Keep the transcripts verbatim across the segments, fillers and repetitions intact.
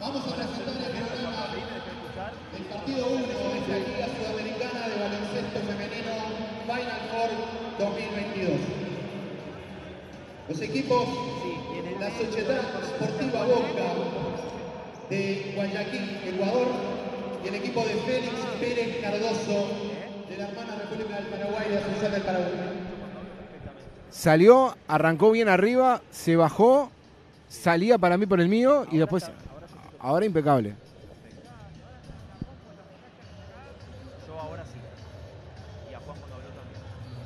Vamos a presentar el programa del partido uno de esta Liga Sudamericana de Baloncesto Femenino Final Four dos mil veintidós. Los equipos, la Sociedad Sportiva Boca de Guayaquil, Ecuador, y el equipo de Félix Pérez Cardoso de la hermana República del Paraguay y la Asunción del Paraguay. Salió, arrancó bien arriba, se bajó, salía para mí por el mío y después, ahora impecable. Yo ahora sí. Y a Juan cuando habló también.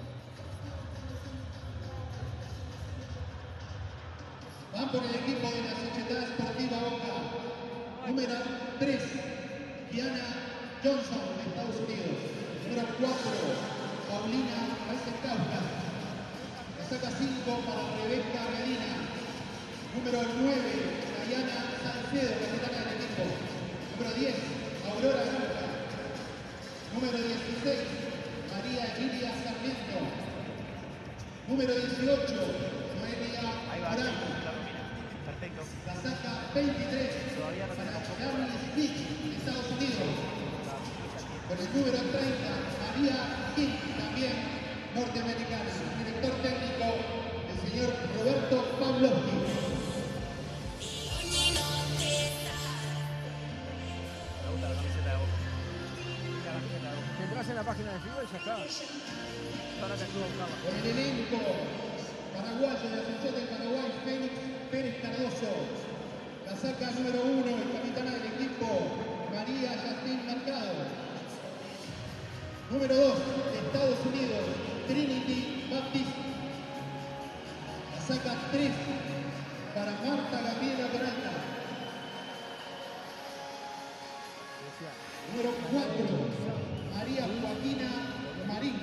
Van por el equipo de la Sociedad Sportiva Boca. Número tres, Diana Johnson de Estados Unidos. Número cuatro, Paulina Eisenkauskas. Saca cinco para Rebeca Medina. Número nueve, Diana Salcedo, capitana del equipo. Número diez, Aurora Luca. Número dieciséis, María Emilia Sarmiento. Número dieciocho, Noelia Morán. Perfecto. La saca veintitrés para Charlie Smith de Estados Unidos. Con el número treinta, María King, también norteamericana. Director técnico, el señor Roberto Pavlovsky. Me gusta la camiseta de Boca. La camiseta de Boca. Te entras en la página de FIBA y ya está. Ahora te ayudo a buscarla. Con el elenco paraguayo de la Asunción del Paraguay, Félix Pérez Cardoso. La saca número uno, el capitana del equipo, María Yasmín Mercado. Número dos, de Estados Unidos, Trinity Baptiste. La saca tres para Marta Gabriela Peralta. Número cuatro, María Joaquina Marín.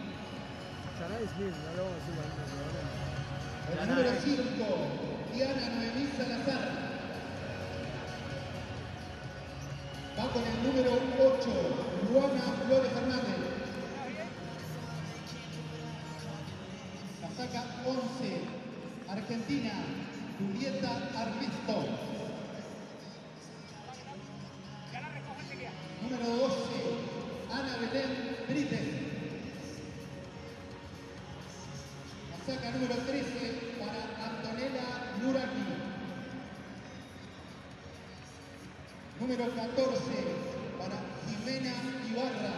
El número cinco, Diana Noemí Salazar. Va con el número ocho, Luana Flores Fernández. La saca once, Argentina, Julieta Arbisto. Número doce, Ana Belén Brites. La saca número trece para Antonella Nuraki. Número catorce para Jimena Ibarra.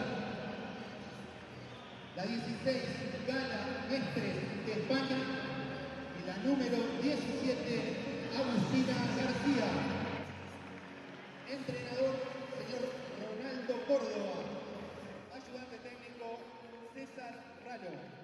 La dieciséis, Gala Mestres de España. Y la número diecisiete, Agustina García. Entrenador, señor Ronaldo Córdoba. Ayudante técnico, César Rayo.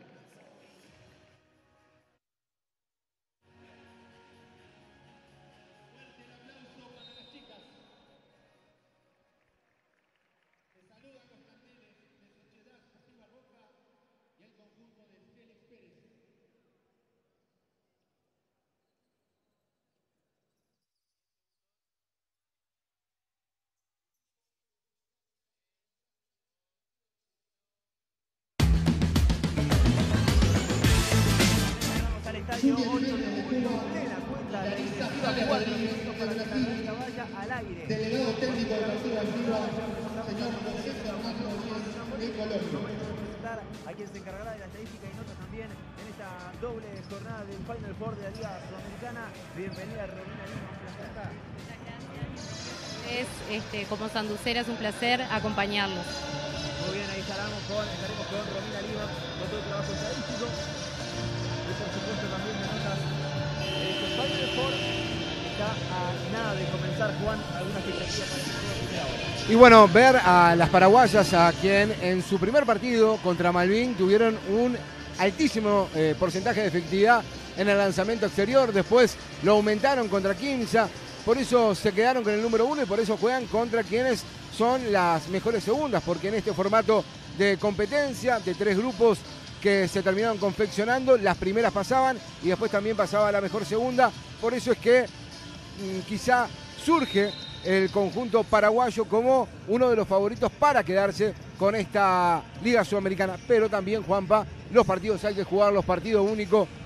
Estadio ocho de julio, plena cuenta de cuatro minutos para que esta vaya al aire. Delegado técnico del partido de FIBA, señor José Fernando Díaz de Colombia. A quien se encargará de la estadística y notas también en esta doble jornada del Final Four de la Liga Sudamericana. Bienvenida Romina Lima, un placer estar. Es, este, como sanducera es un placer acompañarlos. Muy bien, ahí estaremos con, estaremos con Romina Lima, con todo el trabajo estadístico. Y por supuesto también de notas. El Final Four está a nada de comenzar, Juan, algunas expectativas para el juego de primera hora. Y bueno, ver a las paraguayas, a quien en su primer partido contra Malvin tuvieron un altísimo eh, porcentaje de efectividad en el lanzamiento exterior, después lo aumentaron contra Quimsa, por eso se quedaron con el número uno y por eso juegan contra quienes son las mejores segundas, porque en este formato de competencia de tres grupos que se terminaron confeccionando, las primeras pasaban y después también pasaba la mejor segunda, por eso es que mmm, quizá surge el conjunto paraguayo como uno de los favoritos para quedarse con esta Liga Sudamericana. Pero también, Juanpa, los partidos hay que jugar, los partidos únicos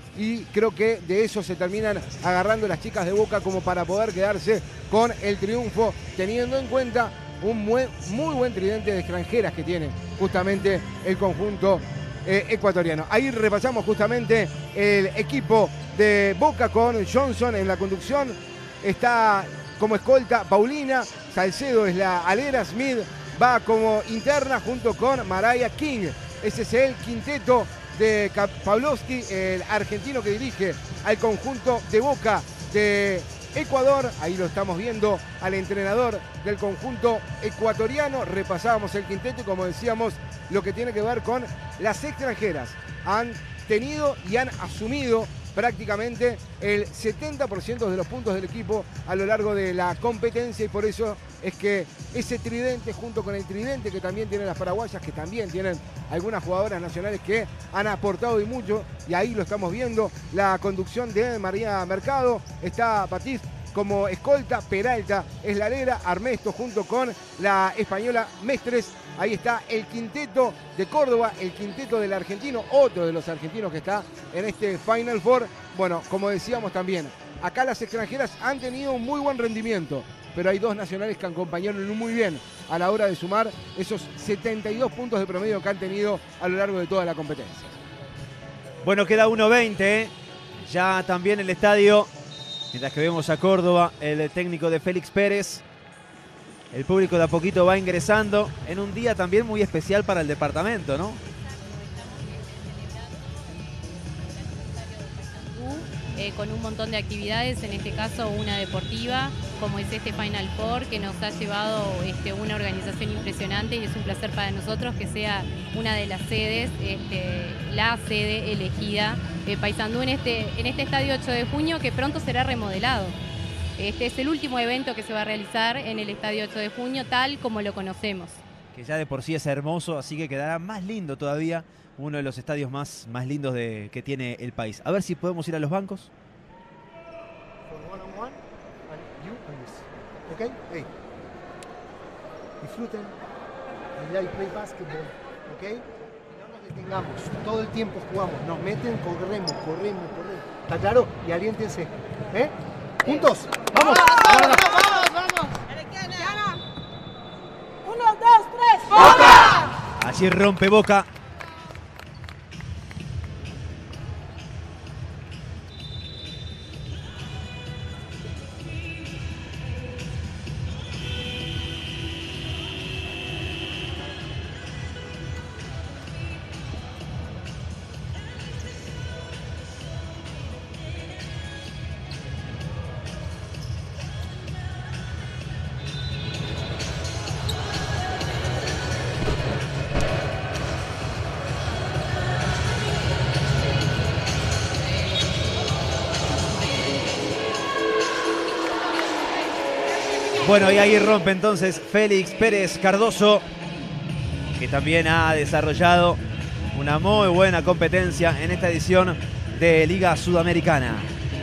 y creo que de eso se terminan agarrando las chicas de Boca como para poder quedarse con el triunfo, teniendo en cuenta un muy, muy buen tridente de extranjeras que tiene justamente el conjunto eh, ecuatoriano. Ahí repasamos justamente el equipo de Boca con Johnson en la conducción. Está como escolta Paulina, Salcedo es la alera, Smith va como interna junto con Mariah King. Ese es el quinteto de Pavlovsky, el argentino que dirige al conjunto de Boca de Ecuador. Ahí lo estamos viendo al entrenador del conjunto ecuatoriano. Repasábamos el quinteto y como decíamos, lo que tiene que ver con las extranjeras. Han tenido y han asumido prácticamente el setenta por ciento de los puntos del equipo a lo largo de la competencia, y por eso es que ese tridente junto con el tridente que también tienen las paraguayas, que también tienen algunas jugadoras nacionales que han aportado y mucho, y ahí lo estamos viendo, la conducción de María Mercado, está Batiste como escolta, Peralta es la alera, Armesto junto con la española Mestres. Ahí está el quinteto de Córdoba, el quinteto del argentino, otro de los argentinos que está en este Final Four. Bueno, como decíamos también, acá las extranjeras han tenido un muy buen rendimiento, pero hay dos nacionales que acompañaron muy bien a la hora de sumar esos setenta y dos puntos de promedio que han tenido a lo largo de toda la competencia. Bueno, queda uno veinte, ¿eh? Ya también el estadio, mientras que vemos a Córdoba, el técnico de Félix Pérez. El público de a poquito va ingresando en un día también muy especial para el departamento, ¿no? Eh, con un montón de actividades, en este caso una deportiva, como es este Final Four, que nos ha llevado este, una organización impresionante, y es un placer para nosotros que sea una de las sedes, este, la sede elegida de Paysandú en este, en este estadio ocho de junio, que pronto será remodelado. Este es el último evento que se va a realizar en el estadio ocho de junio, tal como lo conocemos. Que ya de por sí es hermoso, así que quedará más lindo todavía, uno de los estadios más, más lindos de, que tiene el país. A ver si podemos ir a los bancos. Okay? Hey. Disfruten. Y play basketball. ¿Ok? No nos detengamos. Todo el tiempo jugamos. Nos meten, corremos, corremos, corremos. ¿Está claro? Y aliéntense. ¿Eh? ¡Juntos! ¡Vamos! ¡Vamos, vamos, vamos! ¡Uno, dos, tres! ¡Boca! Allí rompe Boca. Bueno, y ahí rompe entonces Félix Pérez Cardoso, que también ha desarrollado una muy buena competencia en esta edición de Liga Sudamericana.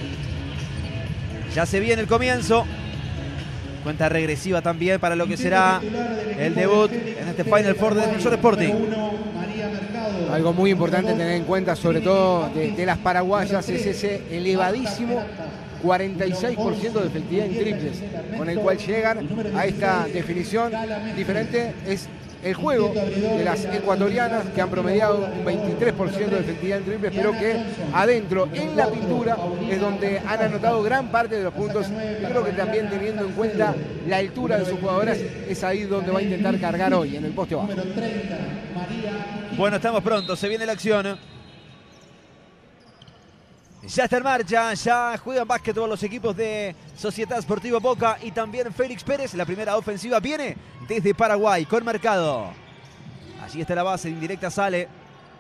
Ya se viene el comienzo. Cuenta regresiva también para lo que será el debut en este Final Four de Defensor Sporting. Algo muy importante tener en cuenta, sobre todo de, de las paraguayas, es ese elevadísimo cuarenta y seis por ciento de efectividad en triples, con el cual llegan a esta definición. Diferente es el juego de las ecuatorianas, que han promediado un veintitrés por ciento de efectividad en triples, pero que adentro, en la pintura, es donde han anotado gran parte de los puntos. Yo creo que también, teniendo en cuenta la altura de sus jugadoras, es ahí donde va a intentar cargar hoy, en el poste bajo. Bueno, estamos prontos, se viene la acción. Ya está en marcha, ya juegan básquetbol los equipos de Sociedad Sportiva Boca y también Félix Pérez. La primera ofensiva viene desde Paraguay con Mercado. Allí está la base, indirecta sale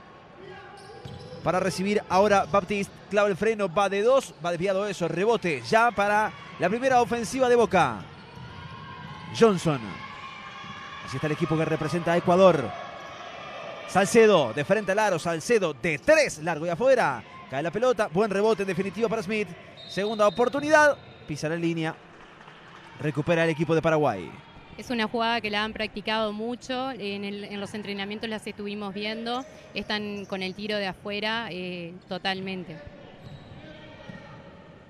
para recibir ahora Baptiste. Clava el freno, va de dos, va desviado eso, rebote ya para la primera ofensiva de Boca. Johnson. Así está el equipo que representa a Ecuador. Salcedo, de frente al aro, Salcedo de tres, largo y afuera. Cae la pelota, buen rebote en definitiva para Smith. Segunda oportunidad, pisa la línea, recupera el equipo de Paraguay. Es una jugada que la han practicado mucho, en, el, en los entrenamientos las estuvimos viendo, están con el tiro de afuera eh, totalmente.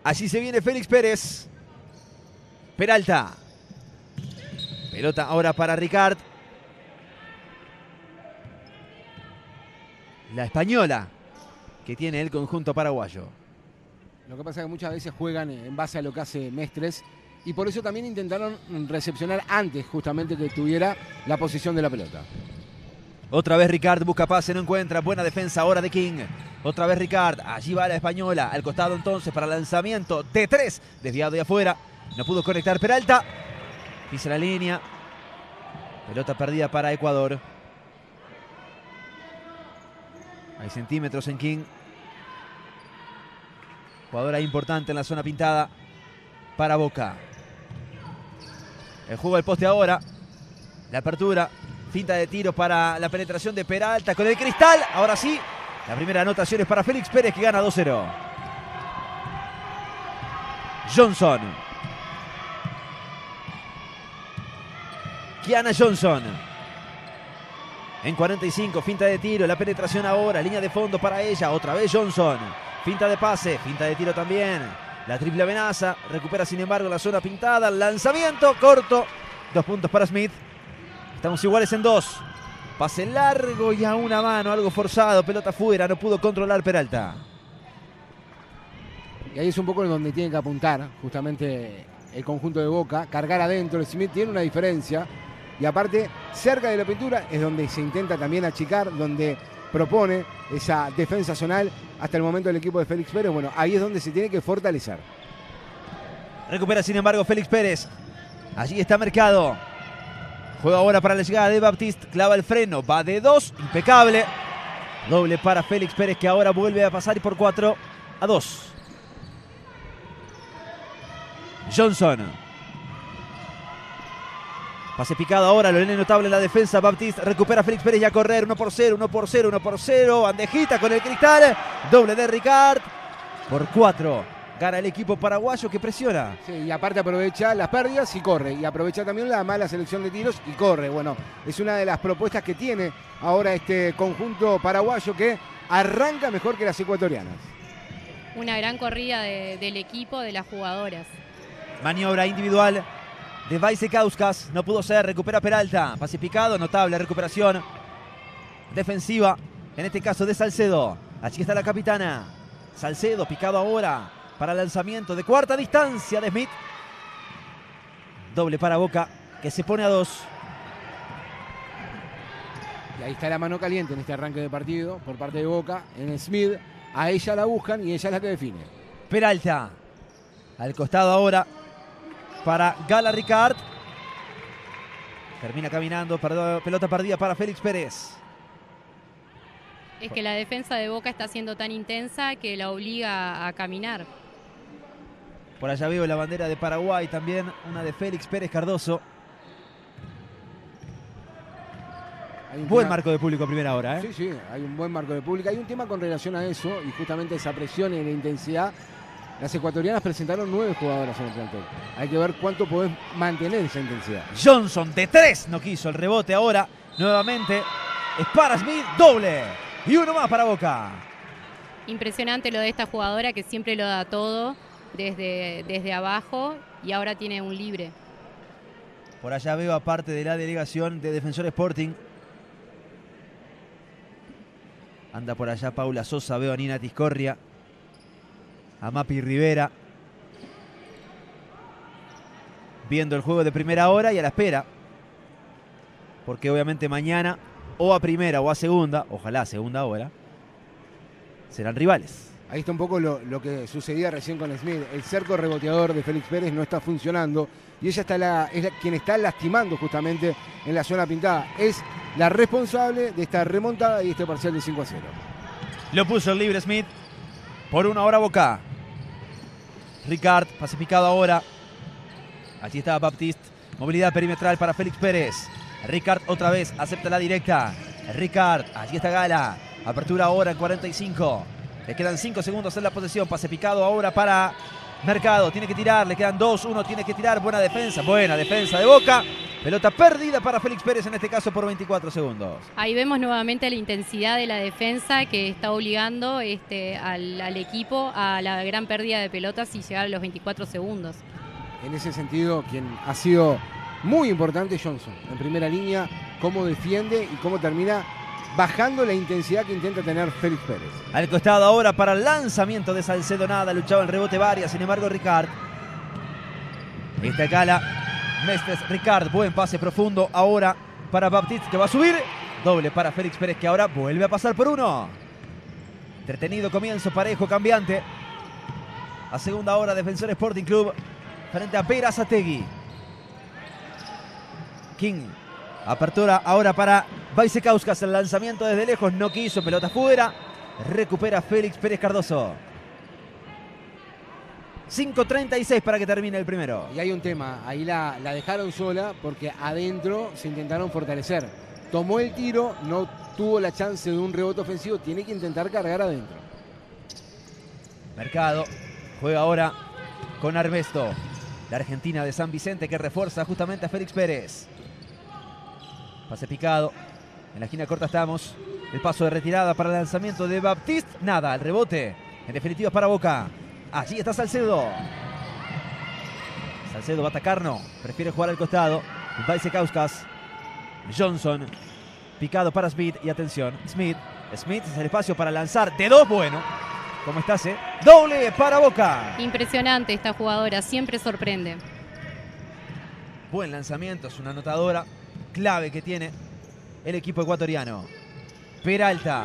Allí se viene Félix Pérez. Peralta. Pelota ahora para Ricard. La española que tiene el conjunto paraguayo. Lo que pasa es que muchas veces juegan en base a lo que hace Mestres y por eso también intentaron recepcionar antes justamente que tuviera la posición de la pelota. Otra vez Ricard busca pase, no encuentra. Buena defensa ahora de King. Otra vez Ricard. Allí va la española. Al costado entonces para lanzamiento de tres. Desviado de afuera. No pudo conectar Peralta. Pisa la línea. Pelota perdida para Ecuador. Hay centímetros en King. Jugadora importante en la zona pintada para Boca. El juego del poste ahora. La apertura. Finta de tiro para la penetración de Peralta con el cristal. Ahora sí. La primera anotación es para Félix Pérez que gana dos cero. Johnson. Kiana Johnson. En cuarenta y cinco, finta de tiro, la penetración ahora, línea de fondo para ella, otra vez Johnson. Finta de pase, finta de tiro también. La triple amenaza, recupera sin embargo la zona pintada, lanzamiento corto. Dos puntos para Smith. Estamos iguales en dos. Pase largo y a una mano, algo forzado, pelota fuera, no pudo controlar Peralta. Y ahí es un poco donde tiene que apuntar justamente el conjunto de Boca, cargar adentro. Smith tiene una diferencia. Y aparte, cerca de la pintura es donde se intenta también achicar, donde propone esa defensa zonal hasta el momento del equipo de Félix Pérez. Bueno, ahí es donde se tiene que fortalecer. Recupera sin embargo Félix Pérez. Allí está Mercado. Juega ahora para la llegada de Baptiste. Clava el freno, va de dos, impecable. Doble para Félix Pérez que ahora vuelve a pasar y por cuatro a dos. Johnson. Pase picado ahora, lo lee notable en la defensa. Baptiste recupera a Félix Pérez y a correr. uno por cero, uno por cero, uno por cero. Bandejita con el cristal. Doble de Ricard. Por cuatro. Gana el equipo paraguayo que presiona. Sí, y aparte aprovecha las pérdidas y corre. Y aprovecha también la mala selección de tiros y corre. Bueno, es una de las propuestas que tiene ahora este conjunto paraguayo que arranca mejor que las ecuatorianas. Una gran corrida de, del equipo, de las jugadoras. Maniobra individual de Vaisekauskas, no pudo ser, recupera Peralta, pase picado, notable recuperación defensiva, en este caso de Salcedo. Allí está la capitana, Salcedo picado ahora para lanzamiento de cuarta distancia de Smith. Doble para Boca, que se pone a dos. Y ahí está la mano caliente en este arranque de partido por parte de Boca, en Smith. A ella la buscan y ella es la que define. Peralta, al costado ahora para Gala Ricard. Termina caminando, pelota perdida para Félix Pérez. Es que la defensa de Boca está siendo tan intensa que la obliga a caminar. Por allá veo la bandera de Paraguay, también una de Félix Pérez Cardoso. Hay un buen tema... marco de público a primera hora, ¿eh? Sí, sí, hay un buen marco de público. Hay un tema con relación a eso y justamente esa presión y la intensidad. Las ecuatorianas presentaron nueve jugadoras en el plantel. Hay que ver cuánto podés mantener esa intensidad. Johnson de tres, no quiso el rebote ahora. Nuevamente es para Smith, doble. Y uno más para Boca. Impresionante lo de esta jugadora que siempre lo da todo desde, desde abajo y ahora tiene un libre. Por allá veo a parte de la delegación de Defensor Sporting. Anda por allá Paula Sosa, veo a Nina Tiscorria, a Mapi Rivera, viendo el juego de primera hora y a la espera, porque obviamente mañana o a primera o a segunda, ojalá a segunda hora, serán rivales. Ahí está un poco lo, lo que sucedía recién con Smith. El cerco reboteador de Félix Pérez no está funcionando y ella está la, es la, quien está lastimando justamente en la zona pintada. Es la responsable de esta remontada y este parcial de cinco a cero. Lo puso el libre Smith. Por una hora Boca. Ricard, pase picado ahora. Allí está Baptiste. Movilidad perimetral para Félix Pérez. Ricard otra vez, acepta la directa. Ricard, allí está Gala. Apertura ahora en cuarenta y cinco. Le quedan cinco segundos en la posesión. Pase picado ahora para Mercado. Tiene que tirar, le quedan dos, uno tiene que tirar. Buena defensa, buena defensa de Boca. Pelota perdida para Félix Pérez, en este caso por veinticuatro segundos. Ahí vemos nuevamente la intensidad de la defensa que está obligando este, al, al equipo a la gran pérdida de pelotas y llegar a los veinticuatro segundos. En ese sentido, quien ha sido muy importante, Johnson. En primera línea, cómo defiende y cómo termina bajando la intensidad que intenta tener Félix Pérez. Al costado ahora para el lanzamiento de Salcedo, nada, luchaba el rebote varias, sin embargo Ricard. Esta cala. Mestres, Ricard, buen pase profundo ahora para Baptiste, que va a subir. Doble para Félix Pérez, que ahora vuelve a pasar por uno. Entretenido comienzo, parejo, cambiante. A segunda hora, Defensor Sporting Club frente a Berazategui. King, apertura ahora para Vaicekauskas, el lanzamiento desde lejos, no quiso, pelota fuera. Recupera Félix Pérez Cardoso. cinco treinta y seis para que termine el primero. Y hay un tema, ahí la, la dejaron sola porque adentro se intentaron fortalecer. Tomó el tiro, no tuvo la chance de un rebote ofensivo, tiene que intentar cargar adentro. Mercado juega ahora con Armesto, la Argentina de San Vicente, que refuerza justamente a Félix Pérez. Pase picado, en la esquina corta estamos. El paso de retirada para el lanzamiento de Baptiste, nada, el rebote en definitiva es para Boca. Allí está Salcedo. Salcedo va a atacar, no. Prefiere jugar al costado. Vaicekauskas. Johnson. Picado para Smith. Y atención, Smith. Smith es el espacio para lanzar. De dos, bueno. ¿Cómo estás, eh? Doble para Boca. Impresionante esta jugadora, siempre sorprende. Buen lanzamiento, es una anotadora clave que tiene el equipo ecuatoriano. Peralta.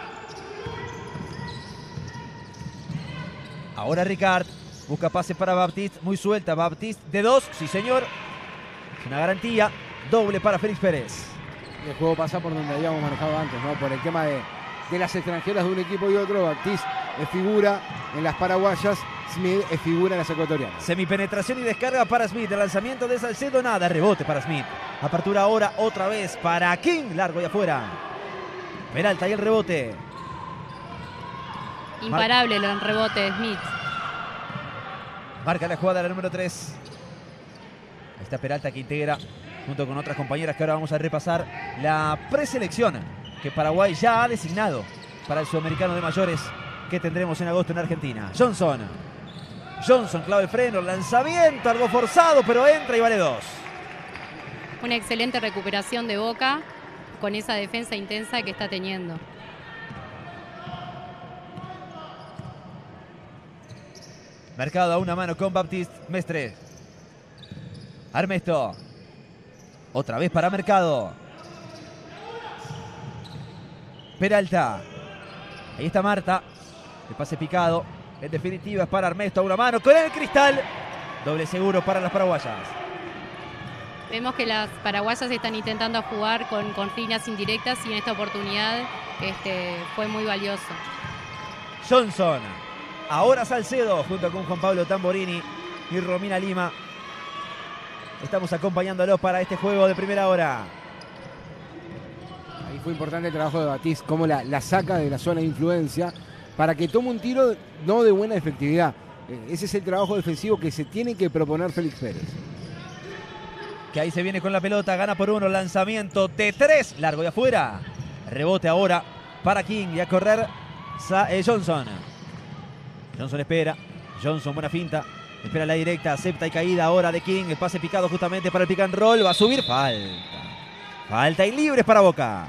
Ahora Ricard, busca pase para Baptiste, muy suelta, Baptiste de dos, sí señor, es una garantía, doble para Félix Pérez. El juego pasa por donde habíamos manejado antes, ¿no? Por el tema de, de las extranjeras de un equipo y otro. Baptiste es figura en las paraguayas, Smith es figura en las ecuatorianas. Semipenetración y descarga para Smith, el lanzamiento de Salcedo, nada, rebote para Smith. Apertura ahora otra vez para King, largo y afuera. Peralta y el rebote. Imparable el rebote de Smith. Marca la jugada la número tres. Ahí está Peralta, que integra junto con otras compañeras que ahora vamos a repasar la preselección que Paraguay ya ha designado para el Sudamericano de Mayores que tendremos en agosto en Argentina. Johnson. Johnson clava el freno, lanzamiento, algo forzado, pero entra y vale dos. Una excelente recuperación de Boca con esa defensa intensa que está teniendo. Mercado a una mano con Baptiste. Mestre. Armesto. Otra vez para Mercado. Peralta. Ahí está Marta. El pase picado. En definitiva es para Armesto a una mano con el cristal. Doble seguro para las paraguayas. Vemos que las paraguayas están intentando jugar con, con líneas indirectas y en esta oportunidad este, fue muy valioso. Johnson. Ahora Salcedo junto con Juan Pablo Tamborini y Romina Lima. Estamos acompañándolos para este juego de primera hora. Ahí fue importante el trabajo de Baptiste, cómo la, la saca de la zona de influencia para que tome un tiro no de buena efectividad. Ese es el trabajo defensivo que se tiene que proponer Félix Pérez. Que ahí se viene con la pelota, gana por uno, lanzamiento de tres, largo y afuera. Rebote ahora para King y a correr eh, Johnson. Johnson espera, Johnson buena finta, espera la directa, acepta y caída ahora de King, el pase picado justamente para el pick and roll, va a subir, falta. Falta y libres para Boca.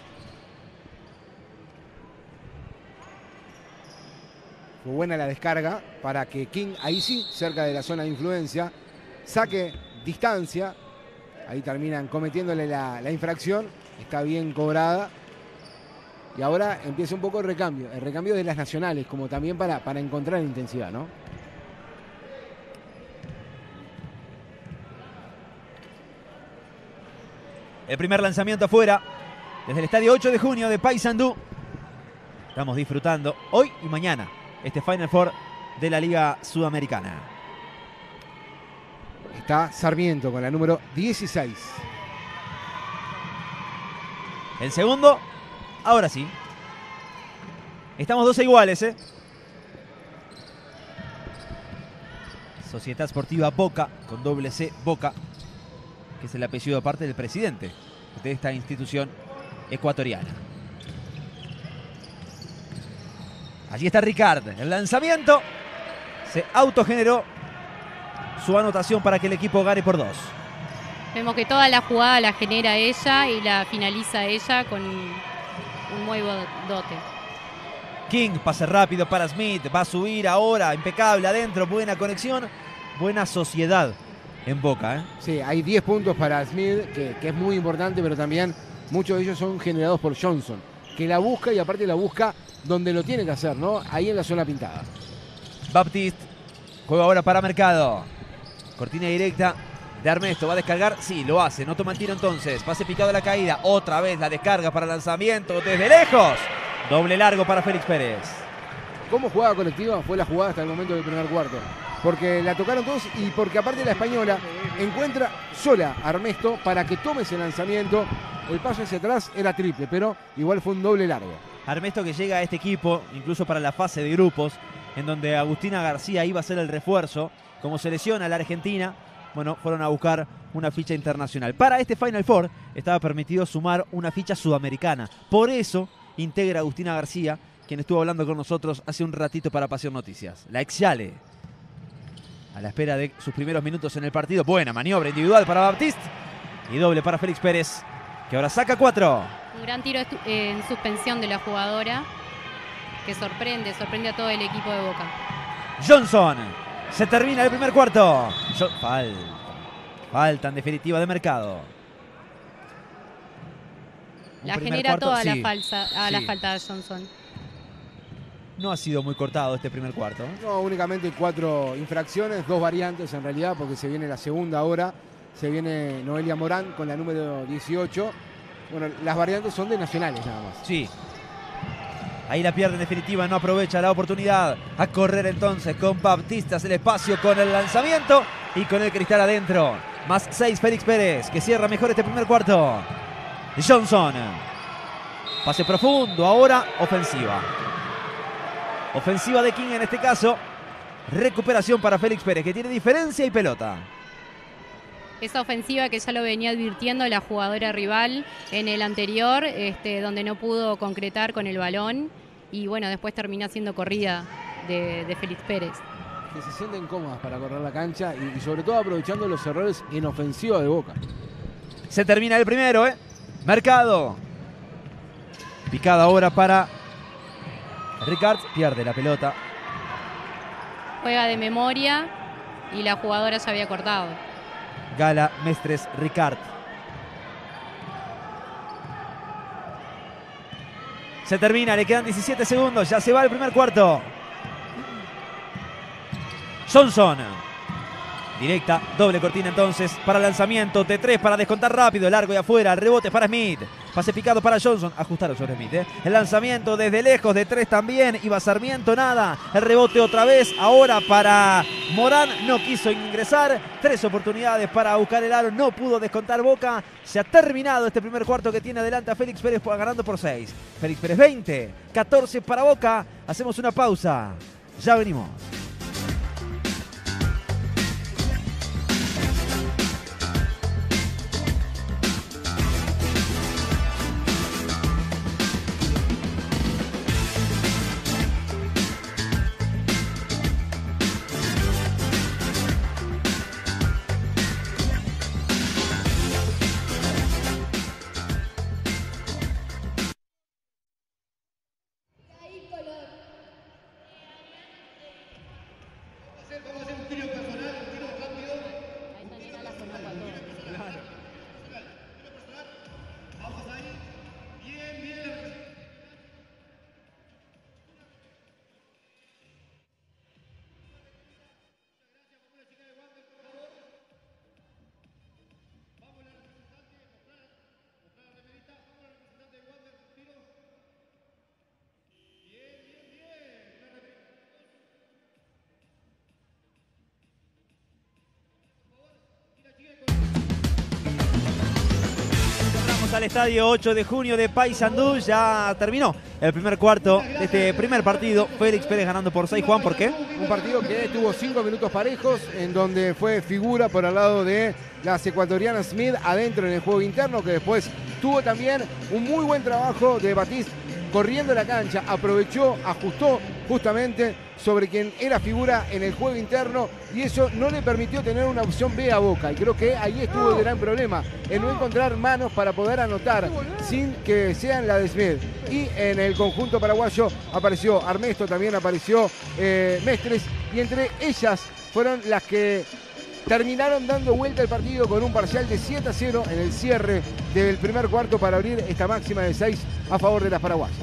Fue buena la descarga para que King, ahí sí, cerca de la zona de influencia, saque distancia. Ahí terminan cometiéndole la, la infracción, está bien cobrada. Y ahora empieza un poco el recambio, el recambio de las nacionales, como también para, para encontrar intensidad, ¿no? El primer lanzamiento afuera, desde el estadio ocho de junio de Paysandú. Estamos disfrutando hoy y mañana este Final Four de la Liga Sudamericana. Está Sarmiento con la número dieciséis. El segundo, ahora sí. Estamos doce iguales, ¿eh? Sociedad Sportiva Boca, con doble C, Boca. que es el apellido aparte del presidente de esta institución ecuatoriana. Allí está Ricard, el lanzamiento, se autogeneró su anotación para que el equipo gane por dos. Vemos que toda la jugada la genera ella y la finaliza ella con un muy buen dote. King, pase rápido para Smith, va a subir ahora, impecable adentro, buena conexión, buena sociedad en Boca. ¿eh? Sí, hay diez puntos para Smith, que, que es muy importante, pero también muchos de ellos son generados por Johnson, que la busca y aparte la busca donde lo tiene que hacer, ¿no? Ahí en la zona pintada. Baptiste juega ahora para Mercado. Cortina directa de Armesto, va a descargar, sí, lo hace, no toma el tiro entonces, pase picado a la caída, otra vez la descarga para lanzamiento desde lejos, doble largo para Félix Pérez. ¿Cómo jugada colectiva fue la jugada hasta el momento del primer cuarto? Porque la tocaron todos y porque aparte la española encuentra sola a Armesto para que tome ese lanzamiento. El paso hacia atrás era triple, pero igual fue un doble largo. Armesto que llega a este equipo, incluso para la fase de grupos, en donde Agustina García iba a ser el refuerzo, como se lesiona la Argentina, bueno, fueron a buscar una ficha internacional. Para este Final Four estaba permitido sumar una ficha sudamericana. Por eso integra Agustina García, quien estuvo hablando con nosotros hace un ratito para Pasión Noticias. La ex Yale, a la espera de sus primeros minutos en el partido. Buena maniobra individual para Baptiste y doble para Félix Pérez, que ahora saca cuatro. Un gran tiro en suspensión de la jugadora, que sorprende, sorprende a todo el equipo de Boca. Johnson, se termina el primer cuarto. Yo, falta, falta en definitiva de Mercado. Un La primer genera cuarto, toda sí, la, falsa, a sí. la falta de Johnson. No ha sido muy cortado este primer cuarto. No, únicamente cuatro infracciones, dos variantes en realidad, porque se viene la segunda hora. Se viene Noelia Morán con la número dieciocho. Bueno, las variantes son de nacionales nada más. Sí. Ahí la pierde en definitiva, no aprovecha la oportunidad. A correr entonces con Baptiste, hace el espacio con el lanzamiento y con el cristal adentro. Más seis Félix Pérez, que cierra mejor este primer cuarto. Johnson. Pase profundo, ahora ofensiva. Ofensiva de King en este caso. Recuperación para Félix Pérez, que tiene diferencia y pelota. Esa ofensiva que ya lo venía advirtiendo la jugadora rival en el anterior, este, donde no pudo concretar con el balón. Y bueno, después termina siendo corrida de, de Félix Pérez. Que se sienten cómodas para correr la cancha y, y sobre todo aprovechando los errores en ofensiva de Boca. Se termina el primero, ¿eh? Mercado. Picada ahora para Ricard. Pierde la pelota. Juega de memoria y la jugadora ya había cortado. Gala Mestres Ricard. Se termina, le quedan diecisiete segundos. Ya se va el primer cuarto. Johnson. Directa, doble cortina entonces para lanzamiento. T tres para descontar rápido. Largo y afuera. El rebote para Smith. Pase picado para Johnson. Ajustaron sobre Smith. ¿eh? El lanzamiento desde lejos. De tres también. Iba Sarmiento, nada. El rebote otra vez. Ahora para Morán. No quiso ingresar. Tres oportunidades para buscar el aro. No pudo descontar Boca. Se ha terminado este primer cuarto que tiene adelante a Félix Pérez ganando por seis. Félix Pérez veinte. catorce para Boca. Hacemos una pausa. Ya venimos. Al estadio ocho de junio de Paysandú. Ya terminó el primer cuarto de este primer partido. Félix Pérez ganando por seis. Juan, ¿por qué? Un partido que tuvo cinco minutos parejos, en donde fue figura por el lado de las ecuatorianas Smith adentro en el juego interno, que después tuvo también un muy buen trabajo de Batiste corriendo la cancha, aprovechó, ajustó justamente sobre quien era figura en el juego interno, y eso no le permitió tener una opción B a Boca, y creo que ahí estuvo el gran problema, en no encontrar manos para poder anotar sin que sean la de Smith. Y en el conjunto paraguayo apareció Armesto, también apareció eh, Mestres, y entre ellas fueron las que terminaron dando vuelta el partido con un parcial de siete a cero en el cierre del primer cuarto para abrir esta máxima de seis a favor de las paraguayas.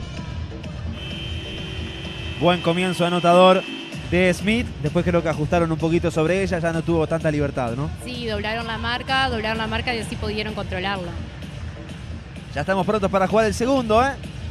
Buen comienzo anotador de Smith. Después creo que ajustaron un poquito sobre ella, ya no tuvo tanta libertad, ¿no? Sí, doblaron la marca, doblaron la marca y así pudieron controlarla. Ya estamos prontos para jugar el segundo, ¿eh?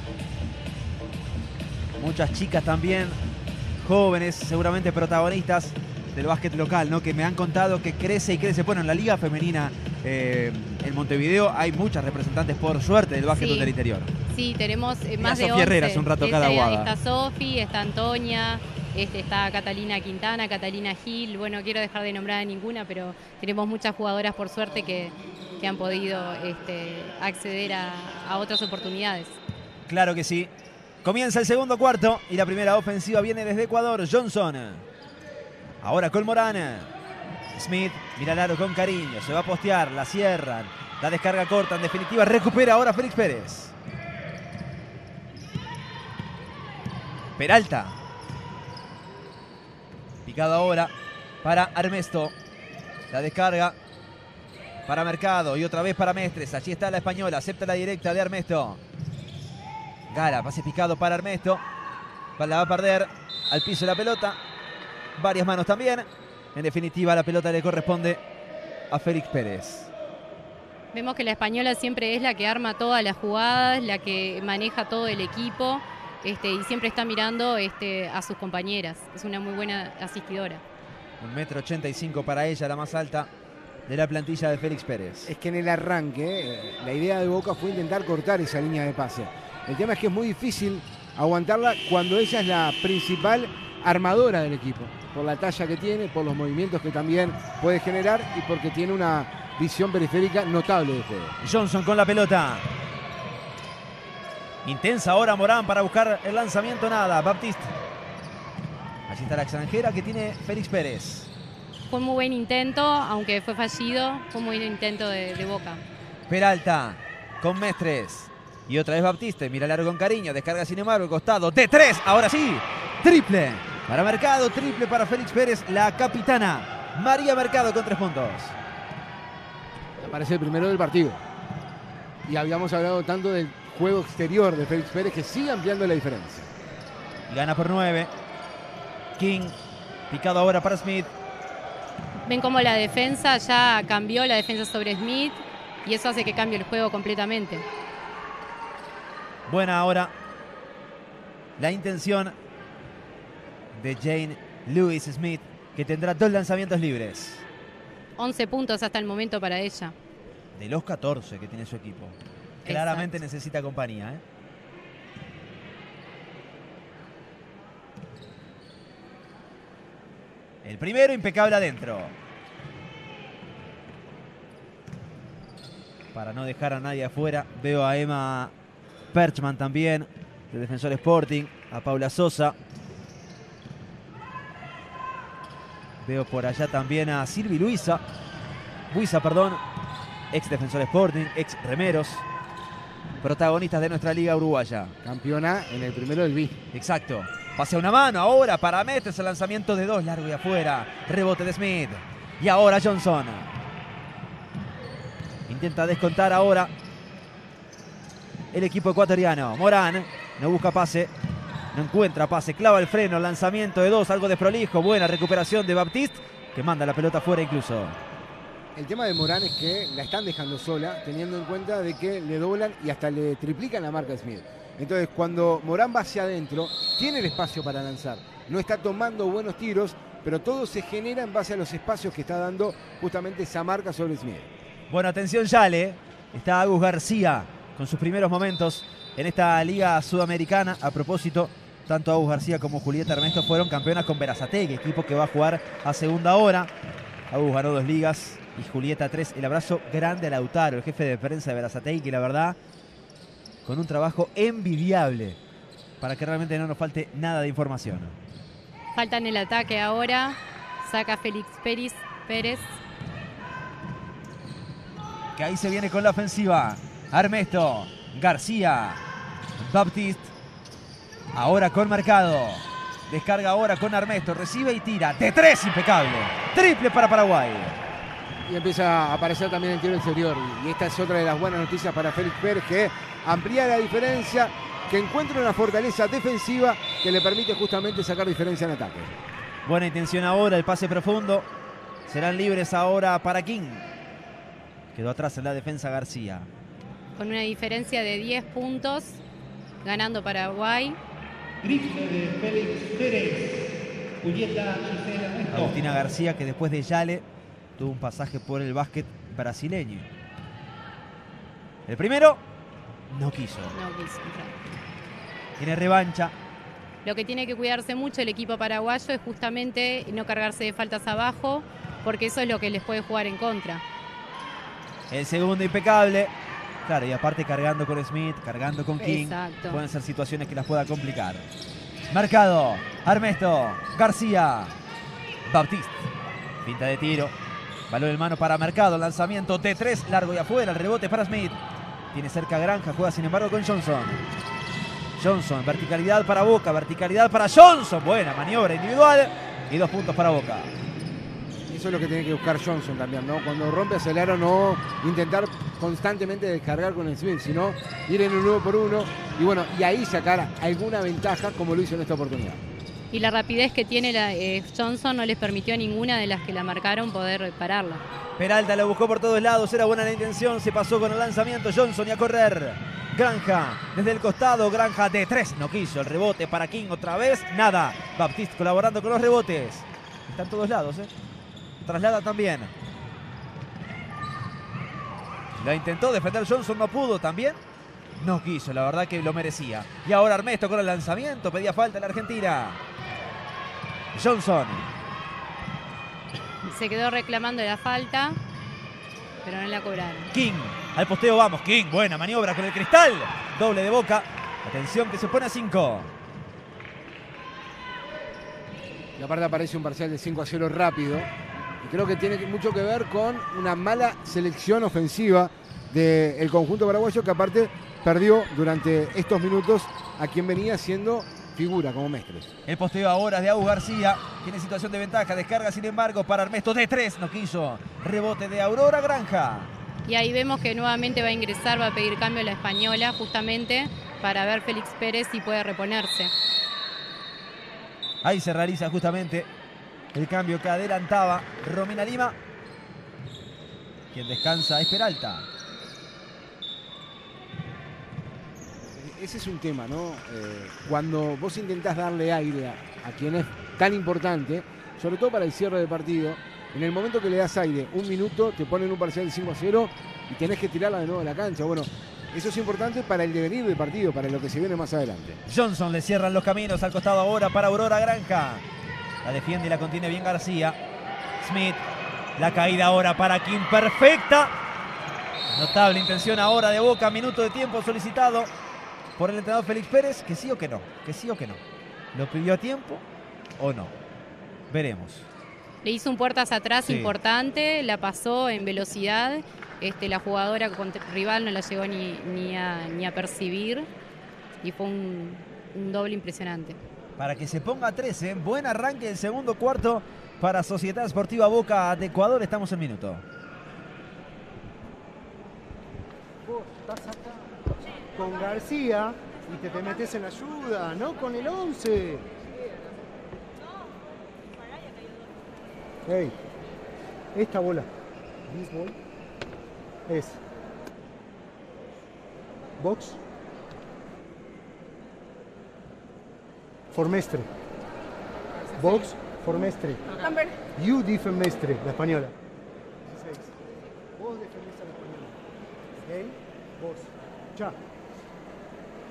Muchas chicas también, jóvenes, seguramente protagonistas del básquet local, ¿no? Que me han contado que crece y crece. Bueno, en la liga femenina eh, en Montevideo hay muchas representantes, por suerte, del básquet Sí. del interior. Sí, tenemos eh, Mira, más de Sofía once. Herrera hace un rato acá Está- de Aguada. Está Sofi, está Antonia, este, está Catalina Quintana, Catalina Gil. Bueno, quiero dejar de nombrar a ninguna, pero tenemos muchas jugadoras, por suerte, que, que han podido este, acceder a, a otras oportunidades. Claro que sí. Comienza el segundo cuarto y la primera ofensiva viene desde Ecuador. Johnson. Ahora con Morán. Smith mira al aro con cariño. Se va a postear, la cierran. La descarga corta, en definitiva recupera ahora Félix Pérez. Peralta. Picado ahora para Armesto. La descarga para Mercado y otra vez para Mestres. Allí está la española, acepta la directa de Armesto. Gara, pase picado para Armesto. La va a perder al piso la pelota. Varias manos también. En definitiva, la pelota le corresponde a Félix Pérez. Vemos que la española siempre es la que arma todas las jugadas, la que maneja todo el equipo este, y siempre está mirando este, a sus compañeras. Es una muy buena asistidora. Un metro ochenta y cinco para ella, la más alta de la plantilla de Félix Pérez. Es que en el arranque eh, la idea de Boca fue intentar cortar esa línea de pase. El tema es que es muy difícil aguantarla cuando ella es la principal armadora del equipo, por la talla que tiene, por los movimientos que también puede generar y porque tiene una visión periférica notable de juego. Johnson con la pelota. Intensa ahora Morán para buscar el lanzamiento, nada. Baptiste. Allí está la extranjera que tiene Félix Pérez. Fue un muy buen intento, aunque fue fallido, fue un buen intento de, de Boca. Peralta con Mestres. Y otra vez Baptiste, mira largo con cariño, descarga sin embargo, costado, de tres, ahora sí, triple para Mercado, triple para Félix Pérez, la capitana María Mercado con tres puntos. Aparece el primero del partido. Y habíamos hablado tanto del juego exterior de Félix Pérez que sigue ampliando la diferencia. Gana por nueve. King, picado ahora para Smith. Ven cómo la defensa ya cambió, la defensa sobre Smith, y eso hace que cambie el juego completamente. Buena ahora la intención de Jane Lewis Smith, que tendrá dos lanzamientos libres. once puntos hasta el momento para ella. De los catorce que tiene su equipo. Claramente Exacto. necesita compañía, ¿eh? El primero impecable adentro. Para no dejar a nadie afuera, veo a Emma Perchman también, de Defensor Sporting, a Paula Sosa. Veo por allá también a Silvi Luisa, Buiza, perdón, ex Defensor Sporting, ex Remeros, protagonistas de nuestra liga uruguaya. Campeona en el primero del B. Exacto. Pase una mano ahora para Mestres, el lanzamiento de dos, largo y afuera. Rebote de Smith. Y ahora Johnson. Intenta descontar ahora el equipo ecuatoriano. Morán no busca pase, no encuentra pase, clava el freno, lanzamiento de dos, algo desprolijo. Buena recuperación de Baptiste, que manda la pelota fuera incluso. El tema de Morán es que la están dejando sola, teniendo en cuenta de que le doblan y hasta le triplican la marca a Smith. Entonces, cuando Morán va hacia adentro, tiene el espacio para lanzar. No está tomando buenos tiros, pero todo se genera en base a los espacios que está dando justamente esa marca sobre Smith. Bueno, atención Yale. Está Agus García con sus primeros momentos en esta Liga Sudamericana. A propósito, tanto Agus García como Julieta Armesto fueron campeonas con Berazategui, equipo que va a jugar a segunda hora. Agus ganó dos ligas y Julieta tres. El abrazo grande a Lautaro, el jefe de prensa de Berazategui, que la verdad, con un trabajo envidiable para que realmente no nos falte nada de información. Falta en el ataque ahora. Saca Félix Pérez. Pérez. Que ahí se viene con la ofensiva. Armesto, García, Baptiste. Ahora con Mercado. Descarga ahora con Armesto. Recibe y tira. De tres, impecable. Triple para Paraguay. Y empieza a aparecer también el tiro exterior. Y esta es otra de las buenas noticias para Félix Pérez, que amplía la diferencia, que encuentra una fortaleza defensiva que le permite justamente sacar diferencia en ataque. Buena intención ahora, el pase profundo. Serán libres ahora para King. Quedó atrás en la defensa García. Con una diferencia de diez puntos, ganando Paraguay. Triple de Félix Pérez. Julieta Gisela Armesto. Agustina García, que después de Yale tuvo un pasaje por el básquet brasileño. El primero no quiso. No quiso. Tiene revancha. Lo que tiene que cuidarse mucho el equipo paraguayo es justamente no cargarse de faltas abajo, porque eso es lo que les puede jugar en contra. El segundo impecable. Claro, y aparte cargando con Smith, cargando con King. Exacto. Pueden ser situaciones que las pueda complicar. Mercado, Armesto, García, Baptiste. Pinta de tiro. Balón en mano para Mercado. Lanzamiento de tres, largo y afuera. El rebote para Smith. Tiene cerca Granja. Juega sin embargo con Johnson. Johnson, verticalidad para Boca. Verticalidad para Johnson. Buena maniobra individual. Y dos puntos para Boca. Eso es lo que tiene que buscar Johnson también, ¿no? Cuando rompe hacia el aro, no intentar constantemente descargar con el Smith, sino ir en un uno por uno y bueno, y ahí sacar alguna ventaja como lo hizo en esta oportunidad. Y la rapidez que tiene la, eh, Johnson no les permitió a ninguna de las que la marcaron poder pararla. Peralta lo buscó por todos lados, era buena la intención, se pasó con el lanzamiento Johnson y a correr. Granja desde el costado, Granja de tres, no quiso, el rebote para King otra vez, nada. Baptiste colaborando con los rebotes. Están todos lados, ¿eh? Traslada también. La intentó defender Johnson, no pudo también. No quiso, la verdad que lo merecía. Y ahora Armesto con el lanzamiento, pedía falta en la Argentina. Johnson. Se quedó reclamando la falta, pero no la cobraron. King, al posteo vamos. King, buena maniobra con el cristal. Doble de Boca. Atención que se pone a cinco. Y aparte aparece un parcial de cinco a cero rápido. Y creo que tiene mucho que ver con una mala selección ofensiva del conjunto paraguayo, que aparte perdió durante estos minutos a quien venía siendo figura como Mestres. El posteo ahora es de Agus García. Tiene situación de ventaja. Descarga sin embargo para Armesto de tres. No quiso. Rebote de Aurora Granja. Y ahí vemos que nuevamente va a ingresar, va a pedir cambio a la española justamente para ver Félix Pérez si puede reponerse. Ahí se realiza justamente el cambio que adelantaba Romina Lima. Quien descansa es Peralta. Ese es un tema, ¿no? Eh, cuando vos intentás darle aire a, a quien es tan importante, sobre todo para el cierre de partido, en el momento que le das aire, un minuto, te ponen un parcial de cinco a cero y tenés que tirarla de nuevo a la cancha. Bueno, eso es importante para el devenir del partido, para lo que se viene más adelante. Johnson le cierran los caminos al costado ahora para Aurora Granja. La defiende y la contiene bien García. Smith, la caída ahora para King, perfecta. Notable intención ahora de Boca, minuto de tiempo solicitado por el entrenador Félix Pérez, que sí o que no, que sí o que no. ¿Lo pidió a tiempo o no? Veremos. Le hizo un puertas atrás Sí. importante, la pasó en velocidad. Este, la jugadora contra el rival no la llegó ni, ni, a, ni a percibir. Y fue un, un doble impresionante. Para que se ponga trece, buen arranque del segundo cuarto para Sociedad Sportiva Boca de Ecuador. Estamos en minuto. Vos estás acá con García y te, te metes en ayuda, no con el once. Hey, esta bola, this ball, es box Formestre. Box Formestre. You defend Mestre, la española. dieciséis. Vos defendés a la española. Ok, vos. Ya.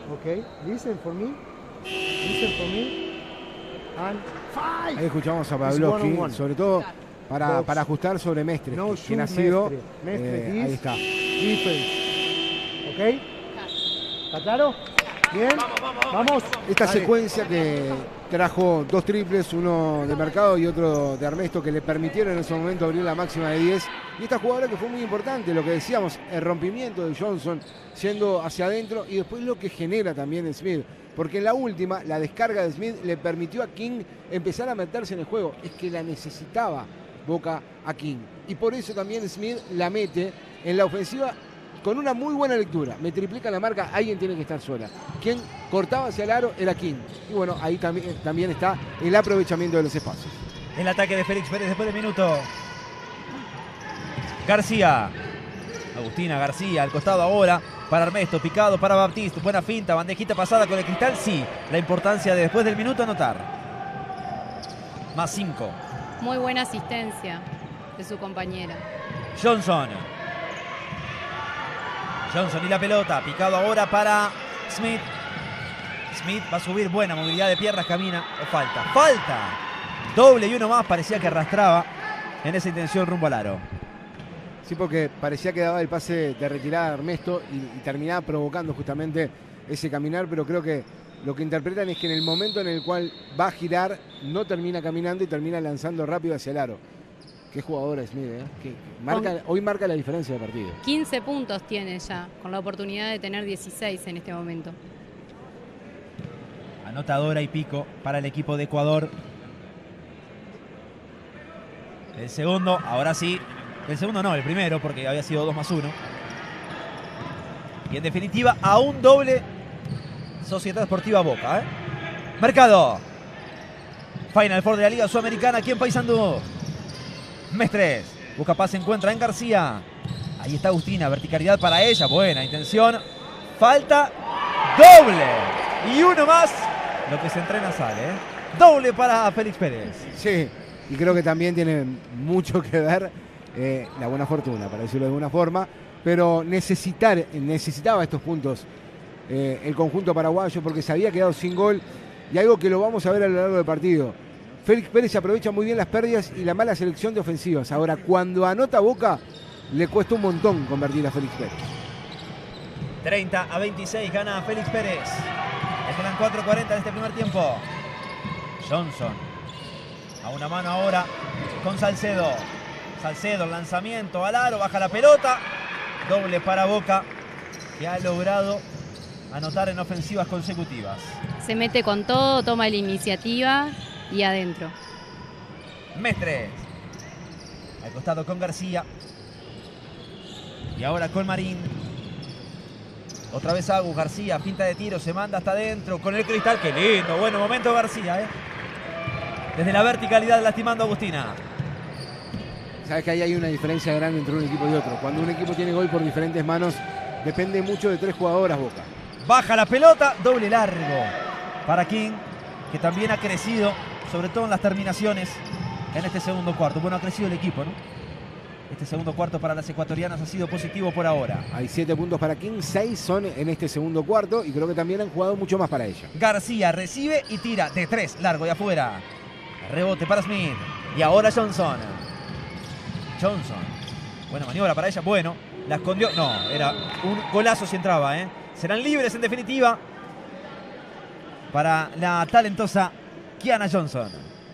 Okay, listen for me. Listen for me. And five. Ahí escuchamos a It's one on Pavlovsky, one. sobre todo para, Box. para ajustar sobre Mestre, No quien ha shoot sido, Mestre. Mestre eh, is ahí está. defense. ¿Ok? ¿Está claro? Bien. Vamos. Esta Dale. secuencia que trajo dos triples, uno de Mercado y otro de Armesto, que le permitieron en ese momento abrir la máxima de diez. Y esta jugada que fue muy importante, lo que decíamos, el rompimiento de Johnson yendo hacia adentro y después lo que genera también Smith. Porque en la última, la descarga de Smith le permitió a King empezar a meterse en el juego. Es que la necesitaba Boca a King. Y por eso también Smith la mete en la ofensiva con una muy buena lectura. Me triplica la marca, alguien tiene que estar sola. Quien cortaba hacia el aro era King. Y bueno, ahí también, también está el aprovechamiento de los espacios. El ataque de Félix Pérez después del minuto. García. Agustina García al costado ahora para Armesto, picado para Baptiste, buena finta, bandejita pasada con el cristal, sí, la importancia de después del minuto anotar. Más cinco. Muy buena asistencia de su compañera. Johnson. Johnson y la pelota, picado ahora para Smith. Smith va a subir, buena movilidad de piernas, camina, o falta. ¡Falta! Doble y uno más, parecía que arrastraba en esa intención rumbo al aro. Sí, porque parecía que daba el pase de retirada a Armesto y, y terminaba provocando justamente ese caminar, pero creo que lo que interpretan es que en el momento en el cual va a girar, no termina caminando y termina lanzando rápido hacia el aro. Qué jugador es Smith, ¿eh? Que marca, hoy marca la diferencia de partido. quince puntos tiene ya, con la oportunidad de tener dieciséis en este momento. Anotadora y pico para el equipo de Ecuador. El segundo, ahora sí. El segundo no, el primero, porque había sido dos más uno. Y en definitiva, a un doble Sociedad Deportiva Boca. ¿eh? Mercado. Final Four de la Liga Sudamericana aquí en Paysandú. Mestres. Busca pase, encuentra en García. Ahí está Agustina, verticalidad para ella. Buena intención. Falta. Doble. Y uno más. Lo que se entrena sale. ¿eh? Doble para Félix Pérez. Sí, y creo que también tiene mucho que ver Eh, la buena fortuna, para decirlo de alguna forma, pero necesitar, necesitaba estos puntos eh, el conjunto paraguayo porque se había quedado sin gol y algo que lo vamos a ver a lo largo del partido. Félix Pérez aprovecha muy bien las pérdidas y la mala selección de ofensivas. Ahora, cuando anota Boca, le cuesta un montón convertir a Félix Pérez. treinta a veintiséis gana Félix Pérez. Le quedan cuatro cuarenta en este primer tiempo. Johnson. A una mano ahora con Salcedo. Salcedo, el lanzamiento al aro, baja la pelota. Doble para Boca, que ha logrado anotar en ofensivas consecutivas. Se mete con todo, toma la iniciativa y adentro. Mestres. Al costado con García. Y ahora con Marín. Otra vez Agus, García, finta de tiro, se manda hasta adentro con el cristal. Qué lindo, bueno momento García, ¿eh? Desde la verticalidad lastimando a Agustina. Sabes que ahí hay una diferencia grande entre un equipo y otro. Cuando un equipo tiene gol por diferentes manos, depende mucho de tres jugadoras Boca. Baja la pelota, doble largo para King, que también ha crecido, sobre todo en las terminaciones en este segundo cuarto. Bueno, ha crecido el equipo, ¿no? Este segundo cuarto para las ecuatorianas ha sido positivo por ahora. Hay siete puntos para King, seis son en este segundo cuarto y creo que también han jugado mucho más para ella. García recibe y tira de tres, largo y afuera. Rebote para Smith. Y ahora Johnson. Johnson. Buena maniobra para ella. Bueno, la escondió. No, era un golazo si entraba, ¿eh? Serán libres en definitiva para la talentosa Kiana Johnson.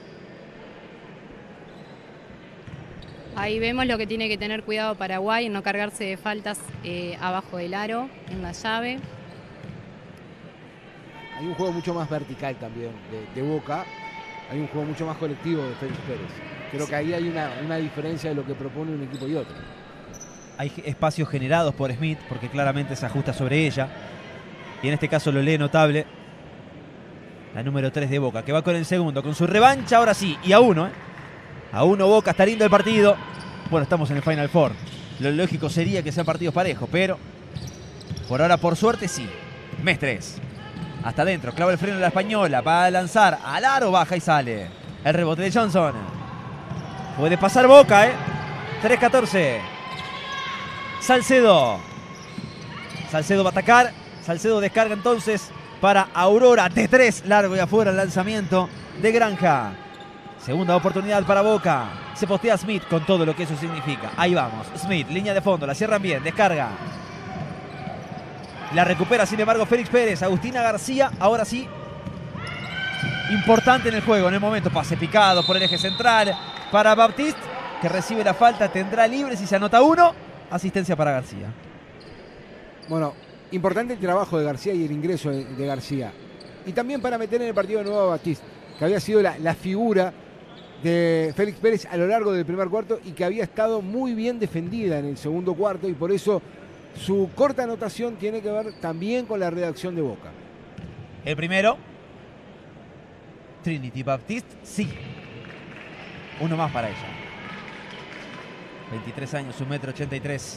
Ahí vemos lo que tiene que tener cuidado Paraguay en no cargarse de faltas eh, abajo del aro, en la llave. Hay un juego mucho más vertical también de, de Boca. Hay un juego mucho más colectivo de Félix Pérez. Creo que ahí hay una, una diferencia de lo que propone un equipo y otro. Hay espacios generados por Smith porque claramente se ajusta sobre ella. Y en este caso lo lee notable la número tres de Boca, que va con el segundo, con su revancha ahora sí. Y a uno, ¿eh? A uno Boca, está lindo el partido. Bueno, estamos en el Final Four. Lo lógico sería que sean partidos parejos, pero por ahora, por suerte, sí. Mestres. Hasta adentro, clava el freno de la española. Va a lanzar al aro, baja y sale. El rebote de Johnson. Puede pasar Boca, ¿eh? tres catorce. Salcedo. Salcedo va a atacar. Salcedo descarga entonces para Aurora. De tres, largo y afuera el lanzamiento de Granja. Segunda oportunidad para Boca. Se postea Smith con todo lo que eso significa. Ahí vamos. Smith, línea de fondo. La cierran bien. Descarga. La recupera, sin embargo, Félix Pérez. Agustina García, ahora sí. Importante en el juego, en el momento. Pase picado por el eje central para Baptiste, que recibe la falta. Tendrá libre si se anota uno. Asistencia para García. Bueno, importante el trabajo de García y el ingreso de, de García. Y también para meter en el partido de nuevo a Baptiste, que había sido la, la figura de Félix Pérez a lo largo del primer cuarto y que había estado muy bien defendida en el segundo cuarto, y por eso su corta anotación tiene que ver también con la redacción de Boca. El primero, Trinity Baptiste, sí. Uno más para ella. veintitrés años, un metro ochenta y tres.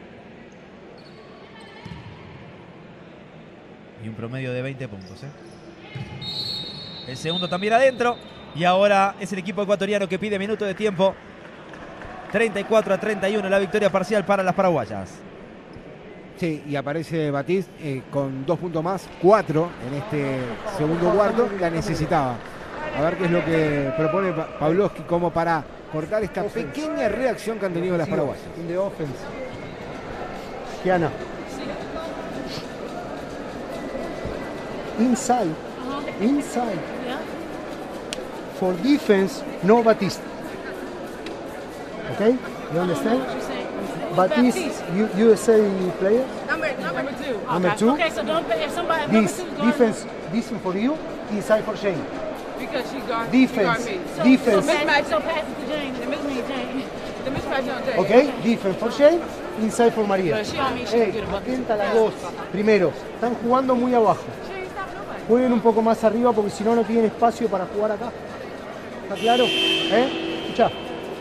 Y un promedio de veinte puntos. ¿eh? El segundo también adentro. Y ahora es el equipo ecuatoriano que pide minuto de tiempo. treinta y cuatro a treinta y uno la victoria parcial para las paraguayas. Sí, y aparece Baptiste eh, con dos puntos más, cuatro en este segundo cuarto. La necesitaba. A ver qué es lo que propone Pavlovsky como para cortar esta pequeña reacción que han tenido las paraguayas. In the offense. Kiana. Inside. Inside. For defense, no Baptiste. Okay? You understand? Baptiste, U- USA player. Number, number two. Number two. Okay, so don't pay if somebody if number This two's guarding defense, defense for you. Inside for Shane. because she guard Defense. she guard me. So, Defense. So mismatch, so pass it to Jane. The mismatch Jane. The mismatch on Jane. Okay? Defense for Shane. Inside for María. But she on me, she Hey, can get a bucket. atenta a las dos. Primero, están jugando muy abajo. She ain't stop nobody. Jueguen un poco más arriba porque si no, no tienen espacio para jugar acá. ¿Está claro? ¿Eh? Escuchá.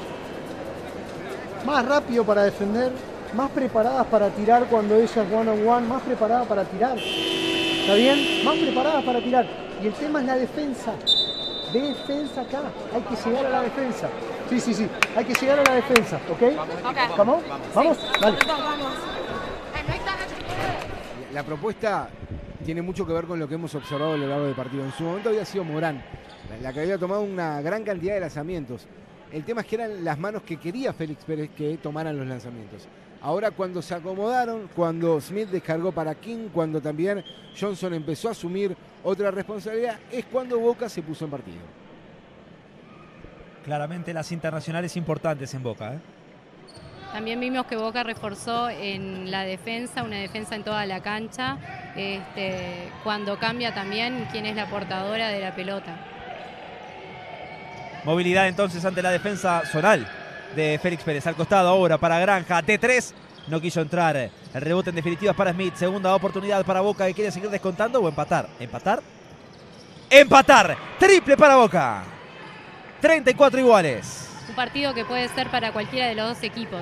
Más rápido para defender, más preparadas para tirar cuando ellas one on one, más preparadas para tirar. ¿Está bien? Más preparadas para tirar. Y el tema es la defensa. Defensa acá. Hay que llegar a la defensa. Sí, sí, sí. Hay que llegar a la defensa. ¿Ok? Okay. ¿Vamos? ¿Vamos? Dale. Let's go, vamos. Hey, make that extra play. La propuesta tiene mucho que ver con lo que hemos observado a lo largo del partido. En su momento había sido Morán, la, la que había tomado una gran cantidad de lanzamientos. El tema es que eran las manos que quería Félix Pérez que tomaran los lanzamientos. Ahora, cuando se acomodaron, cuando Smith descargó para King, cuando también Johnson empezó a asumir otra responsabilidad, es cuando Boca se puso en partido. Claramente las internacionales importantes en Boca. ¿eh? También vimos que Boca reforzó en la defensa, una defensa en toda la cancha, este, cuando cambia también quién es la portadora de la pelota. Movilidad entonces ante la defensa zonal de Félix Pérez. Al costado ahora para Granja. T tres. No quiso entrar. El rebote en definitiva para Smith. Segunda oportunidad para Boca que quiere seguir descontando o empatar. ¿Empatar? ¡Empatar! Triple para Boca. treinta y cuatro iguales. Un partido que puede ser para cualquiera de los dos equipos.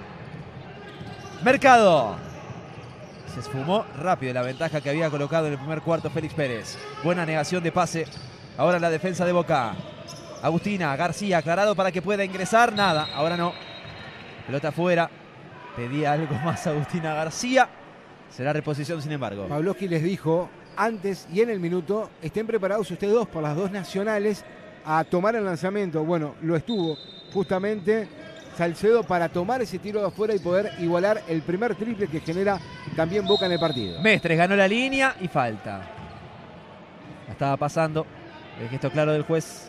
Mercado. Se esfumó rápido la ventaja que había colocado en el primer cuarto Félix Pérez. Buena negación de pase. Ahora la defensa de Boca. Agustina García aclarado para que pueda ingresar. Nada, ahora no. Pelota afuera. Pedía algo más Agustina García. Será reposición sin embargo. Pavlovsky les dijo antes y en el minuto, estén preparados ustedes dos por las dos nacionales a tomar el lanzamiento. Bueno, lo estuvo justamente Salcedo para tomar ese tiro de afuera y poder igualar el primer triple que genera también Boca en el partido. Mestres ganó la línea y falta. La estaba pasando. El gesto claro del juez.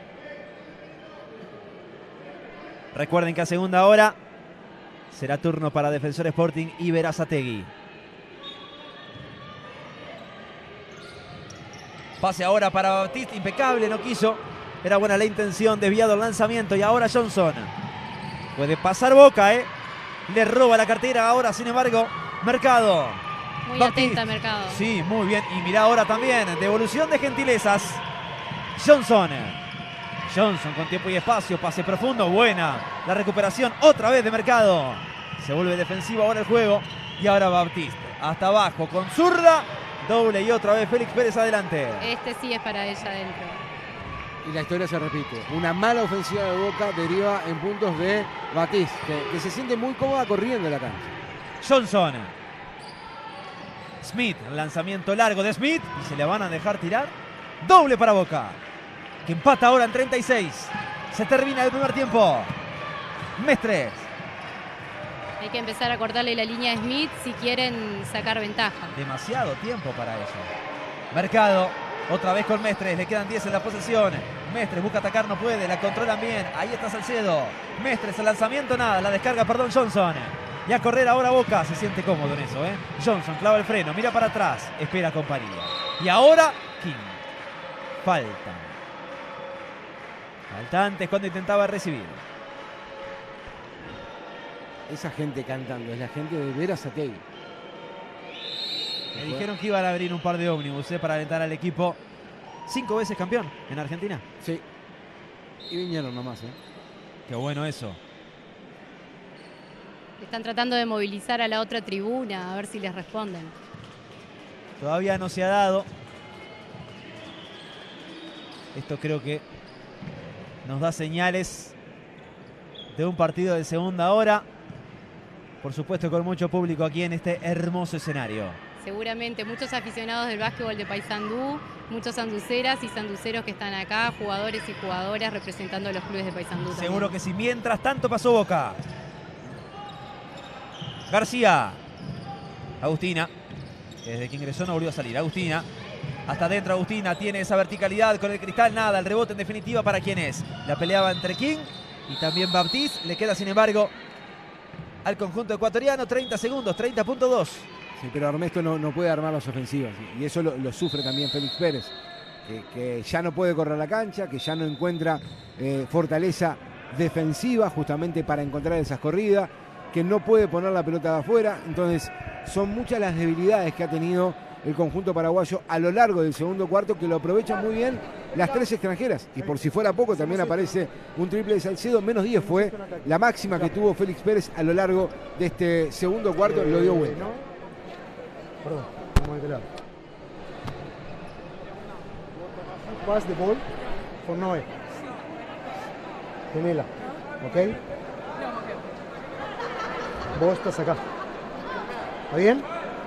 Recuerden que a segunda hora será turno para Defensor Sporting y Berazategui. Pase ahora para Baptiste, impecable, no quiso. Era buena la intención, desviado el lanzamiento y ahora Johnson. Puede pasar Boca, ¿eh? Le roba la cartera ahora, sin embargo, Mercado. Muy Baptiste. atenta Mercado. Sí, muy bien. Y mira ahora también, devolución de gentilezas. Johnson. Johnson con tiempo y espacio, pase profundo, buena la recuperación otra vez de Mercado. Se vuelve defensivo ahora el juego y ahora Baptiste hasta abajo con zurda, doble y otra vez Félix Pérez adelante. Este sí es para ella adentro. Y la historia se repite. Una mala ofensiva de Boca deriva en puntos de Baptiste, que, que se siente muy cómoda corriendo en la cancha. Johnson. Smith, lanzamiento largo de Smith y se le van a dejar tirar. Doble para Boca, que empata ahora en treinta y seis. Se termina el primer tiempo. Mestres. Hay que empezar a cortarle la línea a Smith si quieren sacar ventaja. Demasiado tiempo para eso. Mercado, otra vez con Mestres, le quedan diez en la posesión. Mestres busca atacar, no puede, la controlan bien. Ahí está Salcedo. Mestres, el lanzamiento nada, la descarga, perdón, Johnson. Y a correr ahora Boca, se siente cómodo en eso, ¿eh? Johnson clava el freno, mira para atrás, espera compañía. Y ahora, King. Falta. Falta antes cuando intentaba recibir. Esa gente cantando, es la gente de Berazategui. Me dijeron que iban a abrir un par de ómnibus ¿eh? para alentar al equipo. Cinco veces campeón en Argentina. Sí. Y vinieron nomás, ¿eh? Qué bueno eso. Están tratando de movilizar a la otra tribuna, a ver si les responden. Todavía no se ha dado. Esto creo que nos da señales de un partido de segunda hora. Por supuesto con mucho público aquí en este hermoso escenario. Seguramente muchos aficionados del básquetbol de Paysandú, muchos sanduceras y sanduceros que están acá, jugadores y jugadoras representando a los clubes de Paysandú. Seguro también. que sí. Mientras tanto pasó Boca. García. Agustina. Desde que ingresó no volvió a salir. Agustina. Hasta adentro Agustina. Tiene esa verticalidad con el cristal. Nada. El rebote en definitiva para quién es. La peleaba entre King y también Baptiste. Le queda sin embargo al conjunto ecuatoriano. treinta segundos. treinta punto dos. Sí, pero Armesto no, no puede armar las ofensivas. Y eso lo, lo sufre también Félix Pérez. Que, que ya no puede correr la cancha. Que ya no encuentra eh, fortaleza defensiva justamente para encontrar esas corridas. Que no puede poner la pelota de afuera. Entonces son muchas las debilidades que ha tenido el conjunto paraguayo a lo largo del segundo cuarto, que lo aprovechan muy bien las tres extranjeras. Y por si fuera poco también aparece un triple de Salcedo. Menos diez fue la máxima que tuvo Félix Pérez a lo largo de este segundo cuarto. Lo dio vuelta. Perdón, vamos a lado. Pass the ball for Noé. Gemela, ¿ok? Vos estás acá. ¿Está bien?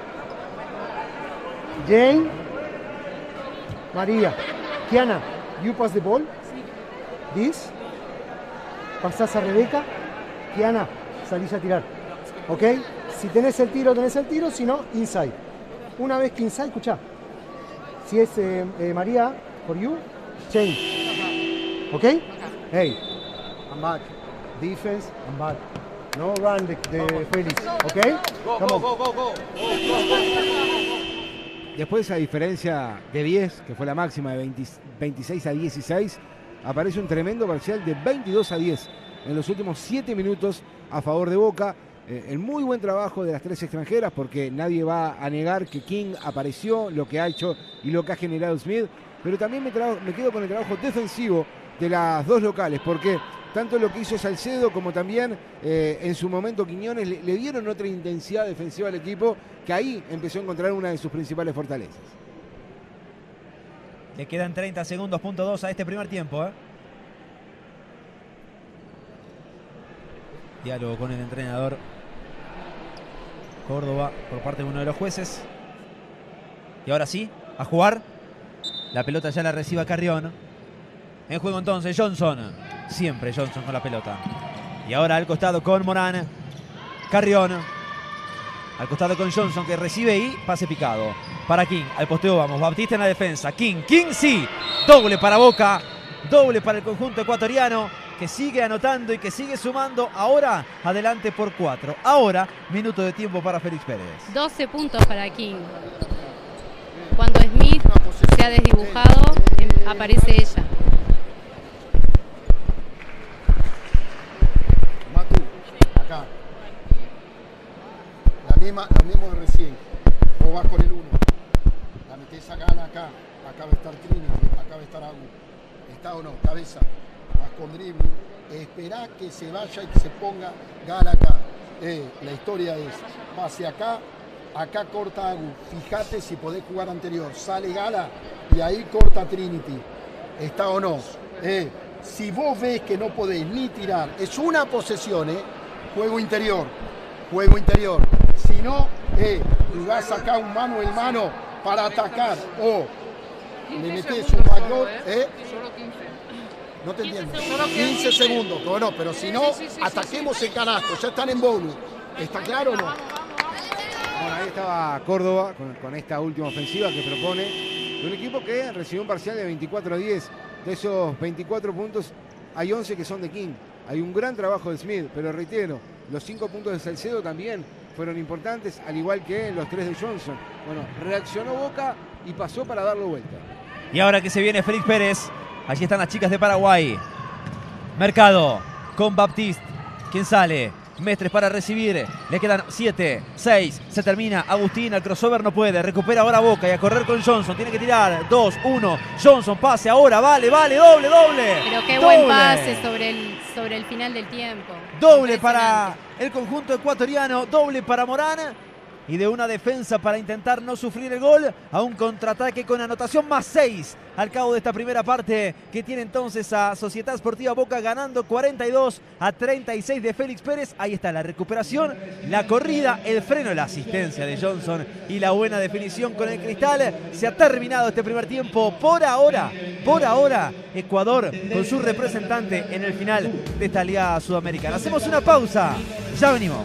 Jane, María, Kiana, you pass the ball. This. Pasás a Rebeca. Kiana, salís a tirar. ¿Ok? Si tenés el tiro, tenés el tiro. Si no, inside. Una vez que inside, escuchá. Si es eh, eh, María, for you, change. ¿Ok? Hey, I'm back. Defense, I'm back. No run de, de Félix, ¿ok? Go, go, go, go, go. Después de esa diferencia de diez, que fue la máxima de veinte, veintiséis a dieciséis, aparece un tremendo parcial de veintidós a diez en los últimos siete minutos a favor de Boca. Eh, el muy buen trabajo de las tres extranjeras, porque nadie va a negar que King apareció, lo que ha hecho y lo que ha generado Smith, pero también me, me quedo con el trabajo defensivo de las dos locales, porque tanto lo que hizo Salcedo como también eh, en su momento Quiñones le, le dieron otra intensidad defensiva al equipo, que ahí empezó a encontrar una de sus principales fortalezas. Le quedan treinta segundos, punto dos a este primer tiempo. ¿eh? Diálogo con el entrenador Córdoba por parte de uno de los jueces. Y ahora sí, a jugar. La pelota ya la recibe Carrión. En juego entonces Johnson. Siempre Johnson con la pelota. Y ahora al costado con Morán. Carrión. Al costado con Johnson, que recibe y pase picado. Para King. Al posteo vamos. Baptiste en la defensa. King. King sí. Doble para Boca. Doble para el conjunto ecuatoriano, que sigue anotando y que sigue sumando. Ahora adelante por cuatro. Ahora minuto de tiempo para Félix Pérez. doce puntos para King. Cuando Smith se ha desdibujado, aparece ella. Matu, acá. La misma, lo mismo de recién. Vos vas con el uno. La metés a Gala acá. Acá va a estar Trinity. Acá va a estar Agu. ¿Está o no? Cabeza. Vas con dribbling. Esperá que se vaya y que se ponga Gala acá. Eh, la historia es, pase acá. Acá corta Agu. Fíjate si podés jugar anterior. Sale Gala y ahí corta Trinity. ¿Está o no? Eh, si vos ves que no podés ni tirar, es una posesión, ¿eh? Juego interior. Juego interior. Si no, eh, jugás acá un mano en mano para atacar o le metés un backdoor, ¿eh? Solo quince. No te entiendo. Solo quince segundos. Bueno, pero si no, sí, sí, sí, ataquemos sí, sí. el canasto. Ya están en bonus. ¿Está claro o no? Bueno, ahí estaba Córdoba con, con esta última ofensiva que propone de un equipo que recibió un parcial de veinticuatro a diez. De esos veinticuatro puntos, hay once que son de King. Hay un gran trabajo de Smith, pero reitero, los cinco puntos de Salcedo también fueron importantes, al igual que los tres de Johnson. Bueno, reaccionó Boca y pasó para darle vuelta. Y ahora que se viene Félix Pérez, allí están las chicas de Paraguay. Mercado con Baptiste. ¿Quién sale? Mestres para recibir. Le quedan siete, seis. Se termina. Agustín, al crossover no puede. Recupera ahora Boca y a correr con Johnson. Tiene que tirar. dos, uno. Johnson, pase ahora. Vale, vale. Doble, doble. Pero qué doble. buen pase sobre el, sobre el final del tiempo. Doble para el conjunto ecuatoriano. Doble para Morán. Y de una defensa para intentar no sufrir el gol a un contraataque con anotación más seis al cabo de esta primera parte, que tiene entonces a Sociedad Sportiva Boca ganando cuarenta y dos a treinta y seis de Félix Pérez. Ahí está la recuperación, la corrida, el freno, la asistencia de Johnson y la buena definición con el cristal. Se ha terminado este primer tiempo. Por ahora, por ahora, Ecuador con su representante en el final de esta Liga Sudamericana. Hacemos una pausa, ya venimos.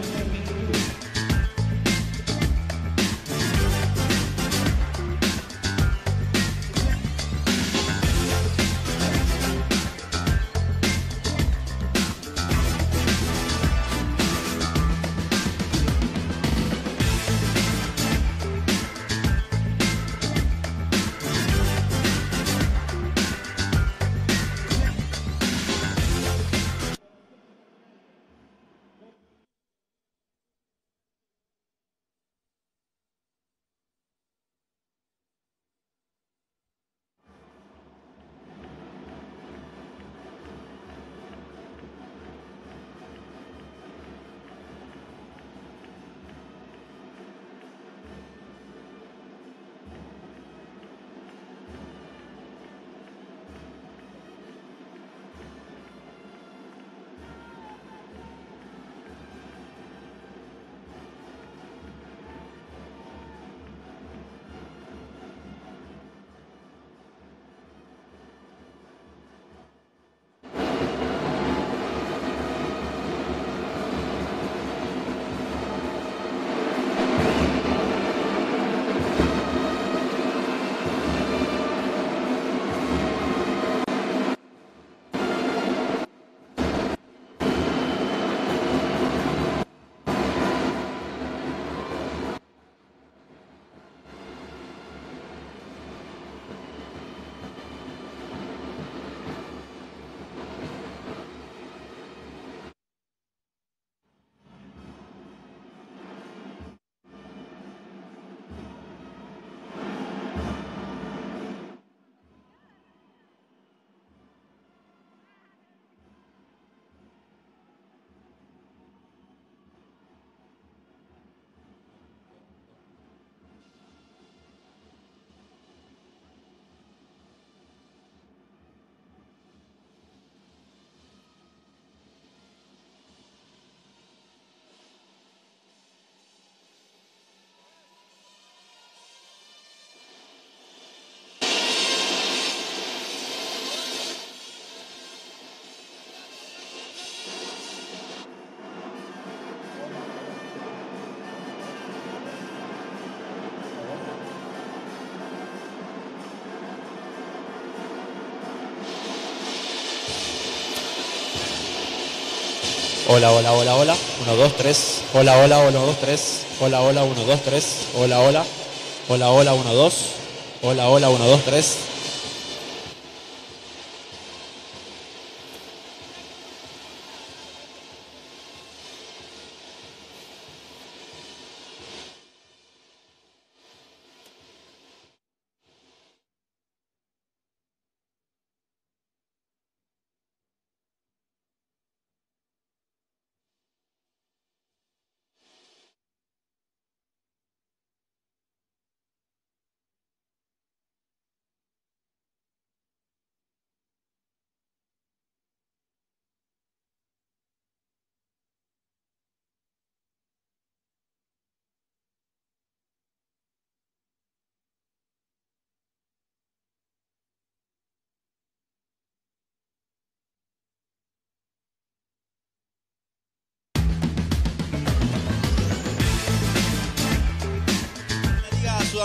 Hola, hola, hola, hola. uno, dos, tres. Hola, hola, uno, dos, tres. Hola, hola, uno, dos, tres. Hola, hola. Hola, hola, uno, dos. Hola, hola, uno, dos, tres.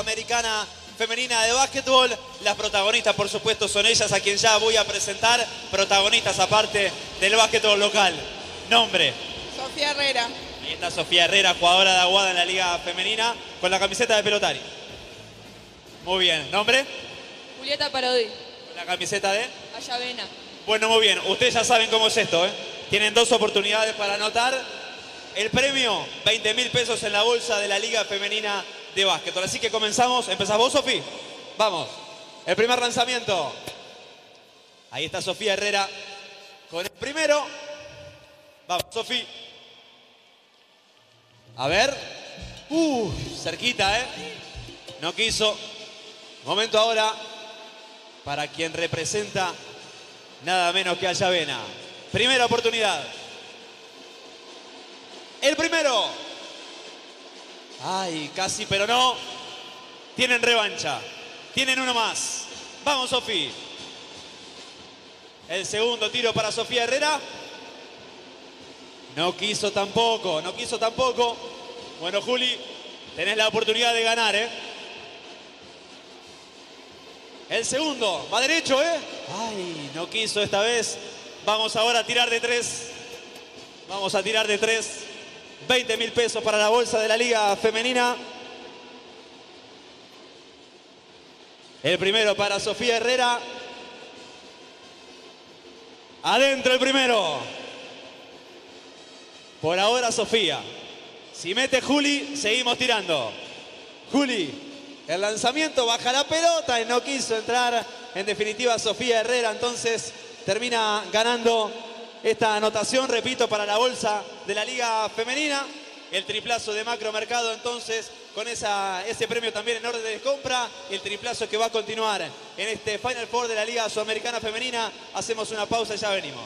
Sudamericana Femenina de Básquetbol. Las protagonistas, por supuesto, son ellas, a quien ya voy a presentar. Protagonistas aparte del básquetbol local. Nombre. Sofía Herrera. Ahí está Sofía Herrera, jugadora de Aguada en la Liga Femenina, con la camiseta de Pelotari. Muy bien. ¿Nombre? Julieta Parodi. Con la camiseta de Ayavena. Bueno, muy bien. Ustedes ya saben cómo es esto, ¿eh? Tienen dos oportunidades para anotar. El premio, veinte mil pesos en la bolsa de la Liga Femenina de Básquetbol. Así que comenzamos. ¿Empezás vos, Sofi? Vamos. El primer lanzamiento. Ahí está Sofía Herrera con el primero. Vamos, Sofi. A ver. Uh, cerquita, ¿eh? No quiso. Momento ahora para quien representa nada menos que Ayavena. Primera oportunidad. El primero. Ay, casi, pero no. Tienen revancha. Tienen uno más. Vamos, Sofi. El segundo tiro para Sofía Herrera. No quiso tampoco, no quiso tampoco. Bueno, Juli, tenés la oportunidad de ganar, ¿eh? El segundo, va derecho, ¿eh? Ay, no quiso esta vez. Vamos ahora a tirar de tres. Vamos a tirar de tres. veinte mil pesos para la bolsa de la Liga Femenina. El primero para Sofía Herrera. Adentro el primero. Por ahora Sofía. Si mete Juli, seguimos tirando. Juli, el lanzamiento, baja la pelota y no quiso entrar. En definitiva, Sofía Herrera entonces termina ganando esta anotación, repito, para la bolsa de la Liga Femenina. El triplazo de Macromercado entonces con esa, ese premio también en orden de compra. El triplazo que va a continuar en este Final Four de la Liga Sudamericana Femenina. Hacemos una pausa y ya venimos.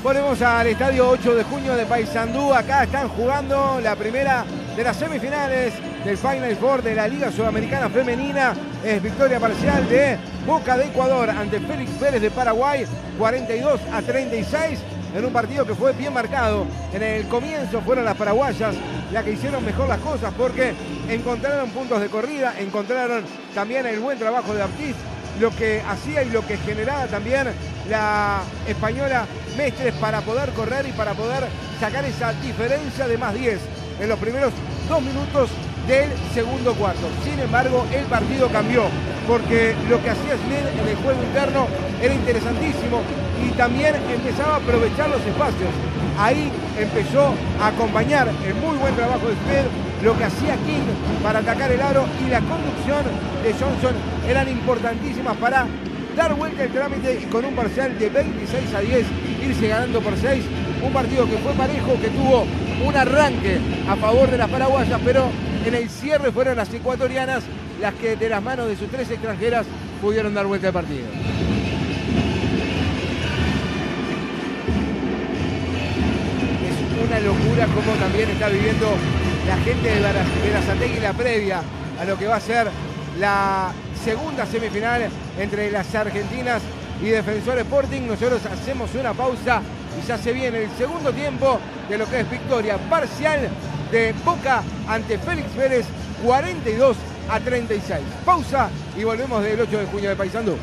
Volvemos al estadio ocho de junio de Paysandú. Acá están jugando la primera de las semifinales del Final Four de la Liga Sudamericana Femenina. Es victoria parcial de Boca de Ecuador ante Félix Pérez de Paraguay, cuarenta y dos a treinta y seis, en un partido que fue bien marcado. En el comienzo fueron las paraguayas las que hicieron mejor las cosas porque encontraron puntos de corrida, encontraron también el buen trabajo de Ortiz, lo que hacía y lo que generaba también la española Mestres para poder correr y para poder sacar esa diferencia de más diez en los primeros dos minutos del segundo cuarto. Sin embargo, el partido cambió porque lo que hacía Smith en el juego interno era interesantísimo y también empezaba a aprovechar los espacios. Ahí empezó a acompañar el muy buen trabajo de Smith, lo que hacía King para atacar el aro y la conducción de Johnson eran importantísimas para dar vuelta el trámite y con un parcial de veintiséis a diez irse ganando por seis. Un partido que fue parejo, que tuvo un arranque a favor de las paraguayas, pero en el cierre fueron las ecuatorianas las que de las manos de sus tres extranjeras pudieron dar vuelta al partido. Es una locura como también está viviendo la gente de Berazategui la previa a lo que va a ser la segunda semifinal entre las argentinas y Defensor Sporting. Nosotros hacemos una pausa y ya se viene el segundo tiempo de lo que es victoria parcial de Boca ante Félix Pérez, cuarenta y dos a treinta y seis. Pausa y volvemos del ocho de junio de Paysandú.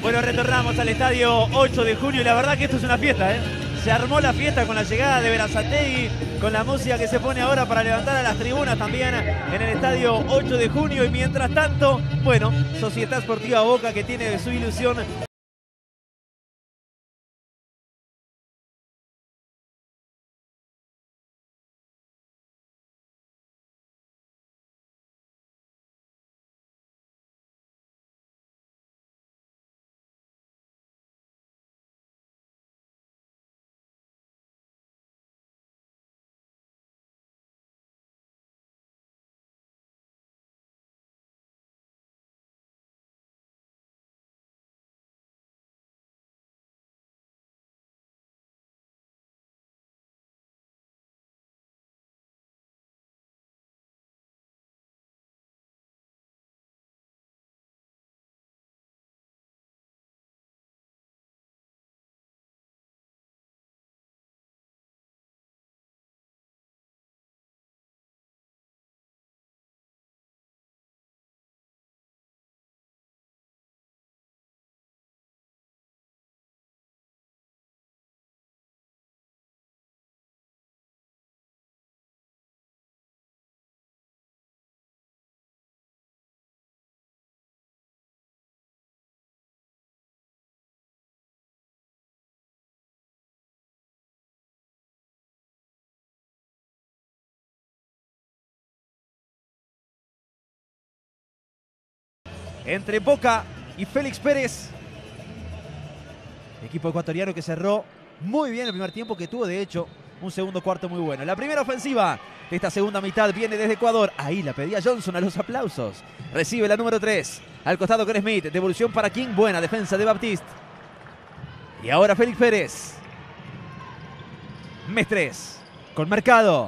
Bueno, retornamos al estadio ocho de junio y la verdad que esto es una fiesta, ¿eh? Se armó la fiesta con la llegada de Berazategui, con la música que se pone ahora para levantar a las tribunas también en el estadio ocho de junio. Y mientras tanto, bueno, Sociedad Sportiva Boca, que tiene su ilusión. Entre Boca y Félix Pérez. Equipo ecuatoriano que cerró muy bien el primer tiempo, que tuvo de hecho un segundo cuarto muy bueno. La primera ofensiva de esta segunda mitad viene desde Ecuador. Ahí la pedía Johnson a los aplausos. Recibe la número tres. Al costado con Smith. Devolución para King. Buena defensa de Baptiste. Y ahora Félix Pérez. Mestres con Mercado.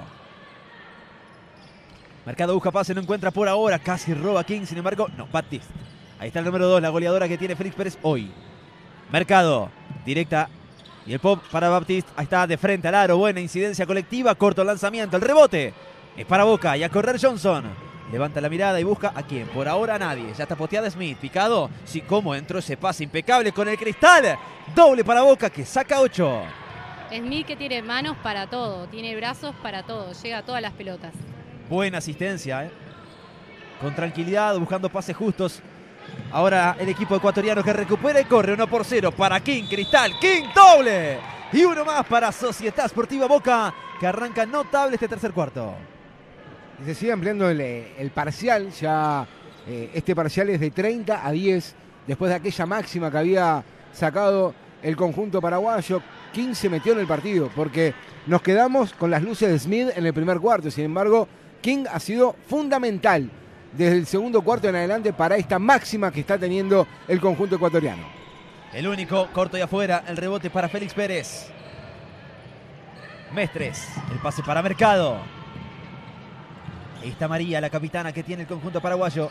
Mercado busca pase, no encuentra por ahora. Casi roba King, sin embargo, no, Baptiste. Ahí está el número dos, la goleadora que tiene Félix Pérez hoy. Mercado, directa. Y el pop para Baptiste. Ahí está, de frente al aro. Buena incidencia colectiva. Corto lanzamiento. El rebote es para Boca. Y a correr Johnson. Levanta la mirada y busca a quién. Por ahora a nadie. Ya está poteada Smith. Picado. Sí, cómo entró ese pase impecable con el cristal. Doble para Boca que saca ocho. Smith que tiene manos para todo. Tiene brazos para todo. Llega a todas las pelotas. Buena asistencia, ¿eh? Con tranquilidad, buscando pases justos. Ahora el equipo ecuatoriano que recupera y corre uno por cero para King, Cristal, King, doble. Y uno más para Sociedad Sportiva Boca, que arranca notable este tercer cuarto. Se sigue ampliando el, el parcial, ya eh, este parcial es de treinta a diez, después de aquella máxima que había sacado el conjunto paraguayo. King se metió en el partido, porque nos quedamos con las luces de Smith en el primer cuarto. Sin embargo, King ha sido fundamental desde el segundo cuarto en adelante para esta máxima que está teniendo el conjunto ecuatoriano. El único, corto y afuera, el rebote para Félix Pérez. Mestres, el pase para Mercado. Ahí está María, la capitana que tiene el conjunto paraguayo.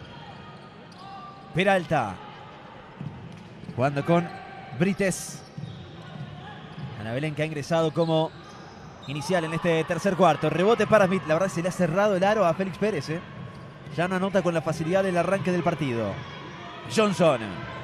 Peralta. Jugando con Brites. Ana Belén, que ha ingresado como inicial en este tercer cuarto. Rebote para Smith. La verdad se le ha cerrado el aro a Félix Pérez, ¿eh? Ya no anota con la facilidad del arranque del partido. Johnson.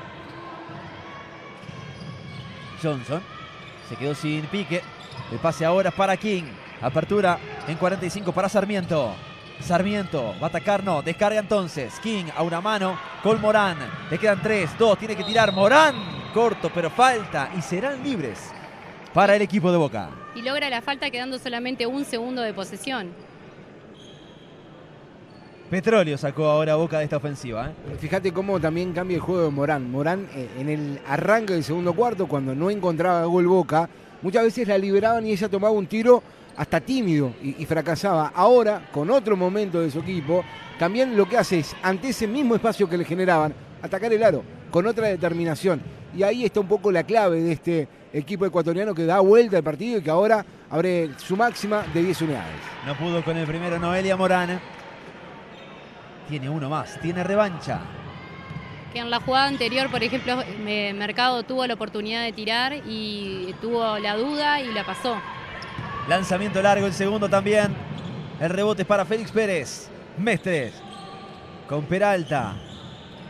Johnson. Se quedó sin pique. El pase ahora para King. Apertura en cuarenta y cinco para Sarmiento. Sarmiento va a atacar, no. Descarga entonces. King a una mano con Morán. Le quedan tres, dos. Tiene que tirar Morán. Corto, pero falta. Y serán libres para el equipo de Boca. Y logra la falta quedando solamente un segundo de posesión. Petróleo sacó ahora Boca de esta ofensiva, ¿eh? Fíjate cómo también cambia el juego de Morán. Morán eh, en el arranque del segundo cuarto, cuando no encontraba gol Boca, muchas veces la liberaban y ella tomaba un tiro hasta tímido y, y fracasaba. Ahora, con otro momento de su equipo, también lo que hace es, ante ese mismo espacio que le generaban, atacar el aro con otra determinación. Y ahí está un poco la clave de este equipo ecuatoriano que da vuelta al partido y que ahora abre su máxima de diez unidades. No pudo con el primero Noelia Morán. Tiene uno más, tiene revancha. Que en la jugada anterior, por ejemplo, Mercado tuvo la oportunidad de tirar y tuvo la duda y la pasó. Lanzamiento largo, el segundo también. El rebote es para Félix Pérez. Mestres con Peralta.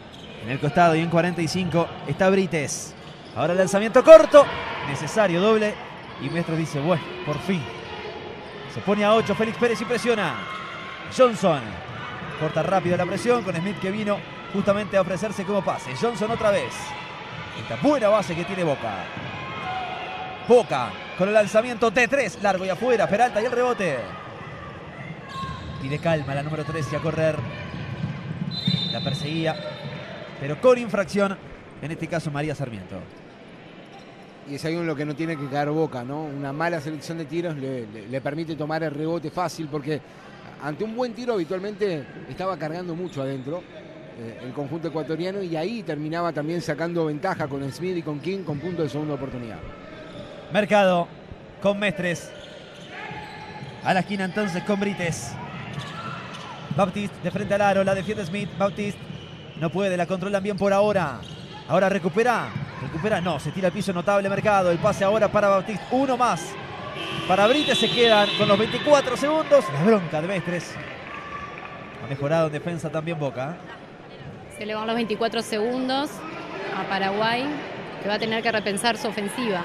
En el costado y en cuarenta y cinco está Brites. Ahora el lanzamiento corto. Necesario doble. Y Mestres dice, bueno, por fin. Se pone a ocho Félix Pérez y presiona. Johnson. Corta rápido la presión con Smith que vino justamente a ofrecerse como pase. Johnson otra vez. Esta buena base que tiene Boca. Boca con el lanzamiento T tres. Largo y afuera. Peralta y el rebote. Pide calma la número tres y a correr. La perseguía, pero con infracción. En este caso María Sarmiento. Y es algo en lo que no tiene que caer Boca, ¿no? Una mala selección de tiros le, le, le permite tomar el rebote fácil porque ante un buen tiro habitualmente estaba cargando mucho adentro eh, el conjunto ecuatoriano y ahí terminaba también sacando ventaja con Smith y con King con punto de segunda oportunidad. Mercado con Mestres. A la esquina entonces con Brites. Baptiste de frente al aro, la defiende Smith. Baptiste no puede, la controlan bien por ahora. Ahora recupera. Recupera, no, se tira al piso, notable Mercado. El pase ahora para Baptiste, uno más. Para Brites se quedan con los veinticuatro segundos. La bronca de Mestres. Ha mejorado en defensa también Boca. Se le van los veinticuatro segundos a Paraguay, que va a tener que repensar su ofensiva.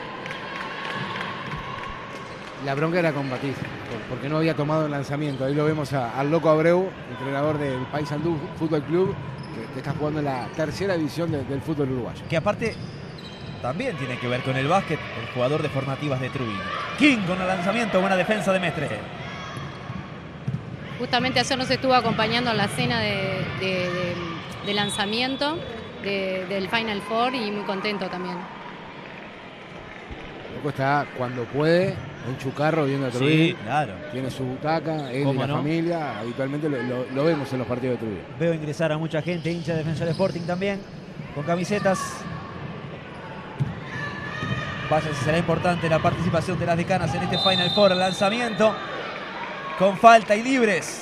La bronca era con Batista, porque no había tomado el lanzamiento. Ahí lo vemos a, al Loco Abreu, entrenador del Paysandú Fútbol Club, que, que está jugando en la tercera división de, del fútbol uruguayo. Que aparte también tiene que ver con el básquet, el jugador de formativas de Trujillo. King con el lanzamiento, buena defensa de Mestres. Justamente ayer nos estuvo acompañando en la cena de, de, de, de lanzamiento de, del Final Four y muy contento también. Loco está cuando puede en Chucarro viendo a Trujillo. Sí, claro. Tiene su butaca, él y la no? familia. Habitualmente lo, lo, lo vemos en los partidos de Trujillo. Veo ingresar a mucha gente, hincha de Defensor Sporting también, con camisetas. Vaya si será importante la participación de las decanas en este Final Four. El lanzamiento con falta y libres.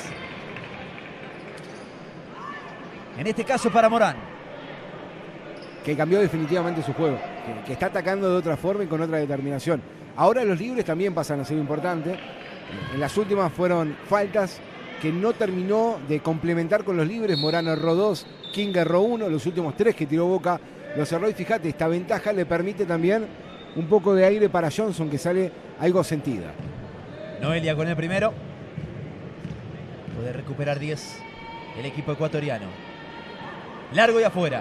En este caso para Morán. Que cambió definitivamente su juego. Que, que está atacando de otra forma y con otra determinación. Ahora los libres también pasan a ser importantes. En las últimas fueron faltas que no terminó de complementar con los libres. Morán erró dos, King erró uno. Los últimos tres que tiró Boca los cerró. Y fíjate, esta ventaja le permite también un poco de aire para Johnson, que sale algo sentida. Noelia con el primero. Puede recuperar diez el equipo ecuatoriano. Largo y afuera.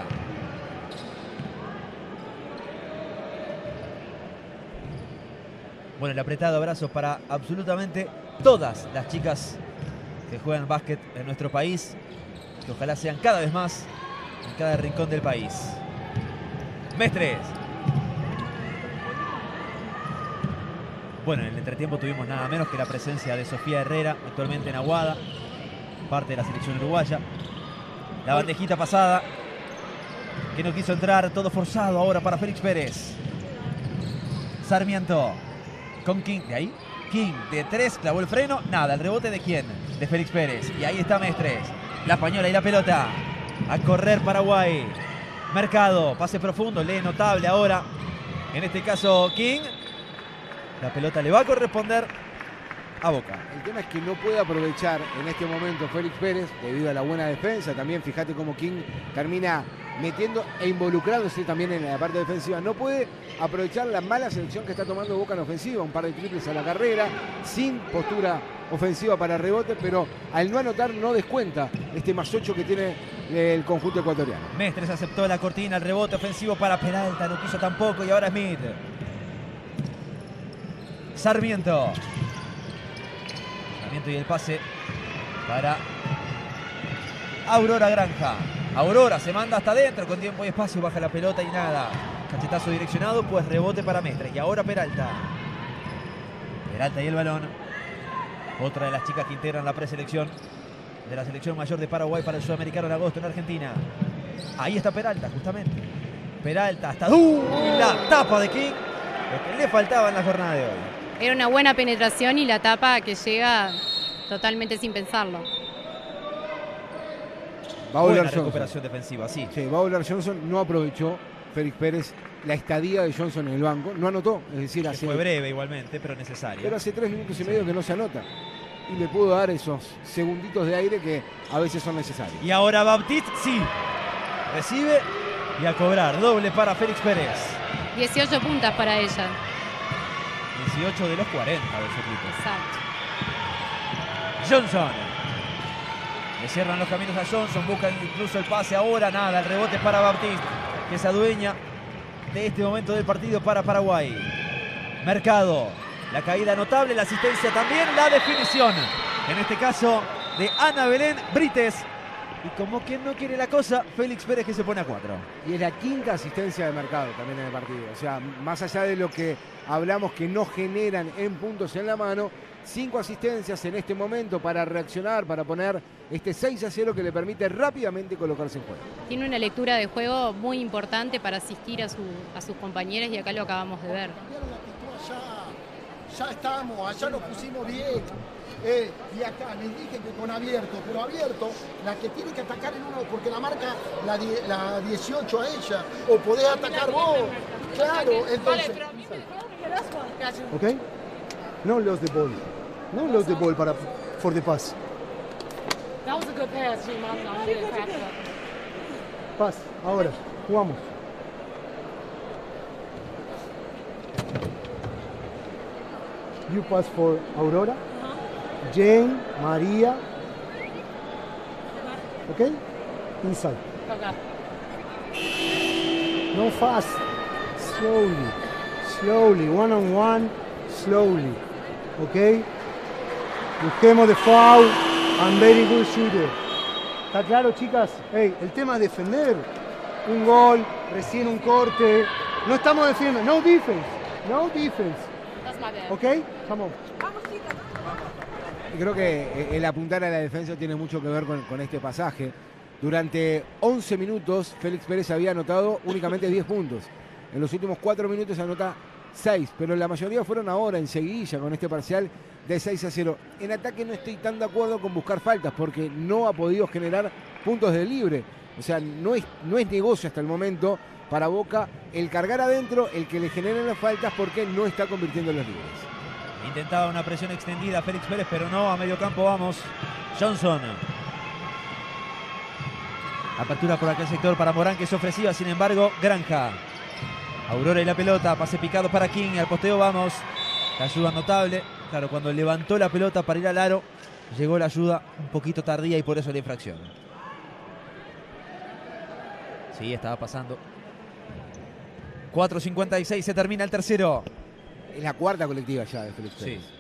Bueno, el apretado abrazo para absolutamente todas las chicas que juegan básquet en nuestro país, que ojalá sean cada vez más en cada rincón del país. Mestres. Bueno, en el entretiempo tuvimos nada menos que la presencia de Sofía Herrera, actualmente en Aguada, parte de la selección uruguaya. La bandejita pasada, que no quiso entrar, todo forzado ahora para Félix Pérez. Sarmiento. Con King, de ahí, King de tres, clavó el freno, nada, el rebote de quién, de Félix Pérez, y ahí está Mestres, la española y la pelota, a correr Paraguay, Mercado, pase profundo, lee notable ahora, en este caso King, la pelota le va a corresponder a Boca. El tema es que no puede aprovechar en este momento Félix Pérez, debido a la buena defensa, también fíjate cómo King termina metiendo e involucrándose también en la parte defensiva. No puede aprovechar la mala selección que está tomando Boca en ofensiva, un par de triples a la carrera, sin postura ofensiva para rebote, pero al no anotar no descuenta este más ocho que tiene el conjunto ecuatoriano. Mestres aceptó la cortina, el rebote ofensivo para Peralta, no quiso tampoco, y ahora Smith. Sarmiento. Sarmiento y el pase para Aurora Granja. Aurora se manda hasta adentro con tiempo y espacio, baja la pelota y nada. Cachetazo direccionado, pues rebote para Mestres. Y ahora Peralta. Peralta y el balón. Otra de las chicas que integran la preselección de la selección mayor de Paraguay para el Sudamericano en agosto en Argentina. Ahí está Peralta, justamente. Peralta hasta ¡Uh! la tapa de King. Lo que le faltaba en la jornada de hoy. Era una buena penetración y la tapa que llega totalmente sin pensarlo. Va a volar Buena Johnson. recuperación defensiva, sí. Sí, va a volar Johnson. No aprovechó Félix Pérez la estadía de Johnson en el banco. No anotó, es decir, Que hace, fue breve igualmente, pero necesaria. pero hace tres minutos y medio que no se anota. Y le pudo dar esos segunditos de aire que a veces son necesarios. Y ahora Baptiste, sí. Recibe y a cobrar. Doble para Félix Pérez. dieciocho puntas para ella. dieciocho de los cuarenta de su equipo. Exacto. Johnson. Le cierran los caminos a Johnson. Busca incluso el pase ahora. Nada, el rebote para Baptiste, que se adueña de este momento del partido para Paraguay. Mercado. La caída notable, la asistencia también, la definición. En este caso de Ana Belén Brites. Y como quien no quiere la cosa, Félix Pérez, que se pone a cuatro. Y es la quinta asistencia de Mercado también en el partido. O sea, más allá de lo que hablamos que no generan en puntos en la mano, cinco asistencias en este momento para reaccionar, para poner este seis a cero que le permite rápidamente colocarse en juego. Tiene una lectura de juego muy importante para asistir a, su, a sus compañeras y acá lo acabamos de ver. Ya estamos, allá nos pusimos bien. Eh, y acá les dije que con abierto, pero abierto, la que tiene que atacar en uno, porque la marca la, die, la dieciocho a ella, o podés atacar vos. Claro, entonces. ¿Ok? No lose the ball. No lose the ball para, for the pass. That was a good pass, G. Mom. I'm gonna crack it up. Pass, ahora, jugamos. You pass for Aurora. Uh-huh. Jane, Maria. Okay? Inside. Okay. No fast. Slowly. Slowly. One on one. Slowly. Okay? Busquemos the foul. And very good shooter. ¿Está claro, chicas? Hey, el tema es defender. Un gol, recién un corte. No estamos defendiendo. No defense. No defense. ¿Ok? Vamos. Creo que el apuntar a la defensa tiene mucho que ver con, con este pasaje. Durante once minutos, Félix Pérez había anotado únicamente diez puntos. En los últimos cuatro minutos anota seis, pero la mayoría fueron ahora, enseguida, con este parcial de seis a cero. En ataque no estoy tan de acuerdo con buscar faltas, porque no ha podido generar puntos de libre. O sea, no es, no es negocio hasta el momento para Boca el cargar adentro, el que le generen las faltas, porque no está convirtiendo en los libres. Intentaba una presión extendida Félix Pérez, pero no, a medio campo vamos. Johnson. Apertura por aquel sector para Morán, que es ofensiva, sin embargo, Granja. Aurora y la pelota, pase picado para King, al posteo vamos. La ayuda notable, claro, cuando levantó la pelota para ir al aro, llegó la ayuda un poquito tardía y por eso la infracción. Sí, estaba pasando. cuatro cincuenta y seis, se termina el tercero. Es la cuarta colectiva ya de Félix Pérez. Sí.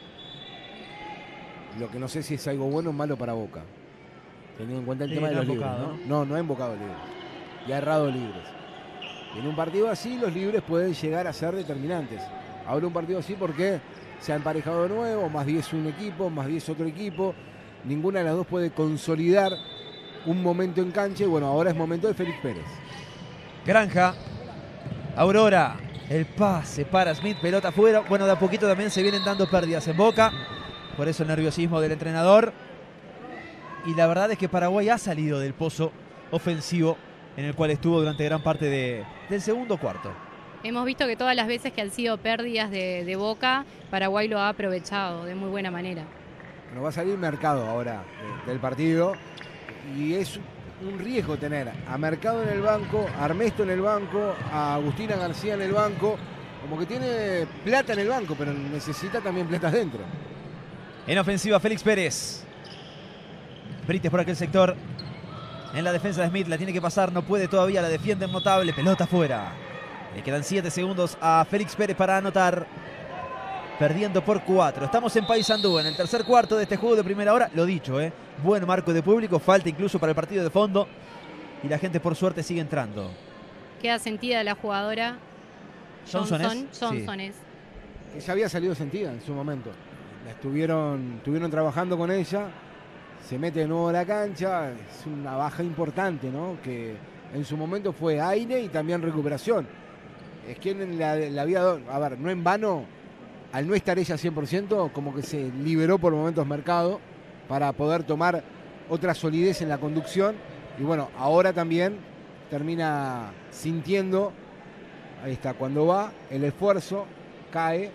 Lo que no sé si es algo bueno o malo para Boca, teniendo en cuenta el sí, tema de los libres, ¿no? No, no ha invocado libres. Y ha errado libres. En un partido así, los libres pueden llegar a ser determinantes. Ahora un partido así porque se ha emparejado de nuevo, más diez un equipo, más diez otro equipo. Ninguna de las dos puede consolidar un momento en cancha. Y bueno, ahora es momento de Félix Pérez. Granja. Aurora. El pase para Smith, pelota afuera. Bueno, de a poquito también se vienen dando pérdidas en Boca. Por eso el nerviosismo del entrenador. Y la verdad es que Paraguay ha salido del pozo ofensivo en el cual estuvo durante gran parte de, del segundo cuarto. Hemos visto que todas las veces que han sido pérdidas de, de Boca, Paraguay lo ha aprovechado de muy buena manera. Bueno, va a salir Mercado ahora de, del partido. Y es un riesgo tener a Mercado en el banco, a Armesto en el banco, a Agustina García en el banco. Como que tiene plata en el banco, pero necesita también plata adentro. En ofensiva, Félix Pérez. Brites por aquel sector. En la defensa de Smith, la tiene que pasar, no puede todavía, la defiende notable, pelota afuera. Le quedan siete segundos a Félix Pérez para anotar. Perdiendo por cuatro. Estamos en Paysandú, en el tercer cuarto de este juego de primera hora. Lo dicho, ¿eh? Buen marco de público, falta incluso para el partido de fondo. Y la gente por suerte sigue entrando. Queda sentida la jugadora. Johnson, Johnson es. Johnson Sí. es. Ya había salido sentida en su momento. La estuvieron, estuvieron trabajando con ella. Se mete de nuevo a la cancha. Es una baja importante, ¿no? Que en su momento fue aire y también recuperación. Es que en la, la vida, a ver, no en vano, al no estar ella cien por ciento, como que se liberó por momentos Mercado para poder tomar otra solidez en la conducción. Y bueno, ahora también termina sintiendo, ahí está, cuando va, el esfuerzo, cae.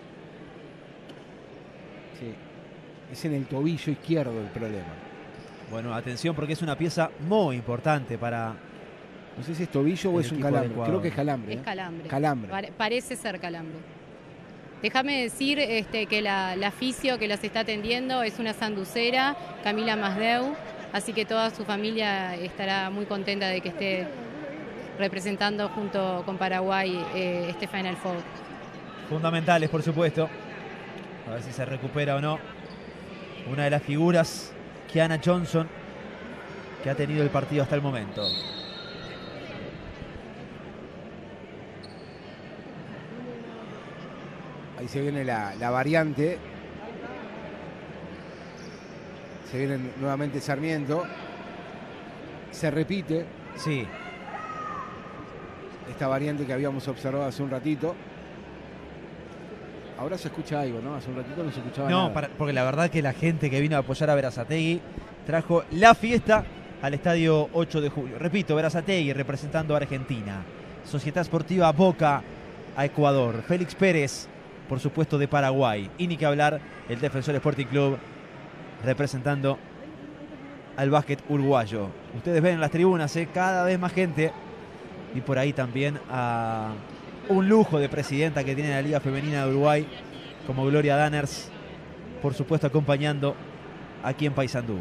Sí, es en el tobillo izquierdo el problema. Bueno, atención porque es una pieza muy importante para No sé si es tobillo o El es un equipo de calambre. Ecuador. Creo que es calambre. Es ¿eh? calambre. Calambre. Pare- parece ser calambre. Déjame decir este, que la, la fisio que las está atendiendo es una sanducera, Camila Masdeu, así que toda su familia estará muy contenta de que esté representando junto con Paraguay eh, este Final Four. Fundamentales, por supuesto. A ver si se recupera o no. Una de las figuras, Kiana Johnson, que ha tenido el partido hasta el momento. Ahí se viene la, la variante. Se viene nuevamente Sarmiento. Se repite. Sí. Esta variante que habíamos observado hace un ratito. Ahora se escucha algo, ¿no? Hace un ratito no se escuchaba No, nada. para- porque la verdad que la gente que vino a apoyar a Berazategui trajo la fiesta al estadio ocho de julio. Repito, Berazategui representando a Argentina. Sociedad Sportiva Boca a Ecuador. Félix Pérez, por supuesto, de Paraguay. Y ni que hablar, el Defensor Sporting Club representando al básquet uruguayo. Ustedes ven en las tribunas, ¿eh? Cada vez más gente. Y por ahí también a un lujo de presidenta que tiene la Liga Femenina de Uruguay, como Gloria Danners, por supuesto acompañando aquí en Paysandú.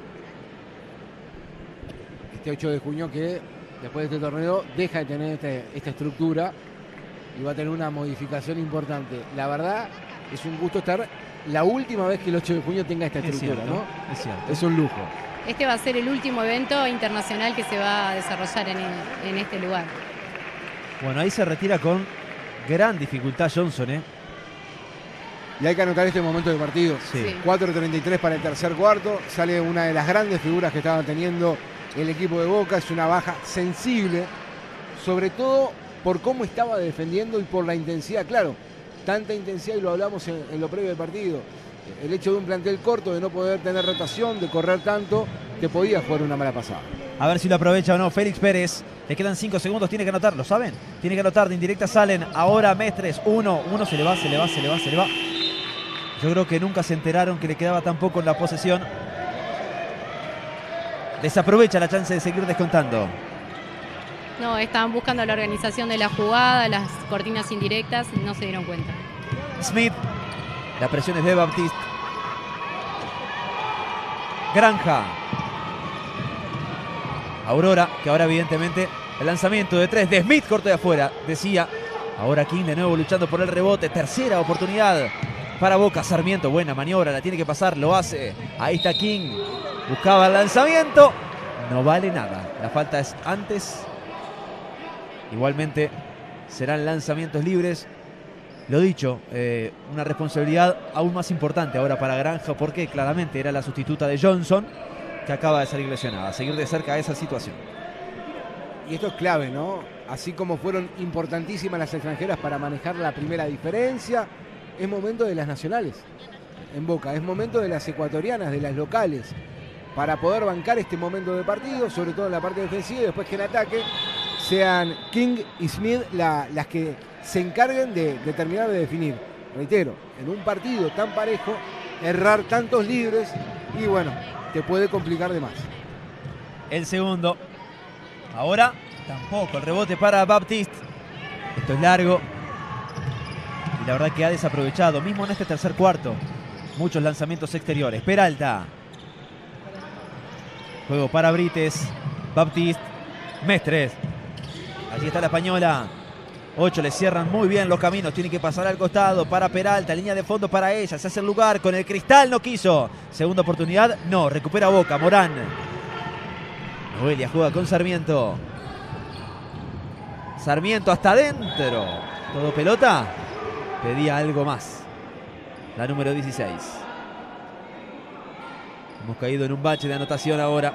Este ocho de junio que después de este torneo deja de tener este- esta estructura y va a tener una modificación importante. La verdad es un gusto estar la última vez que el ocho de junio tenga esta Es estructura, cierto, ¿no? es cierto. Es un lujo. Este va a ser el último evento internacional que se va a desarrollar en, el- en este lugar. Bueno, ahí se retira con gran dificultad Johnson, ¿eh? Y hay que anotar este momento del partido. Sí. Sí. cuatro treinta y tres para el tercer cuarto. Sale una de las grandes figuras que estaba teniendo el equipo de Boca. Es una baja sensible, sobre todo por cómo estaba defendiendo y por la intensidad. Claro, tanta intensidad, y lo hablamos en, en lo previo del partido. El hecho de un plantel corto, de no poder tener rotación, de correr tanto, te podía jugar una mala pasada. A ver si lo aprovecha o no Félix Pérez. Le quedan cinco segundos, tiene que anotar, ¿lo saben? Tiene que anotar, de indirecta salen ahora Mestres. Uno, uno se le va, se le va, se le va, se le va. Yo creo que nunca se enteraron que le quedaba tan poco en la posesión. Desaprovecha la chance de seguir descontando. No, estaban buscando la organización de la jugada, las cortinas indirectas, y no se dieron cuenta. Smith. La presión es de Baptiste. Granja. Aurora, que ahora evidentemente el lanzamiento de tres de Smith, corto de afuera, decía. Ahora King de nuevo luchando por el rebote. Tercera oportunidad para Boca. Sarmiento, buena maniobra, la tiene que pasar, lo hace. Ahí está King. Buscaba el lanzamiento. No vale nada. La falta es antes. Igualmente serán lanzamientos libres. Lo dicho, eh, una responsabilidad aún más importante ahora para Granja, porque claramente era la sustituta de Johnson, que acaba de salir lesionada. Seguir de cerca esa situación. Y esto es clave, ¿no? Así como fueron importantísimas las extranjeras para manejar la primera diferencia, es momento de las nacionales en Boca, es momento de las ecuatorianas, de las locales, para poder bancar este momento de partido, sobre todo en la parte defensiva, y después que en ataque sean King y Smith la- las que se encarguen de, de terminar de definir. Reitero, en un partido tan parejo, errar tantos libres y bueno, te puede complicar de más. El segundo. Ahora tampoco. El rebote para Baptiste. Esto es largo. Y la verdad que ha desaprovechado, mismo en este tercer cuarto, muchos lanzamientos exteriores. Peralta. Juego para Brites. Baptiste. Mestres. Allí está la española. Ocho le cierran muy bien los caminos. Tiene que pasar al costado para Peralta. Línea de fondo para ella. Se hace el lugar con el cristal. No quiso. Segunda oportunidad. No. Recupera Boca. Morán. Noelia juega con Sarmiento. Sarmiento hasta adentro. Todo pelota. Pedía algo más. La número dieciséis. Hemos caído en un bache de anotación ahora.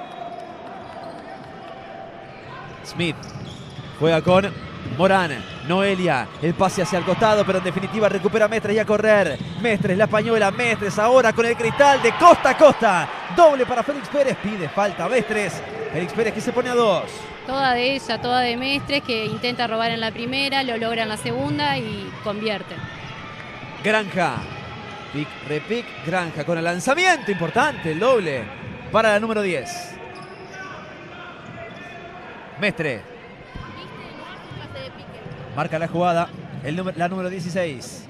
Smith. Juega con Morán. Noelia. El pase hacia el costado, pero en definitiva recupera Mestres y a correr. Mestres, la española. Mestres ahora con el cristal de costa a costa. Doble para Félix Pérez. Pide falta Mestres. Félix Pérez que se pone a dos. Toda de ella, toda de Mestres, que intenta robar en la primera, lo logra en la segunda y convierte. Granja. Pic, repic. Granja con el lanzamiento importante. El doble para la número diez. Mestre. Marca la jugada el número, la número dieciséis.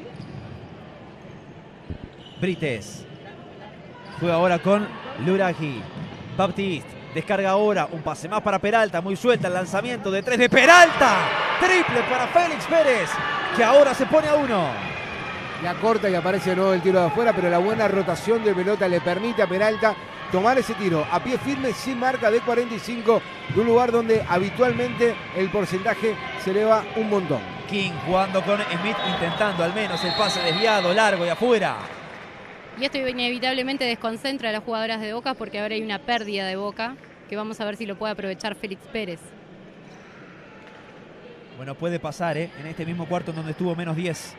Brites. Juega ahora con Luragi. Baptiste. Descarga ahora. Un pase más para Peralta. Muy suelta el lanzamiento de tres de Peralta. Triple para Félix Pérez, que ahora se pone a uno. La corta y aparece de nuevo el tiro de afuera, pero la buena rotación de pelota le permite a Peralta tomar ese tiro a pie firme sin marca de cuarenta y cinco, de un lugar donde habitualmente el porcentaje se eleva un montón. King jugando con Smith, intentando al menos el pase desviado, largo y afuera. Y esto inevitablemente desconcentra a las jugadoras de Boca porque ahora hay una pérdida de Boca que vamos a ver si lo puede aprovechar Félix Pérez. Bueno, puede pasar, ¿eh? En este mismo cuarto en donde estuvo menos diez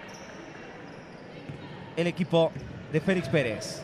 el equipo de Félix Pérez.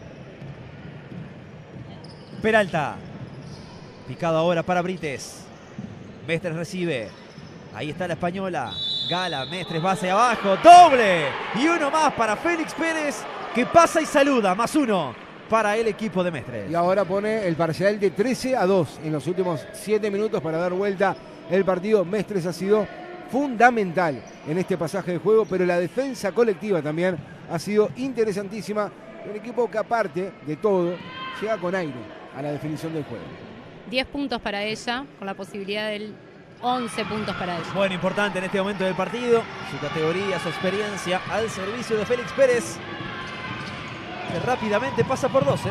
Peralta. Picado ahora para Brites. Mestres recibe. Ahí está la española. Gala, Mestres va hacia abajo. ¡Doble! Y uno más para Félix Pérez, que pasa y saluda. Más uno para el equipo de Mestres. Y ahora pone el parcial de trece a dos en los últimos siete minutos para dar vuelta el partido. Mestres ha sido fundamental en este pasaje de juego, pero la defensa colectiva también ha sido interesantísima. Un equipo que aparte de todo llega con aire a la definición del juego. diez puntos para ella, con la posibilidad del once puntos para ella. Bueno, importante en este momento del partido. Su categoría, su experiencia al servicio de Félix Pérez, que rápidamente pasa por doce.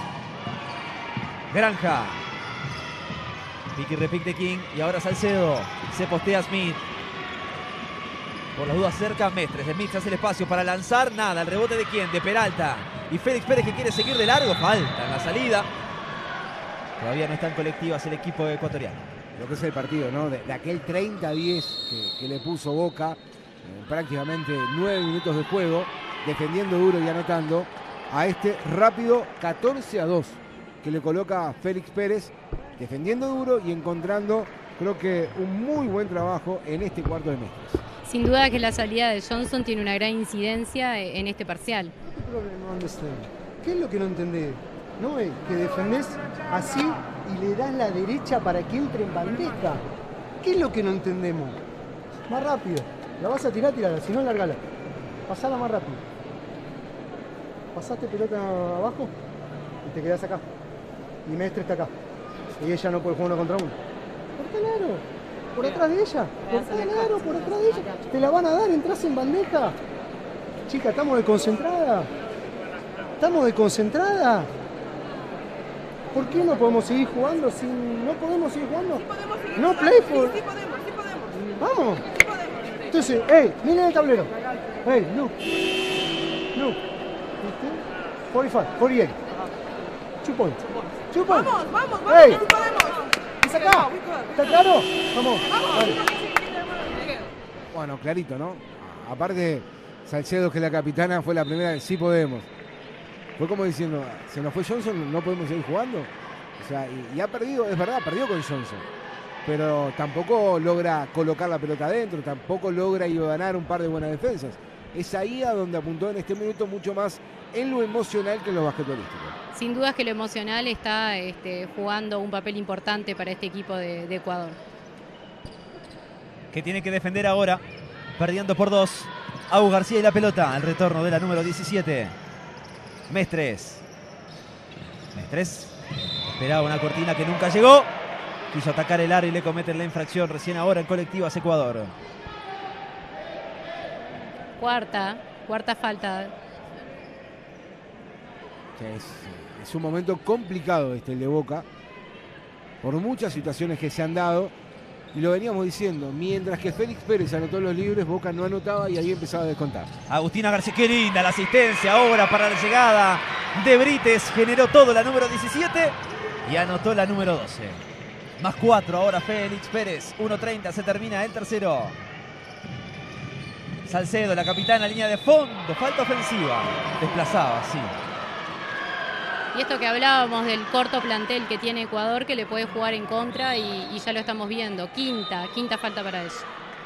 Granja. Pique y repique de King. Y ahora Salcedo. Se postea Smith. Por las dudas cerca Mestres. Smith se hace el espacio para lanzar. Nada. El rebote de quién? De Peralta. Y Félix Pérez, que quiere seguir de largo. Falta en la salida. Todavía no están colectivas el equipo ecuatoriano. Lo que es el partido, ¿no? De, de aquel treinta a diez que, que le puso Boca, en prácticamente nueve minutos de juego, defendiendo duro y anotando, a este rápido catorce a dos que le coloca a Félix Pérez, defendiendo duro y encontrando, creo que, un muy buen trabajo en este cuarto de Mestres. Sin duda que la salida de Johnson tiene una gran incidencia en este parcial. ¿Qué es lo que no entendés? ¿No es que defendés así y le das la derecha para que entre en bandeja? ¿Qué es lo que no entendemos? Más rápido. La vas a tirar, tirala, si no, largala. Pasala más rápido. Pasaste pelota abajo y te quedás acá. Y Mestre está acá. Y ella no puede jugar uno contra uno. Cortá el aro. Por atrás de ella. Cortá el aro, por atrás de ella. Te la van a dar, entras en bandeja. Chica, estamos desconcentradas. Estamos desconcentradas. ¿Por qué no podemos seguir jugando? Si no podemos seguir jugando. Sí podemos seguir no jugando. play for. Sí, sí podemos, sí podemos. Vamos. Sí podemos. Entonces, hey, miren el tablero. Hey, look. Look. cuarenta y cinco, cuarenta y ocho. Two points. Two points. Vamos, vamos, vamos. Hey. Sí podemos. ¿Es acá? ¿Está claro? Vamos. Dale. Bueno, clarito, ¿no? Aparte, Salcedo, que es la capitana, fue la primera del sí podemos. Fue como diciendo, se nos fue Johnson, no podemos seguir jugando. O sea, y, y ha perdido, es verdad, perdió con Johnson. Pero tampoco logra colocar la pelota adentro, tampoco logra ir a ganar un par de buenas defensas. Es ahí a donde apuntó en este minuto mucho más en lo emocional que en lo basquetbolístico. Sin dudas que lo emocional está este, jugando un papel importante para este equipo de, de Ecuador. Que tiene que defender ahora, perdiendo por dos. Agus García y la pelota, el retorno de la número diecisiete. Mestres. Mestres esperaba una cortina que nunca llegó. Quiso atacar el aro y le cometen la infracción recién ahora en colectivas Ecuador. Cuarta, cuarta falta. Es, es un momento complicado este el de Boca, por muchas situaciones que se han dado, y lo veníamos diciendo, mientras que Félix Pérez anotó los libres, Boca no anotaba y ahí empezaba a descontar. Agustina García, qué linda la asistencia ahora para la llegada de Brites, generó todo la número diecisiete y anotó la número doce. Más cuatro ahora Félix Pérez, uno treinta, se termina el tercero. Salcedo, la capitana, línea de fondo, falta ofensiva, desplazaba, sí. Y esto que hablábamos del corto plantel que tiene Ecuador, que le puede jugar en contra y, y ya lo estamos viendo. Quinta, quinta falta para ellos.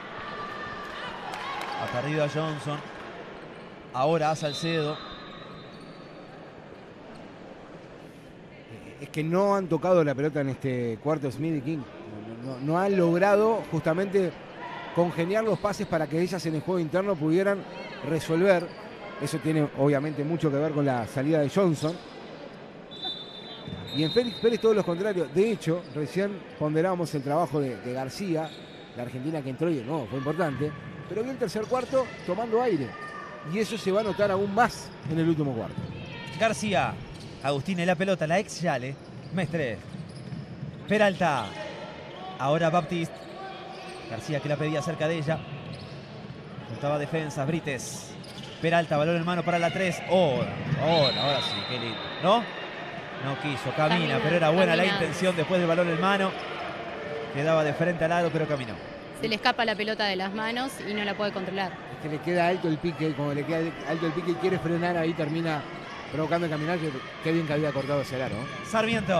Ha perdido a Johnson. Ahora a Salcedo. Es que no han tocado la pelota en este cuarto Smith y King. no, no han logrado justamente congeniar los pases para que ellas en el juego interno pudieran resolver. Eso tiene obviamente mucho que ver con la salida de Johnson. Y en Félix Pérez todo lo contrario. De hecho, recién ponderábamos el trabajo de, de García, la argentina que entró y no, fue importante. Pero vi el tercer cuarto tomando aire. Y eso se va a notar aún más en el último cuarto. García, Agustín en la pelota, la ex Yale, Mestre, Peralta, ahora Baptiste, García que la pedía cerca de ella, juntaba defensa, Brites, Peralta, balón en mano para la tres, ahora, ahora, ahora sí, qué lindo, ¿no? No quiso, camina, camina pero era buena camina. La intención después del balón en mano, quedaba de frente al aro, pero caminó. Se le escapa la pelota de las manos y no la puede controlar. Es que le queda alto el pique, como le queda alto el pique y quiere frenar, ahí termina provocando el caminar, que qué bien que había cortado ese aro. Sarmiento.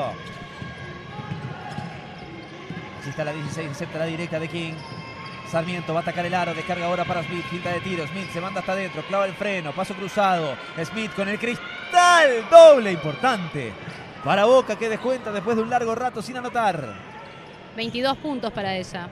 Así está la dieciséis, acepta la directa de King. Sarmiento va a atacar el aro, descarga ahora para Smith, finta de tiro, Smith se manda hasta adentro, clava el freno, paso cruzado, Smith con el cristal, doble importante para Boca que descuenta después de un largo rato sin anotar. veintidós puntos para ella.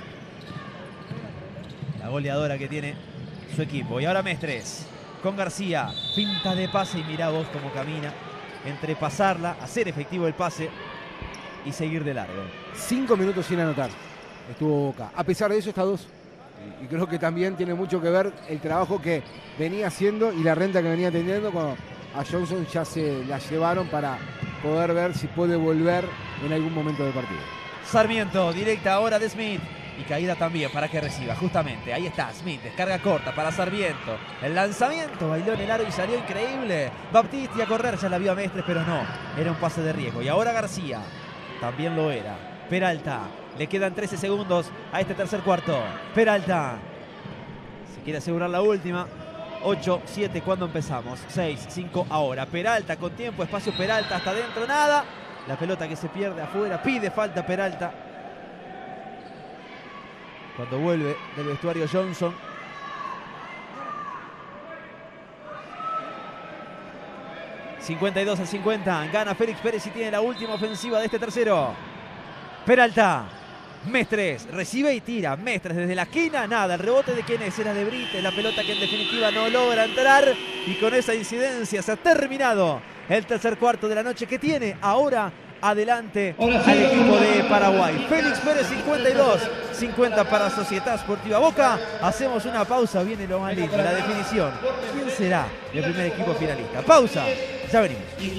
La goleadora que tiene su equipo. Y ahora Mestres con García, finta de pase y mirá vos cómo camina entre pasarla, hacer efectivo el pase y seguir de largo. Cinco minutos sin anotar estuvo Boca. A pesar de eso está dos. Y creo que también tiene mucho que ver el trabajo que venía haciendo y la renta que venía teniendo cuando a Johnson ya se la llevaron para poder ver si puede volver en algún momento del partido. Sarmiento, directa ahora de Smith. Y caída también para que reciba, justamente. Ahí está Smith, descarga corta para Sarmiento. El lanzamiento, bailó en el aro y salió increíble. Baptiste a correr, ya la vio a Mestres, pero no. Era un pase de riesgo. Y ahora García, también lo era. Peralta, le quedan trece segundos a este tercer cuarto. Peralta, se quiere asegurar la última. ocho, siete, ¿cuándo empezamos? seis, cinco, ahora. Peralta con tiempo, espacio Peralta, hasta adentro, nada. La pelota que se pierde afuera, pide falta Peralta. Cuando vuelve del vestuario Johnson. cincuenta y dos a cincuenta. Gana Félix Pérez y tiene la última ofensiva de este tercero. Peralta. Mestres recibe y tira. Mestres desde la esquina. Nada. El rebote de quién es. Era de Brites. La pelota que en definitiva no logra entrar. Y con esa incidencia se ha terminado el tercer cuarto de la noche que tiene ahora adelante al equipo de Paraguay. Félix Pérez cincuenta y dos, cincuenta para Sociedad Sportiva Boca. Hacemos una pausa, viene lo más lindo, la definición. ¿Quién será el primer equipo finalista? Pausa, ya venimos.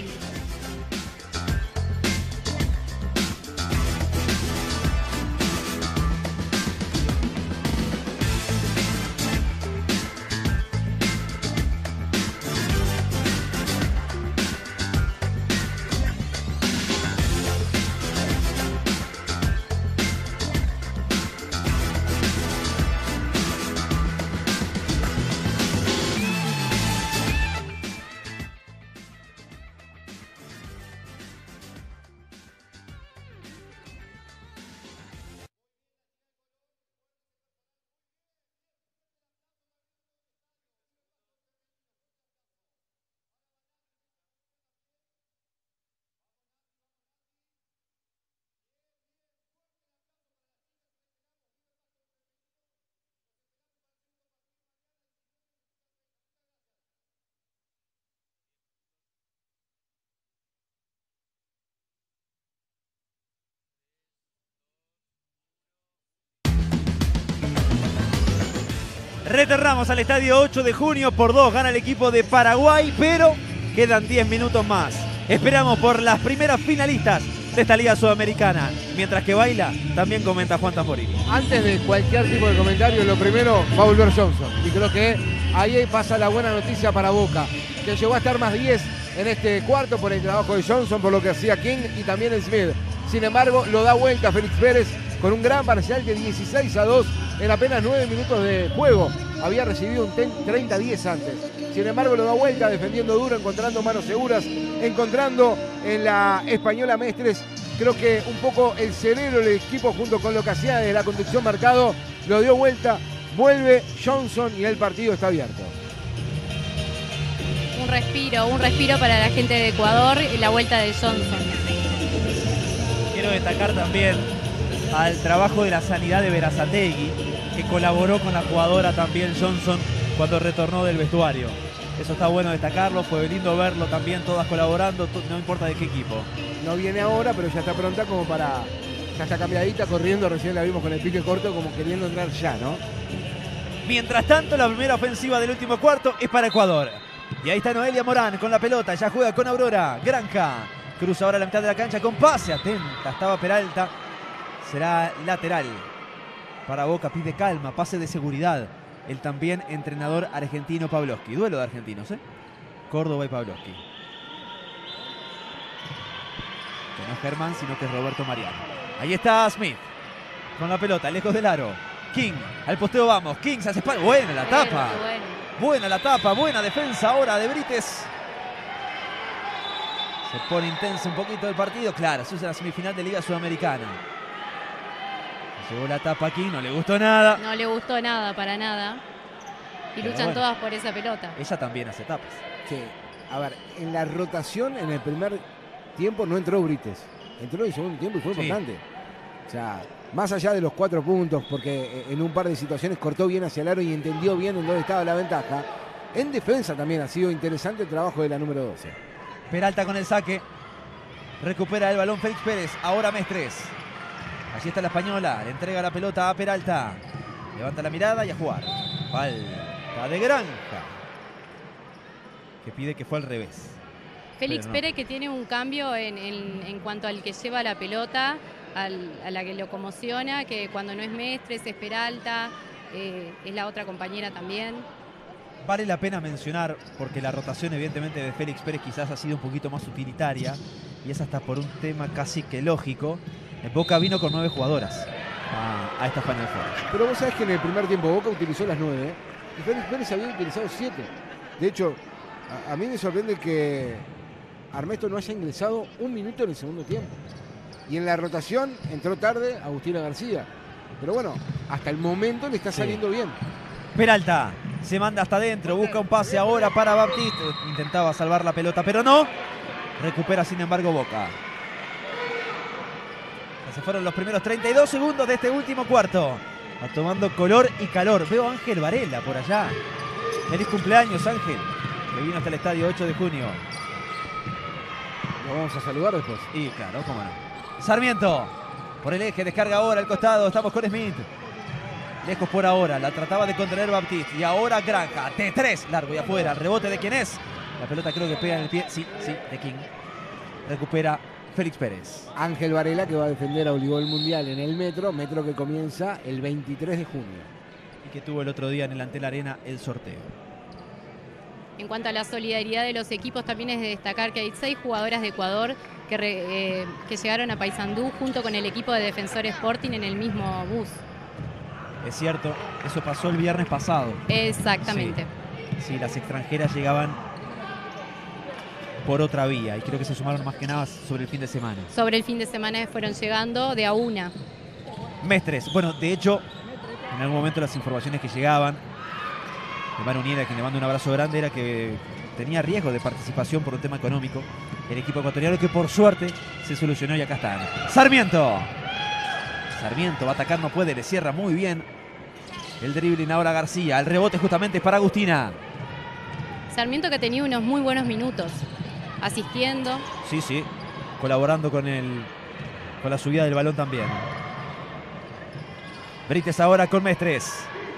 Retornamos al estadio ocho de junio por dos. Gana el equipo de Paraguay, pero quedan diez minutos más. Esperamos por las primeras finalistas de esta Liga Sudamericana. Mientras que baila, también comenta Juan Tamborini. Antes de cualquier tipo de comentario, lo primero va a volver Johnson. Y creo que ahí pasa la buena noticia para Boca, que llegó a estar más diez en este cuarto por el trabajo de Johnson, por lo que hacía King y también el Smith. Sin embargo, lo da vuelta Félix Pérez con un gran parcial de dieciséis a dos en apenas nueve minutos de juego. Había recibido un treinta a diez antes. Sin embargo, lo da vuelta defendiendo duro, encontrando manos seguras, encontrando en la española Mestres, creo que un poco el cerebro del equipo junto con lo que hacía de la conducción marcado, lo dio vuelta, vuelve Johnson y el partido está abierto. Un respiro, un respiro para la gente de Ecuador y la vuelta de Johnson. Quiero destacar también al trabajo de la sanidad de Berazategui, que colaboró con la jugadora también Johnson cuando retornó del vestuario. Eso está bueno destacarlo, fue lindo verlo también, todas colaborando, no importa de qué equipo. No viene ahora, pero ya está pronta como para... Ya está cambiadita, corriendo, recién la vimos con el pique corto, como queriendo entrar ya, ¿no? Mientras tanto, la primera ofensiva del último cuarto es para Ecuador. Y ahí está Noelia Morán con la pelota, ya juega con Aurora. Granja, cruza ahora la mitad de la cancha con pase, atenta, estaba Peralta. Será lateral. Para Boca, pide calma, pase de seguridad. El también entrenador argentino Pavlovsky. Duelo de argentinos, ¿eh? Córdoba y Pavlovsky. Que no es Germán, sino que es Roberto Mariano. Ahí está Smith. Con la pelota, lejos del aro. King, al posteo vamos. King se hace espalda. Buena la tapa. Buena la tapa, buena defensa ahora de Brites. Se pone intenso un poquito el partido. Claro, eso es la semifinal de Liga Sudamericana. Llegó la tapa aquí, no le gustó nada. No le gustó nada, para nada. Y Pero luchan bueno, todas por esa pelota. Ella también hace tapas. Sí. A ver, en la rotación, en el primer tiempo no entró Brites. Entró en el segundo tiempo y fue Sí. importante. O sea, más allá de los cuatro puntos, porque en un par de situaciones cortó bien hacia el aro y entendió bien en dónde estaba la ventaja. En defensa también ha sido interesante el trabajo de la número doce. Peralta con el saque. Recupera el balón Félix Pérez. Ahora Mestres. Allí está la española. Le entrega la pelota a Peralta. Levanta la mirada y a jugar. Falta de Granja, que pide que fue al revés. Félix Pero no. Pérez, que tiene un cambio en, en- en cuanto al que lleva la pelota, al- a la que lo conmociona, que cuando no es Mestres es Peralta, eh, es la otra compañera también. Vale la pena mencionar, porque la rotación evidentemente de Félix Pérez quizás ha sido un poquito más utilitaria, y es hasta por un tema casi que lógico. En Boca vino con nueve jugadoras a, a esta Final Four. Pero vos sabés que en el primer tiempo Boca utilizó las nueve, ¿eh? Y Félix Pérez había utilizado siete. De hecho, a, a mí me sorprende que Armesto no haya ingresado un minuto en el segundo tiempo. Y en la rotación entró tarde Agustina García. Pero bueno, hasta el momento le está saliendo bien. Peralta se manda hasta adentro, busca un pase ahora para Baptiste. Intentaba salvar la pelota, pero no. Recupera sin embargo Boca. Ya se fueron los primeros treinta y dos segundos de este último cuarto. Va tomando color y calor. Veo a Ángel Varela por allá. Feliz cumpleaños, Ángel, que vino hasta el estadio ocho de junio. Lo vamos a saludar después. Y claro, cómo no. Sarmiento, por el eje, descarga ahora al costado. Estamos con Smith. Lejos por ahora, la trataba de contener Baptiste. Y ahora Granja, T tres, largo y afuera. Rebote de quién es. La pelota creo que pega en el pie. Sí, sí, de King. Recupera Félix Pérez. Ángel Varela, que va a defender a Voleibol Mundial en el Metro. Metro que comienza el veintitrés de junio. Y que tuvo el otro día en el Antel Arena el sorteo. En cuanto a la solidaridad de los equipos, también es de destacar que hay seis jugadoras de Ecuador que, re- eh, que llegaron a Paysandú junto con el equipo de Defensor Sporting en el mismo bus. Es cierto, eso pasó el viernes pasado. Exactamente. Sí, sí, las extranjeras llegaban por otra vía y creo que se sumaron más que nada sobre el fin de semana. Sobre el fin de semana fueron llegando de a una. Mestres, bueno, de hecho, en algún momento las informaciones que llegaban de Manu Niela, a quien le mando un abrazo grande, era que tenía riesgo de participación por un tema económico el equipo ecuatoriano, que por suerte se solucionó y acá están. Sarmiento. Sarmiento va a atacar, no puede, le cierra muy bien el dribbling ahora García. El rebote justamente es para Agustina. Sarmiento, que ha tenido unos muy buenos minutos, asistiendo. Sí, sí, colaborando con, el, con la subida del balón también. Brites ahora con Mestres.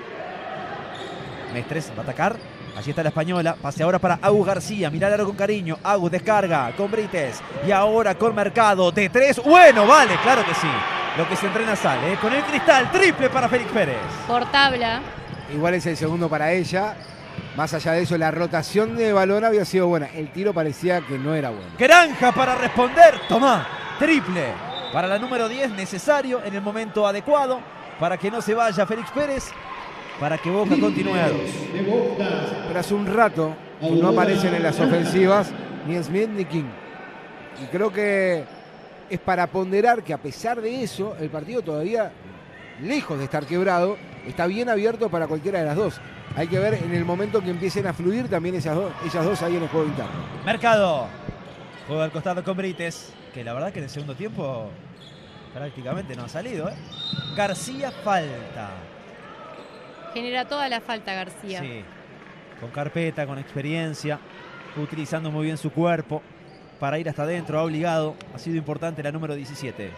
Mestres va a atacar. Allí está la española. Pase ahora para Agus García. Mirá el aro con cariño. Agus descarga con Brites. Y ahora con Mercado. De tres. Bueno, vale, claro que sí. Lo que se entrena sale. ¿eh? Con el cristal. Triple para Félix Pérez. Por tabla. Igual es el segundo para ella. Más allá de eso, la rotación de balón había sido buena. El tiro parecía que no era bueno. Granja para responder. Tomá. Triple para la número diez. Necesario en el momento adecuado. Para que no se vaya Félix Pérez. Para que Boca continúe a dos. Pero hace un rato que no aparecen en las ofensivas ni Smith ni King. Y creo que es para ponderar que a pesar de eso, el partido todavía, lejos de estar quebrado, está bien abierto para cualquiera de las dos. Hay que ver en el momento que empiecen a fluir también esas dos, ellas dos ahí en el juego interno. Mercado. Juega al costado con Brites. Que la verdad que en el segundo tiempo Prácticamente no ha salido, ¿eh? García falta. Genera toda la falta García. Sí, con carpeta, con experiencia, utilizando muy bien su cuerpo para ir hasta adentro, ha obligado, ha sido importante la número diecisiete.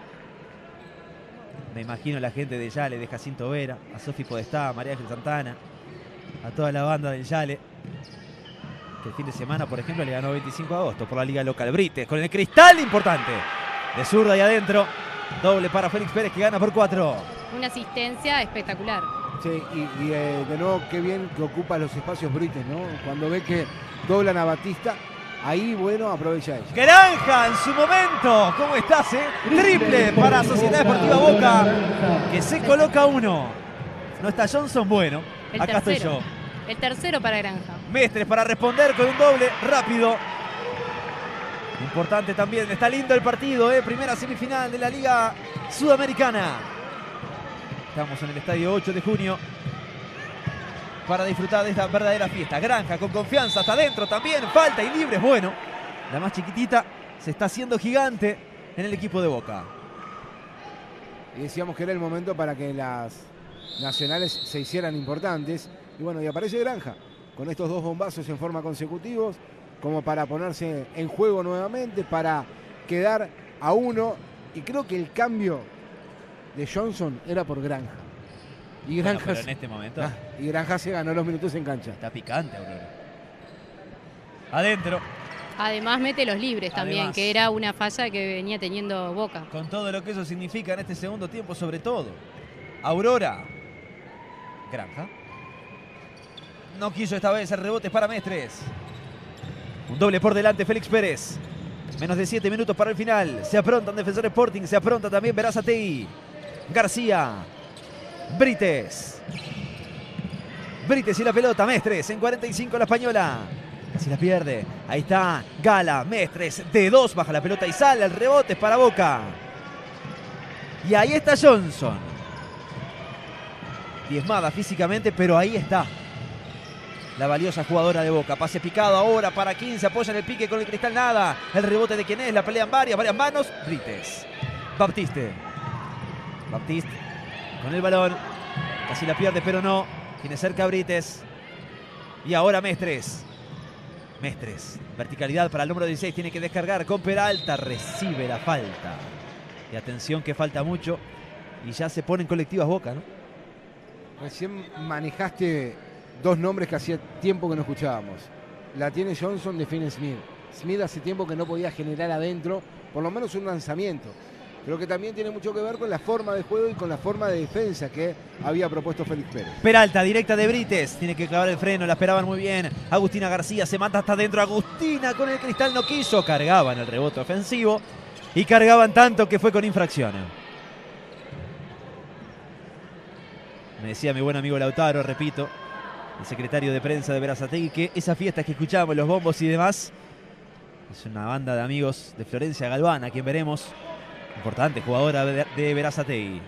Me imagino la gente de Yale, de Jacinto Vera, a Sofi Podestá, a María Ángel Santana, a toda la banda del Yale, que el fin de semana, por ejemplo, le ganó veinticinco de agosto por la liga local. Brites con el cristal importante, de zurda y adentro, doble para Félix Pérez, que gana por cuatro. Una asistencia espectacular. Sí, y, y eh, de nuevo qué bien que ocupa los espacios Brites, ¿no? Cuando ve que doblan a Batista, ahí, bueno, aprovecha ella. Granja en su momento. ¿Cómo estás, eh? Triple para Sociedad Deportiva Boca, que se coloca uno. No está Johnson, bueno, El acá tercero. estoy yo. El tercero para Granja. Mestres para responder con un doble rápido. Importante también, está lindo el partido, ¿eh? Primera semifinal de la Liga Sudamericana. Estamos en el estadio ocho de junio para disfrutar de esta verdadera fiesta. Granja con confianza, hasta adentro también, falta y libres. Bueno, la más chiquitita se está haciendo gigante en el equipo de Boca. Y decíamos que era el momento para que las nacionales se hicieran importantes. Y bueno, y aparece Granja con estos dos bombazos en forma consecutivos, como para ponerse en juego nuevamente, para quedar a uno. Y creo que el cambio de Johnson era por Granja. Y Granja, Bueno, pero en este momento ah, y Granja se ganó los minutos en cancha. está picante, Aurora. Adentro, Además mete los libres también, Además. que era una falla que venía teniendo Boca. con todo lo que eso significa en este segundo tiempo, sobre todo. Aurora. Granja. No quiso esta vez, el rebote es para Mestres. Un doble por delante, Félix Pérez. Menos de siete minutos para el final. Se aprontan Defensor Sporting, se apronta también Berazategui. García. Brites. Brites y la pelota, Mestres en cuarenta y cinco la española. Casi la pierde. Ahí está Gala, Mestres de dos, baja la pelota y sale. El rebote es para Boca. Y ahí está Johnson. Diezmada físicamente, pero ahí está la valiosa jugadora de Boca. Pase picado ahora para quince. Apoya en el pique con el cristal, nada. El rebote de quién es, la pelean varias, varias manos. Brites. Baptiste. Baptiste con el balón. Casi la pierde, pero no. Tiene cerca Brites. Y ahora Mestres. Mestres. Verticalidad para el número dieciséis. Tiene que descargar con Peralta. Recibe la falta. Y atención que falta mucho. Y ya se pone en colectivas Boca, ¿no? Recién manejaste dos nombres que hacía tiempo que no escuchábamos. La tiene Johnson, define Smith. Smith hace tiempo que no podía generar adentro, por lo menos un lanzamiento. Creo que también tiene mucho que ver con la forma de juego y con la forma de defensa que había propuesto Félix Pérez. Peralta, directa de Brites. Tiene que clavar el freno, la esperaban muy bien. Agustina García se mata hasta adentro. Agustina con el cristal no quiso. Cargaban el rebote ofensivo. Y cargaban tanto que fue con infracción. Me decía mi buen amigo Lautaro, repito, el secretario de prensa de Berazategui, que esa fiesta que escuchábamos, los bombos y demás, es una banda de amigos de Florencia Galván, a quien veremos. Importante jugadora de Berazategui.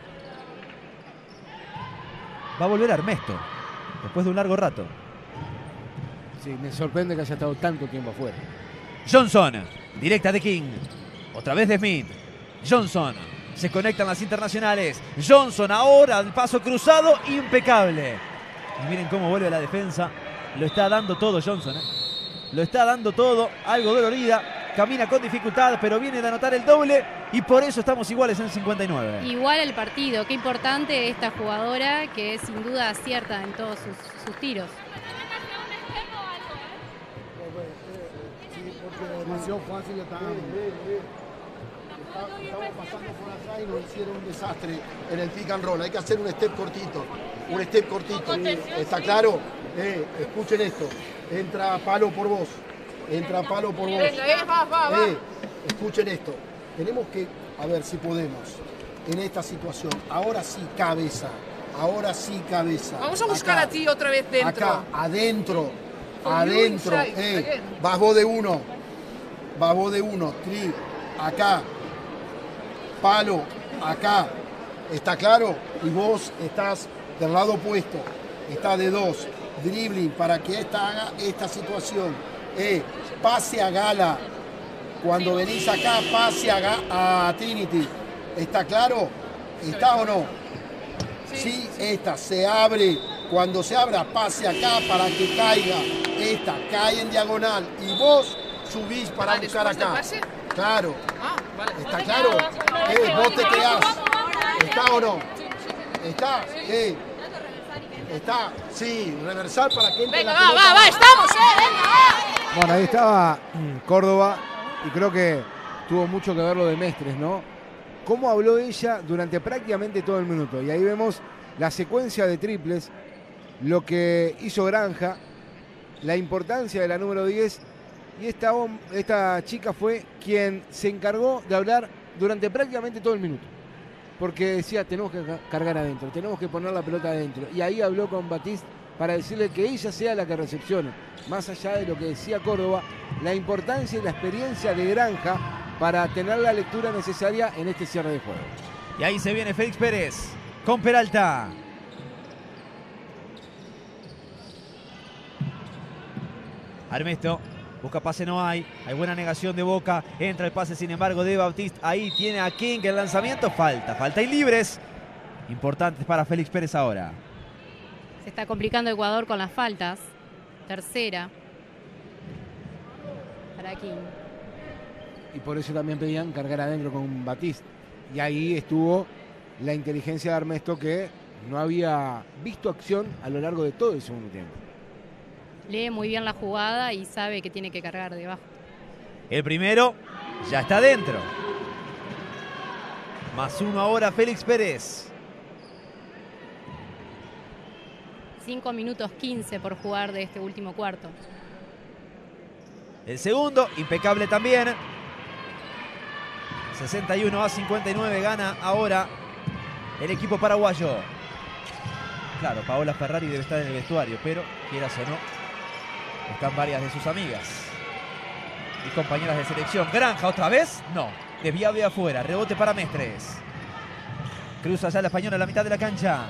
Va a volver Armesto, después de un largo rato. Sí, me sorprende que haya estado tanto tiempo afuera. Johnson, directa de King. Otra vez de Smith. Johnson, se conectan las internacionales. Johnson ahora, el paso cruzado, impecable. Y miren cómo vuelve la defensa. Lo está dando todo Johnson, ¿eh? Lo está dando todo, algo dolorida. Camina con dificultad, pero viene de anotar el doble. Y por eso estamos iguales en cincuenta y nueve. Igual el partido, qué importante esta jugadora que sin duda acierta en todos sus, sus tiros. Sí, porque demasiado fácil estamos. Estamos pasando por atrás y nos hicieron un desastre en el pick and roll. Hay que hacer un step cortito. Un step cortito. ¿Está claro? Eh, escuchen esto. Entra palo por vos. Entra palo por vos. Eh, escuchen esto. Tenemos que, a ver si podemos, en esta situación. Ahora sí, cabeza. Ahora sí, cabeza. Vamos a buscar Acá, a ti otra vez dentro. Acá, adentro. For you Adentro. inside, Eh, again. vas vos de uno. Vas vos de uno. Tri. Acá. Palo. Acá. ¿Está claro? Y vos estás del lado opuesto. Está de dos. Dribbling para que esta haga esta situación. Eh, pase a Gala. Cuando venís acá, pase a, Ga- a Trinity. ¿Está claro? ¿Está o no? Sí, esta se abre. Cuando se abra, pase acá para que caiga. Esta cae en diagonal y vos subís para Ah, buscar ¿después del acá. pase? Claro. Ah, vale. ¿Está claro? Eh, vos te quedás. ¿Está o no? ¿Está? Eh. ¿Está? Sí, reversar para que entre Venga, la va, pelota. va, va, estamos, eh, venga, va. Bueno, ahí estaba mm, Córdoba y creo que tuvo mucho que ver lo de Mestres, ¿no? Cómo habló ella durante prácticamente todo el minuto. Y ahí vemos la secuencia de triples, lo que hizo Granja, la importancia de la número diez. Y esta, hom- esta chica fue quien se encargó de hablar durante prácticamente todo el minuto. Porque decía, tenemos que ca- cargar adentro, tenemos que poner la pelota adentro. Y ahí habló con Batiste para decirle que ella sea la que recepcione. Más allá de lo que decía Córdoba, la importancia y la experiencia de Granja para tener la lectura necesaria en este cierre de juego. Y ahí se viene Félix Pérez con Peralta. Armesto. Busca pase, no hay. Hay buena negación de Boca. Entra el pase, sin embargo, de Baptiste. Ahí tiene a King. El lanzamiento falta. Falta y libres. Importantes para Félix Pérez ahora. Se está complicando Ecuador con las faltas. Tercera. Para King. Y por eso también pedían cargar adentro con Batiste. Y ahí estuvo la inteligencia de Armesto, que no había visto acción a lo largo de todo el segundo tiempo. Lee muy bien la jugada y sabe que tiene que cargar debajo. El primero ya está dentro. Más uno ahora Félix Pérez. cinco minutos quince por jugar de este último cuarto. El segundo, impecable también. sesenta y uno a cincuenta y nueve gana ahora el equipo paraguayo. Claro, Paola Ferrari debe estar en el vestuario, pero quieras o no, están varias de sus amigas y compañeras de selección. Granja otra vez, no, desviado de afuera, rebote para Mestres. Cruza ya la española a la mitad de la cancha.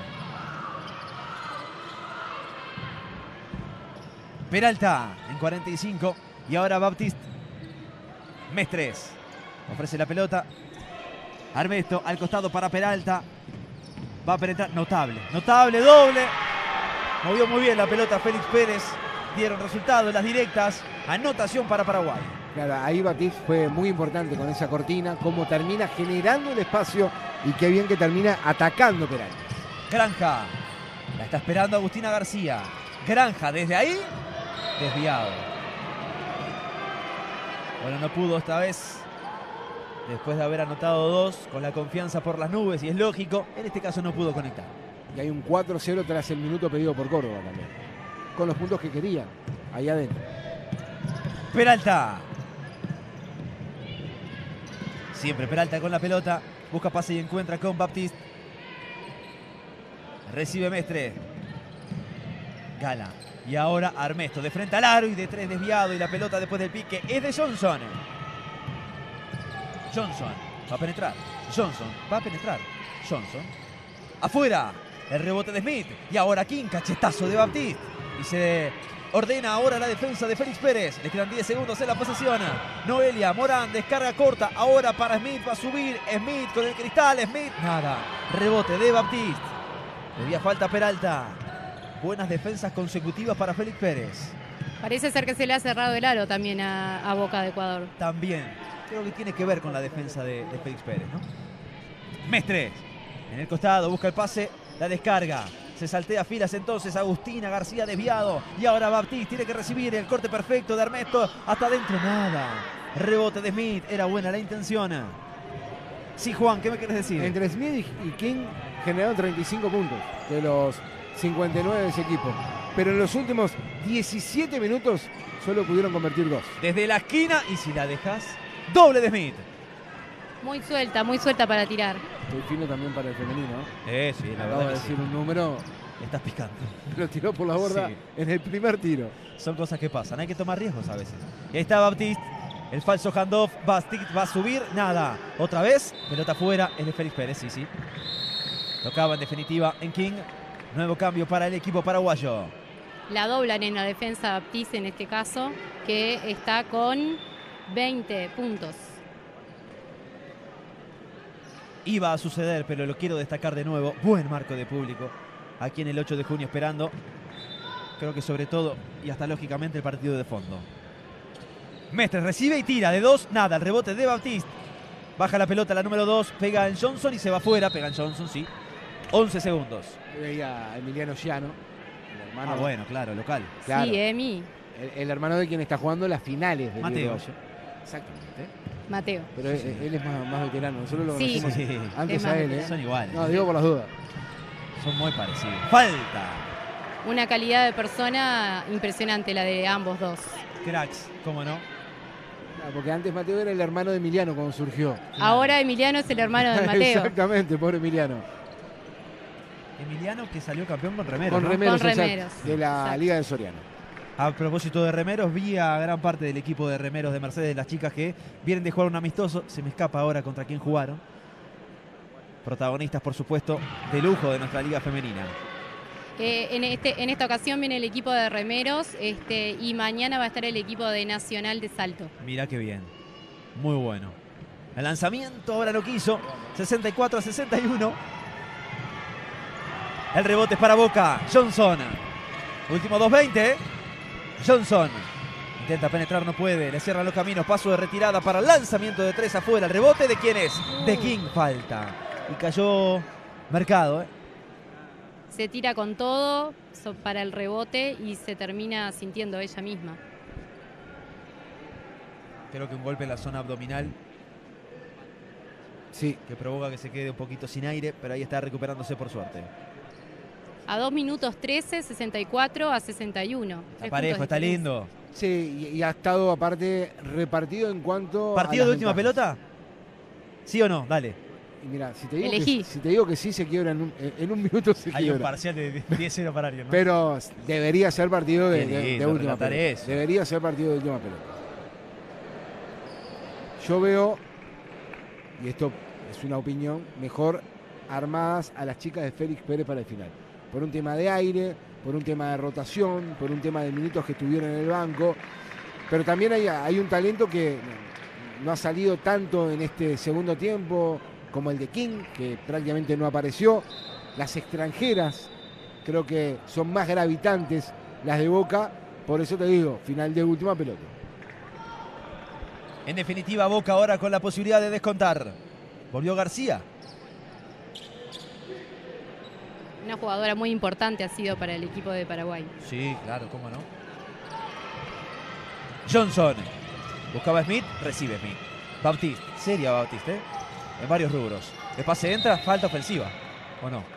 Peralta en cuarenta y cinco y ahora Baptiste. Mestres ofrece la pelota. Armesto al costado para Peralta. Va a penetrar. Notable, notable, doble. Movió muy bien la pelota Félix Pérez. Dieron resultado en las directas. Anotación para Paraguay. Claro, ahí Batiste fue muy importante con esa cortina, cómo termina generando el espacio y qué bien que termina atacando Peralta. Granja. La está esperando Agustina García. Granja desde ahí. Desviado. Bueno, no pudo esta vez. Después de haber anotado dos, con la confianza por las nubes, y es lógico, en este caso no pudo conectar. Y hay un cuatro cero tras el minuto pedido por Córdoba también. Con los puntos que querían, ahí adentro. Peralta. Siempre Peralta con la pelota. Busca pase y encuentra con Baptiste. Recibe Mestre. Gala. Y ahora Armesto de frente al aro y de tres desviado. Y la pelota después del pique es de Johnson. Johnson va a penetrar. Johnson va a penetrar. Johnson. Afuera. El rebote de Smith. Y ahora King. Cachetazo de Baptiste. Y se ordena ahora la defensa de Félix Pérez. Le quedan diez segundos en la posesión. Noelia Morán. Descarga corta. Ahora para Smith. Va a subir. Smith con el cristal. Smith. Nada. Rebote de Baptiste. Debía falta Peralta. Buenas defensas consecutivas para Félix Pérez. Parece ser que se le ha cerrado el aro también a, a Boca de Ecuador. También. Creo que tiene que ver con la defensa de, de Félix Pérez, ¿no? Mestre. En el costado. Busca el pase. La descarga. Se saltea filas entonces. Agustina García desviado. Y ahora Baptiste tiene que recibir el corte perfecto de Armesto. Hasta adentro. Nada. Rebote de Smith. Era buena la intención. Sí, Juan, ¿qué me quieres decir? Entre Smith y King generaron treinta y cinco puntos de los cincuenta y nueve de ese equipo. Pero en los últimos diecisiete minutos solo pudieron convertir dos. Desde la esquina, y si la dejas, doble de Smith. Muy suelta, muy suelta para tirar. Muy fino también para el femenino. Eh, sí, la Acabo verdad de que decir sí. un número. Estás picando. Lo tiró por la borda Sí. en el primer tiro. Son cosas que pasan, hay que tomar riesgos a veces. Y ahí está Baptiste. El falso handoff. Baptiste va a subir. Nada. Otra vez. Pelota afuera. Es de Félix Pérez. Sí, sí. Tocaba en definitiva en King. Nuevo cambio para el equipo paraguayo. La doblan en la defensa Baptiste en este caso, que está con veinte puntos. iba a suceder, pero lo quiero destacar de nuevo. Buen marco de público aquí en el ocho de junio esperando. Creo que sobre todo y hasta lógicamente el partido de fondo. Mestres recibe y tira de dos, nada, el rebote de Baptiste. Baja la pelota la número dos, pega en Johnson y se va afuera. Pega en Johnson, sí. once segundos. Veía a Emiliano Giano, el hermano. Ah, bueno, claro, local. Claro. Sí, Emi. El, el hermano de quien está jugando las finales del Mateo. Uruguayo. Exactamente. Mateo. Pero él, él es más, más veterano. Nosotros lo Sí. conocimos Sí. antes Es más a él. ¿eh? veterano. Son iguales. No, digo por las dudas. Son muy parecidos. Falta. Una calidad de persona impresionante la de ambos dos. Cracks, cómo no. Claro, porque antes Mateo era el hermano de Emiliano cuando surgió. Ahora Emiliano es el hermano de Mateo. Exactamente, pobre Emiliano. Emiliano que salió campeón con Remeros, Con ¿no? remeros, Con exacto, remeros, de la exacto. Liga del Soriano. A propósito de remeros, vi a gran parte del equipo de remeros de Mercedes, las chicas que vienen de jugar un amistoso. Se me escapa ahora contra quién jugaron. Protagonistas, por supuesto, de lujo de nuestra liga femenina. Eh, en, este, en esta ocasión viene el equipo de remeros este, y mañana va a estar el equipo de Nacional de Salto. Mirá qué bien. Muy bueno. El lanzamiento ahora lo quiso. sesenta y cuatro a sesenta y uno. El rebote es para Boca. Johnson. Último dos veinte. Johnson. Intenta penetrar, no puede. Le cierran los caminos. Paso de retirada para el lanzamiento de tres afuera. El rebote de quién es. De King. Falta. Y cayó Mercado. ¿eh? Se tira con todo so- para el rebote y se termina sintiendo ella misma. Creo que un golpe en la zona abdominal. Sí. Que provoca que se quede un poquito sin aire. Pero ahí está recuperándose por suerte. A dos minutos trece, sesenta y cuatro a sesenta y uno. Está Tres parejo, puntos está de diferencia. lindo. Sí, y, y ha estado aparte repartido en cuanto ¿Partido a de las última ventajas. pelota? ¿Sí o no? Dale. Y mira, si te digo, Elegí. que, si te digo que sí, se quiebra en un, en un minuto, se Hay un quiebra. parcial de diez cero para alguien, ¿no? Pero debería ser partido de, Qué de- de lindo última relatar pelota. eso. Debería ser partido de última pelota. Yo veo, y esto es una opinión, mejor armadas a las chicas de Félix Pérez para el final. Por un tema de aire, por un tema de rotación, por un tema de minutos que estuvieron en el banco. Pero también hay, hay un talento que no ha salido tanto en este segundo tiempo como el de King, que prácticamente no apareció. Las extranjeras creo que son más gravitantes las de Boca. Por eso te digo, final de última pelota. En definitiva, Boca ahora con la posibilidad de descontar. Volvió García. Una jugadora muy importante ha sido para el equipo de Paraguay. Sí, claro, cómo no. Johnson. Buscaba Smith, recibe Smith. Baptiste, seria Baptiste, ¿eh? En varios rubros. El pase entra, falta ofensiva. ¿O no?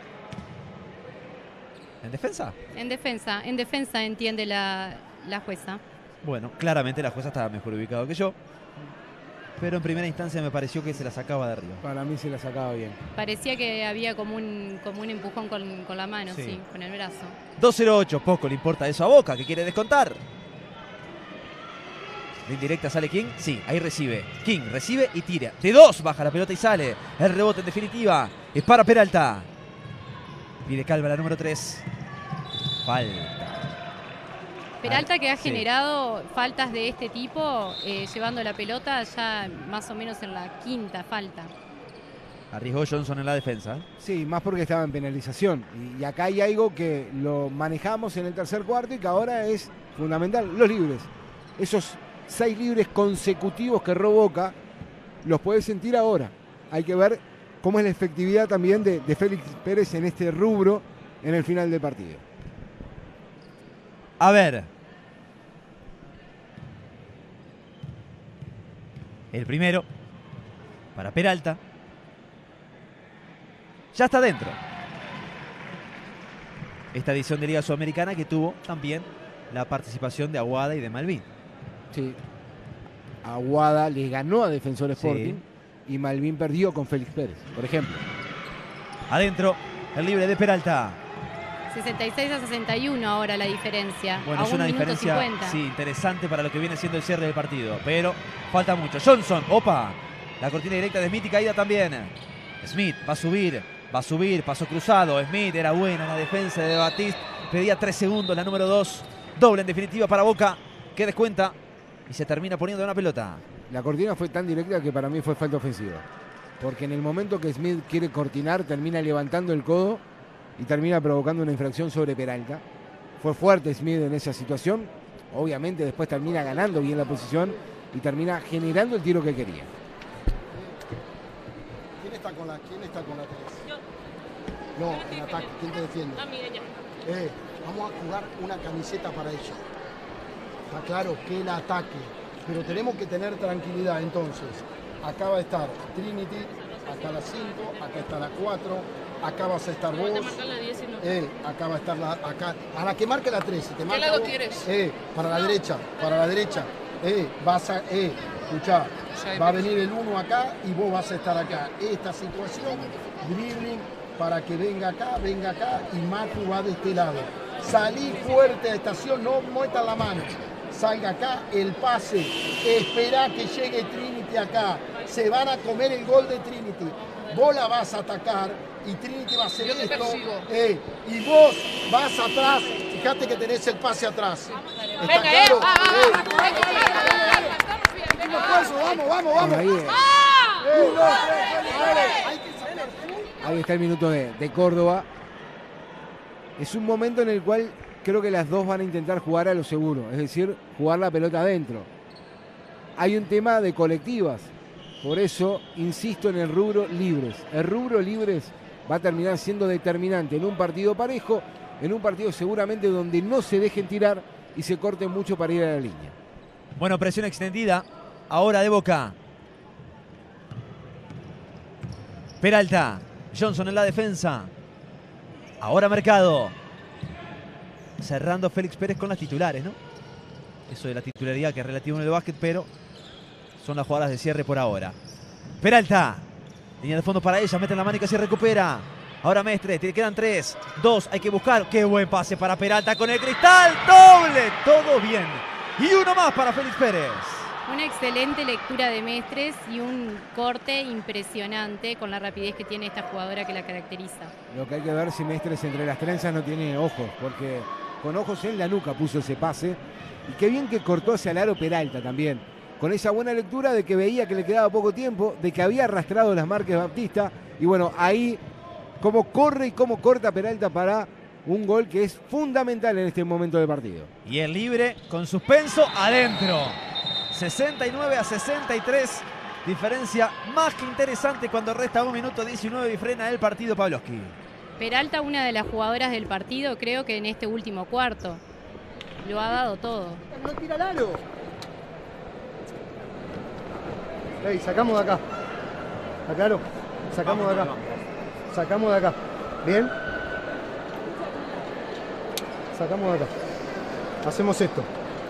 ¿En defensa? En defensa, en defensa entiende la, la jueza. Bueno, claramente la jueza estaba mejor ubicado que yo. Pero en primera instancia me pareció que se la sacaba de arriba. Para mí se la sacaba bien. Parecía que había como un, como un empujón con, con la mano, Sí. sí, con el brazo. dos cero ocho, poco le importa eso a Boca, que quiere descontar. De indirecta sale King, sí, ahí recibe. King recibe y tira. De dos baja la pelota y sale. El rebote en definitiva es para Peralta. Pide calma la número tres. Falta. Peralta que ha Sí. generado faltas de este tipo, eh, llevando la pelota ya más o menos en la quinta falta. Arriesgó Johnson en la defensa. Sí, más porque estaba en penalización. Y, y acá hay algo que lo manejamos en el tercer cuarto y que ahora es fundamental, los libres. Esos seis libres consecutivos que erró Boca, los puede sentir ahora. Hay que ver cómo es la efectividad también de, de Félix Pérez en este rubro en el final del partido. A ver. El primero para Peralta. Ya está dentro. Esta edición de Liga Sudamericana que tuvo también la participación de Aguada y de Malvin. Sí. Aguada le ganó a Defensor Sí. Sporting y Malvin perdió con Félix Pérez, por ejemplo. Adentro, el libre de Peralta. sesenta y seis a sesenta y uno ahora la diferencia. Bueno, a es un una minuto diferencia cincuenta. sí, interesante para lo que viene siendo el cierre del partido. Pero falta mucho. Johnson, opa. La cortina directa de Smith y caída también. Smith va a subir, va a subir, paso cruzado. Smith era buena en la defensa de Batiste. Pedía tres segundos, la número dos. Doble en definitiva para Boca, que descuenta y se termina poniendo una pelota. La cortina fue tan directa que para mí fue falta ofensiva. porque en el momento que Smith quiere cortinar, termina levantando el codo y termina provocando una infracción sobre Peralta. Fue fuerte Smith en esa situación, obviamente después termina ganando bien la posición y termina generando el tiro que quería. ¿Quién está con la, quién está con la tres? No, en ataque, ¿quién te defiende? Eh, vamos a jugar una camiseta para ella. Está claro que el ataque, pero tenemos que tener tranquilidad. Entonces, acá va a estar Trinity, acá la cinco, acá está la cuatro, acá vas a estar vos. Eh, acá va a estar la, acá, a la que marque la tres. Si te marca ¿Qué lado vos, quieres? Eh, para la derecha, para la derecha. Eh, vas a, eh, escuchá, va a venir el uno acá y vos vas a estar acá. Esta situación, dribbling, para que venga acá, venga acá y Matu va de este lado. Salí fuerte a estación, no metas la mano. Salga acá, el pase, espera que llegue Trinity acá. Se van a comer el gol de Trinity. Vos la vas a atacar y Trinity va a hacer esto. Eh, y vos vas atrás. Fíjate que tenés el pase atrás. ¿Está Venga, claro? eh, ah, ah, Eh. ah, venga, estamos bien, venga, Vamos, vamos, vamos. Ahí, es. Un, dos, tres, dale, dale. Hay que sacar. Ahí está el minuto de, de Córdoba. Es un momento en el cual creo que las dos van a intentar jugar a lo seguro, es decir, jugar la pelota adentro. Hay un tema de colectivas, por eso insisto en el rubro libres. El rubro libres va a terminar siendo determinante en un partido parejo, en un partido seguramente donde no se dejen tirar y se corten mucho para ir a la línea. Bueno, presión extendida, ahora de Boca. Peralta, Johnson en la defensa. Ahora Mercado. Cerrando Félix Pérez con las titulares, ¿no? Eso de la titularidad que es relativo en el básquet, pero son las jugadas de cierre por ahora. Peralta. Línea de fondo para ella, mete en la mano y casi recupera. Ahora Mestre, te quedan tres, dos, hay que buscar. Qué buen pase para Peralta con el cristal. Doble, todo bien. Y uno más para Félix Pérez. Una excelente lectura de Mestres y un corte impresionante con la rapidez que tiene esta jugadora que la caracteriza. Lo que hay que ver si Mestres entre las trenzas no tiene ojos, porque con ojos en la nuca puso ese pase. Y qué bien que cortó hacia el aro Peralta también. Con esa buena lectura de que veía que le quedaba poco tiempo, de que había arrastrado las marcas Baptista. Y bueno, ahí cómo corre y cómo corta Peralta para un gol que es fundamental en este momento del partido. Y el libre con suspenso adentro. sesenta y nueve a sesenta y tres. Diferencia más que interesante cuando resta un minuto diecinueve y frena el partido Pavlovsky. Peralta, una de las jugadoras del partido, creo que en este último cuarto. Lo ha dado todo. No tira el aro. Ey, sacamos de acá. ¿Está claro? Sacamos de acá. Sacamos de acá. ¿Bien? Sacamos de acá. Hacemos esto.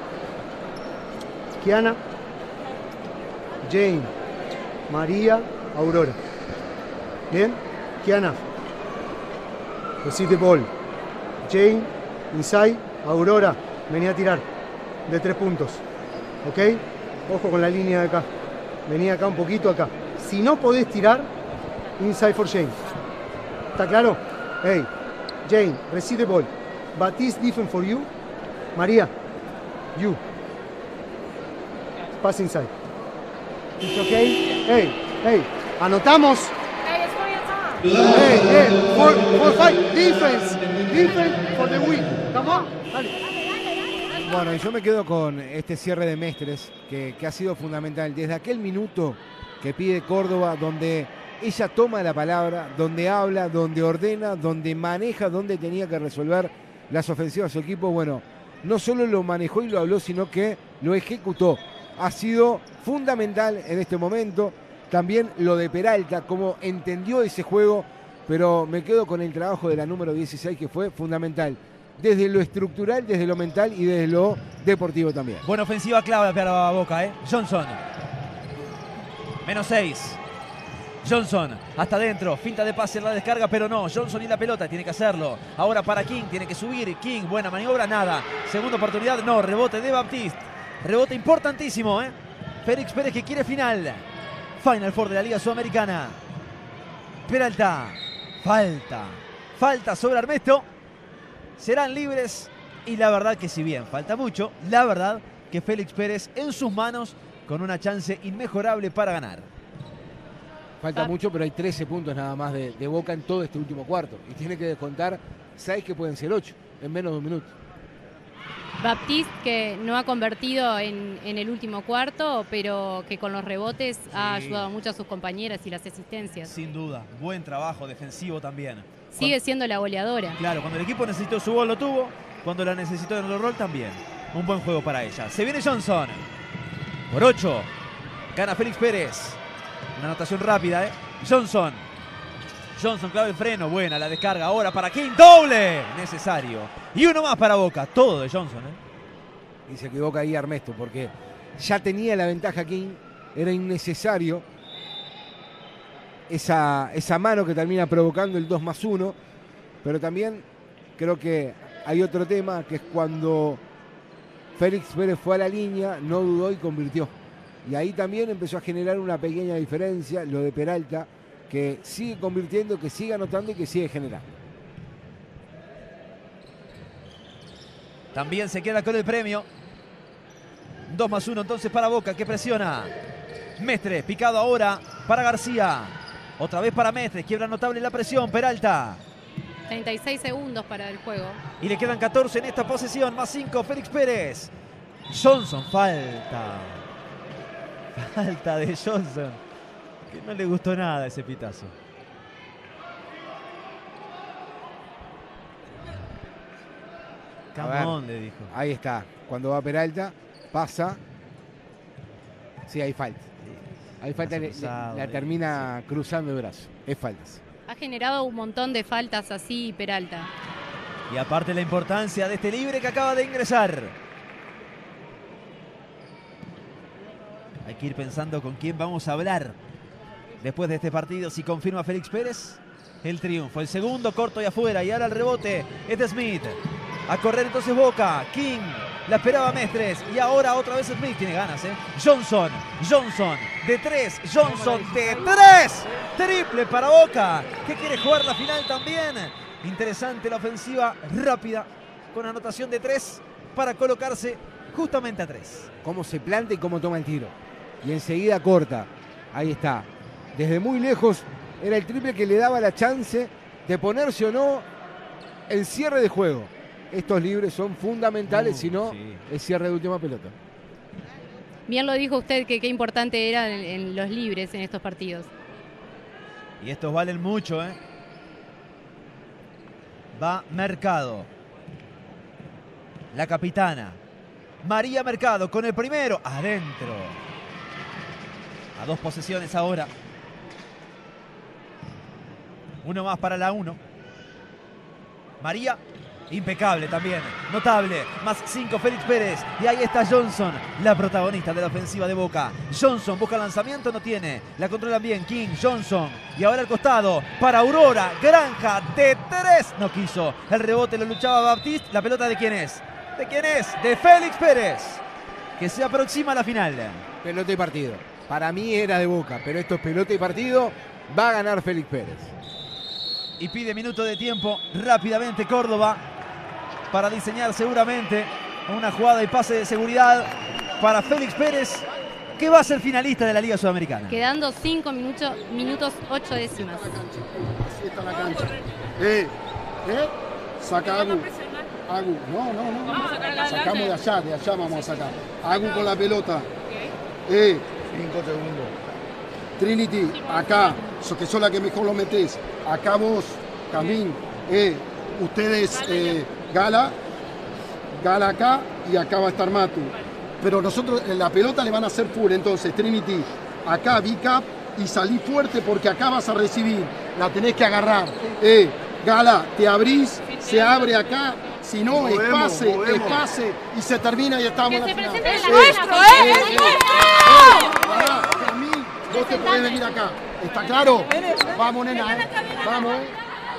Kiana, Jane, María, Aurora. ¿Bien? Kiana. Receive the ball. Jane, inside, Aurora. Vení a tirar. De tres puntos. ¿Ok? Ojo con la línea de acá. Vení acá un poquito acá. Si no podés tirar, inside for Jane. ¿Está claro? Hey, Jane, receive the ball. Baptiste different for you. María, you. Pass inside. It's okay? Hey, hey, anotamos. Hey, it's for your time. Hey, hey, for, for fight, defense. Defense for the win. Come on, dale. Bueno, y yo me quedo con este cierre de Mestres, que, que ha sido fundamental. Desde aquel minuto que pide Córdoba, donde ella toma la palabra, donde habla, donde ordena, donde maneja, donde tenía que resolver las ofensivas de su equipo. Bueno, no solo lo manejó y lo habló, sino que lo ejecutó. Ha sido fundamental en este momento. También lo de Peralta, cómo entendió ese juego, pero me quedo con el trabajo de la número dieciséis, que fue fundamental. Desde lo estructural, desde lo mental y desde lo deportivo también. Buena ofensiva clave para Boca, ¿eh? Johnson. Menos seis. Johnson, hasta adentro, finta de pase en la descarga, pero no, Johnson y la pelota, tiene que hacerlo. Ahora para King, tiene que subir, King, buena maniobra, nada. Segunda oportunidad, no, rebote de Baptiste. Rebote importantísimo, ¿eh? Félix Pérez que quiere final. Final Four de la Liga Sudamericana. Peralta, falta, falta sobre Armesto. Serán libres y la verdad que si bien falta mucho, la verdad que Félix Pérez en sus manos con una chance inmejorable para ganar. Falta Va- mucho, pero hay trece puntos nada más de, de Boca en todo este último cuarto. Y tiene que descontar seis que pueden ser ocho en menos de un minuto. Baptiste, que no ha convertido en, en el último cuarto, pero que con los rebotes ha Sí. ayudado mucho a sus compañeras y las asistencias. Sin duda, buen trabajo defensivo también. Sigue siendo la goleadora. Claro, cuando el equipo necesitó su gol lo tuvo, cuando la necesitó en el rol también. Un buen juego para ella. Se viene Johnson. Por ocho. Gana Félix Pérez. Una anotación rápida, ¿eh? Johnson. Johnson clava el freno. Buena la descarga ahora para King. Doble. Necesario. Y uno más para Boca. Todo de Johnson, ¿eh? Y se equivoca ahí Armesto, porque ya tenía la ventaja King. Era innecesario esa, esa mano que termina provocando el dos más uno. Pero también creo que hay otro tema, que es cuando Félix Pérez fue a la línea, no dudó y convirtió. Y ahí también empezó a generar una pequeña diferencia, lo de Peralta, que sigue convirtiendo, que sigue anotando y que sigue generando. También se queda con el premio. dos más uno entonces para Boca, que presiona. Mestres, picado ahora para García. Otra vez para Mestres, quiebra notable la presión. Peralta. treinta y seis segundos para el juego. Y le quedan catorce en esta posesión, más cinco, Félix Pérez. Johnson, falta. Falta de Johnson. Que no le gustó nada ese pitazo. A ver, Camón, le dijo. ahí está. Cuando va Peralta, pasa. Sí, hay falta. Hay falta, le- le- cruzado, la ahí, termina cruzando el brazo. Es falta. Ha generado un montón de faltas así Peralta. Y aparte la importancia de este libre que acaba de ingresar. Hay que ir pensando con quién vamos a hablar después de este partido. Si confirma Félix Pérez el triunfo. El segundo corto y afuera. Y ahora el rebote es de Smith. A correr entonces Boca. King. La esperaba Mestres. Y ahora otra vez Smith. Tiene ganas, ¿eh? Johnson. Johnson. De tres. Johnson de tres. Triple para Boca. Que quiere jugar la final también. Interesante la ofensiva rápida. Con anotación de tres. Para colocarse justamente a tres. Cómo se planta y cómo toma el tiro. Y enseguida corta. Ahí está. Desde muy lejos era el triple que le daba la chance de ponerse o no el cierre de juego. Estos libres son fundamentales, Uh, si no, sí. el cierre de última pelota. Bien lo dijo usted que qué importante era en, en los libres en estos partidos. Y estos valen mucho, ¿eh? Va Mercado. La capitana. María Mercado con el primero. Adentro. A dos posesiones ahora. Uno más para la uno. María. Impecable también. Notable. Más cinco Félix Pérez. Y ahí está Johnson, la protagonista de la ofensiva de Boca. Johnson busca lanzamiento, no tiene. La controlan bien King, Johnson. Y ahora al costado para Aurora. Granja de tres. No quiso. El rebote lo luchaba Baptiste. ¿La pelota de quién es? ¿De quién es? De Félix Pérez. Que se aproxima a la final. Pelota y partido. Para mí era de Boca, pero esto es pelota y partido. Va a ganar Félix Pérez. Y pide minuto de tiempo rápidamente Córdoba para diseñar seguramente una jugada y pase de seguridad para Félix Pérez, que va a ser finalista de la Liga Sudamericana. Quedando cinco minutos, minutos ocho décimas. Así está la cancha. Eh, eh, saca Agu. Agu, no, no, no. Vamos a sacar la Sacamos de adelante. allá, de allá vamos a sacar. Agu con la pelota. Eh, Cinco segundos. Trinity, acá, so que sos la que mejor lo metés. Acá vos, Camín, eh, ustedes, eh, Gala, Gala acá y acá va a estar Matu. Pero nosotros en la pelota le van a hacer full, entonces Trinity, acá B-Cap y salí fuerte porque acá vas a recibir, la tenés que agarrar. Eh, Gala, te abrís, se abre acá, si no es Movemos, pase, movemos. es pase y se termina y estamos Que en la se final. presente Eh, la nuestro, ¿eh? eh, ¡Es eh, nuestro! Pará, Camín, vos te podés venir acá. ¿Está claro? Vamos, nena, eh. Vamos, eh.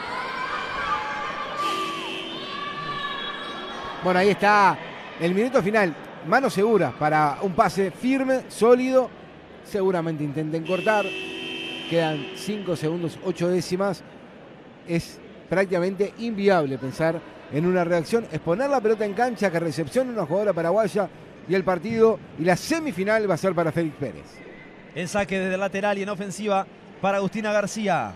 Bueno, ahí está el minuto final. Manos seguras para un pase firme, sólido. Seguramente intenten cortar. Quedan cinco segundos, ocho décimas. Es prácticamente inviable pensar en una reacción. Es poner la pelota en cancha, que recepcione una jugadora paraguaya y el partido y la semifinal va a ser para Félix Pérez. En saque desde el lateral y en ofensiva para Agustina García.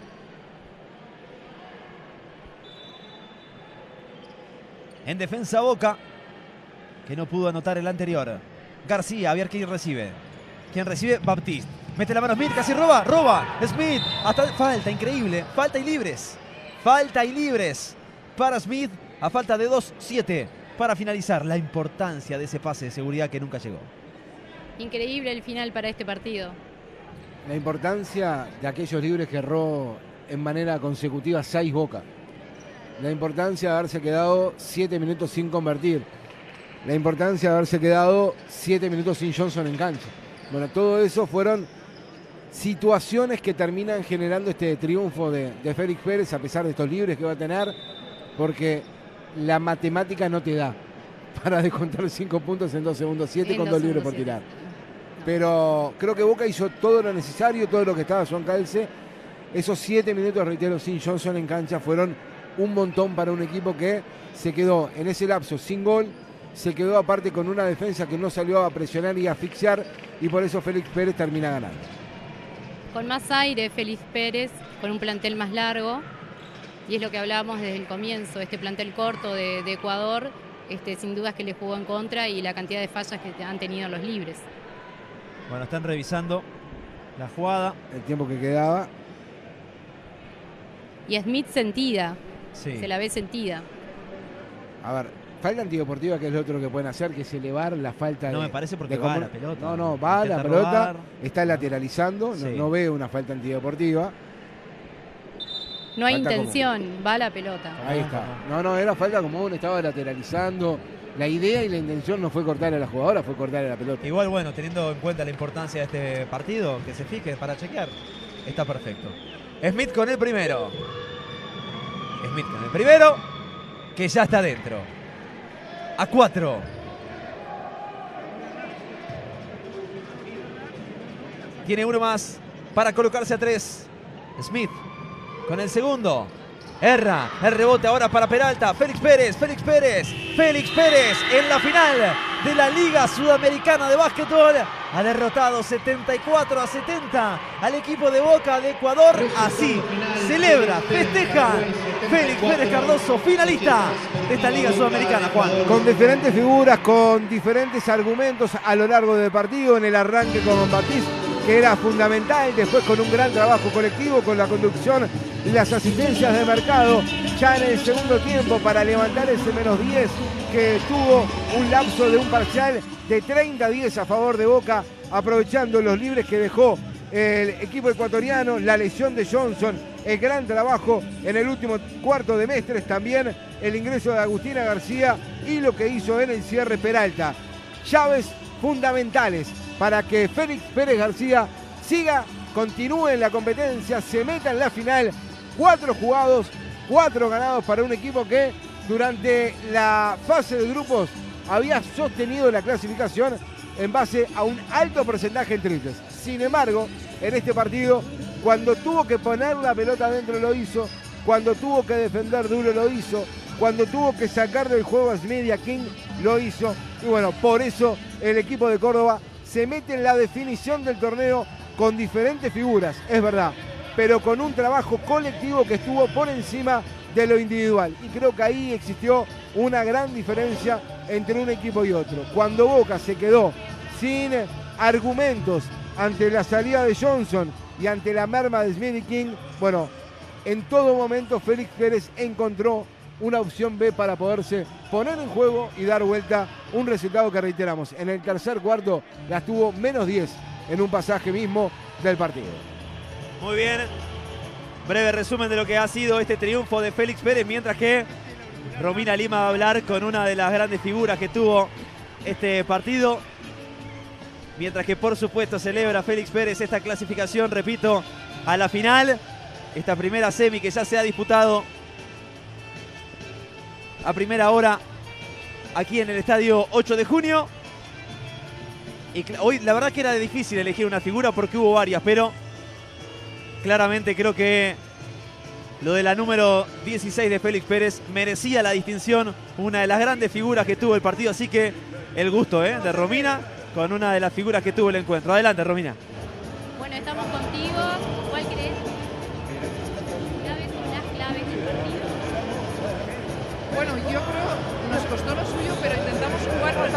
En defensa Boca, que no pudo anotar el anterior. García, a ver quién recibe. ¿Quién recibe? Baptiste. Mete la mano Smith, casi roba, roba. Smith, hasta falta, increíble. Falta y libres. Falta y libres para Smith, a falta de dos siete para finalizar. La importancia de ese pase de seguridad que nunca llegó. Increíble el final para este partido. La importancia de aquellos libres que erró en manera consecutiva seis Boca. La importancia de haberse quedado siete minutos sin convertir. La importancia de haberse quedado siete minutos sin Johnson en cancha. Bueno, todo eso fueron situaciones que terminan generando este triunfo de, de Félix Pérez, a pesar de estos libres que va a tener, porque la matemática no te da para descontar cinco puntos en dos segundos siete con dos libres por tirar. Pero creo que Boca hizo todo lo necesario, todo lo que estaba a su alcance. Esos siete minutos, reitero, sin Johnson en cancha fueron un montón para un equipo que se quedó en ese lapso sin gol, se quedó aparte con una defensa que no salió a presionar y a asfixiar, y por eso Félix Pérez termina ganando. Con más aire, Félix Pérez, con un plantel más largo, y es lo que hablábamos desde el comienzo, este plantel corto de, de Ecuador, este, sin dudas que le jugó en contra, y la cantidad de fallas que han tenido los libres. Bueno, están revisando la jugada. El tiempo que quedaba. Y Smith sentida, sí. Se la ve sentida. A ver, falta antideportiva, que es lo otro que pueden hacer, que es elevar la falta. No de, me parece porque de va común... la pelota. No, no, va la pelota, robar. Está lateralizando, sí. no, no veo una falta antideportiva. No hay falta intención, común. Va la pelota. Ahí está. No, no, era falta común, estaba lateralizando. La idea y la intención no fue cortar a la jugadora, fue cortar a la pelota. Igual, bueno, teniendo en cuenta la importancia de este partido, que se fije para chequear, está perfecto. Smith con el primero. Smith con el primero, que ya está dentro. A cuatro. Tiene uno más para colocarse a tres. Smith con el segundo. Erra, el rebote ahora para Peralta. Félix Pérez, Félix Pérez, Félix Pérez en la final de la Liga Sudamericana de Básquetbol. Ha derrotado setenta y cuatro a setenta al equipo de Boca de Ecuador. Así celebra, festeja Félix Pérez Cardoso, finalista de esta Liga Sudamericana, Juan. Con diferentes figuras, con diferentes argumentos a lo largo del partido. En el arranque con Baptiste, que era fundamental, después con un gran trabajo colectivo, con la conducción y las asistencias de mercado, ya en el segundo tiempo para levantar ese menos diez que tuvo un lapso de un parcial de treinta a diez a favor de Boca, aprovechando los libres que dejó el equipo ecuatoriano, la lesión de Johnson, el gran trabajo en el último cuarto de Mestres, también el ingreso de Agustina García y lo que hizo en el cierre Peralta. Llaves fundamentales para que Félix Pérez García siga, continúe en la competencia, se meta en la final. Cuatro jugados, cuatro ganados para un equipo que durante la fase de grupos había sostenido la clasificación en base a un alto porcentaje en triples. Sin embargo, en este partido, cuando tuvo que poner la pelota adentro lo hizo, cuando tuvo que defender duro lo hizo, cuando tuvo que sacar del juego a Smith y a King lo hizo. Y bueno, por eso el equipo de Córdoba se mete en la definición del torneo con diferentes figuras, es verdad, pero con un trabajo colectivo que estuvo por encima de lo individual. Y creo que ahí existió una gran diferencia entre un equipo y otro. Cuando Boca se quedó sin argumentos ante la salida de Johnson y ante la merma de Smith y King, bueno, en todo momento Félix Pérez encontró una opción B para poderse poner en juego y dar vuelta un resultado que, reiteramos, en el tercer cuarto las tuvo menos diez en un pasaje mismo del partido. Muy bien, breve resumen de lo que ha sido este triunfo de Félix Pérez, mientras que Romina Lima va a hablar con una de las grandes figuras que tuvo este partido. Mientras que, por supuesto, celebra Félix Pérez esta clasificación, repito, a la final. Esta primera semi que ya se ha disputado a primera hora aquí en el estadio ocho de junio. Y hoy la verdad que era difícil elegir una figura porque hubo varias, pero claramente creo que lo de la número dieciséis de Félix Pérez merecía la distinción, una de las grandes figuras que tuvo el partido, así que el gusto ¿eh? de Romina con una de las figuras que tuvo el encuentro. Adelante, Romina. Bueno, estamos contigo. ¿Cuál crees Bueno, yo creo que nos costó lo suyo, pero intentamos jugar con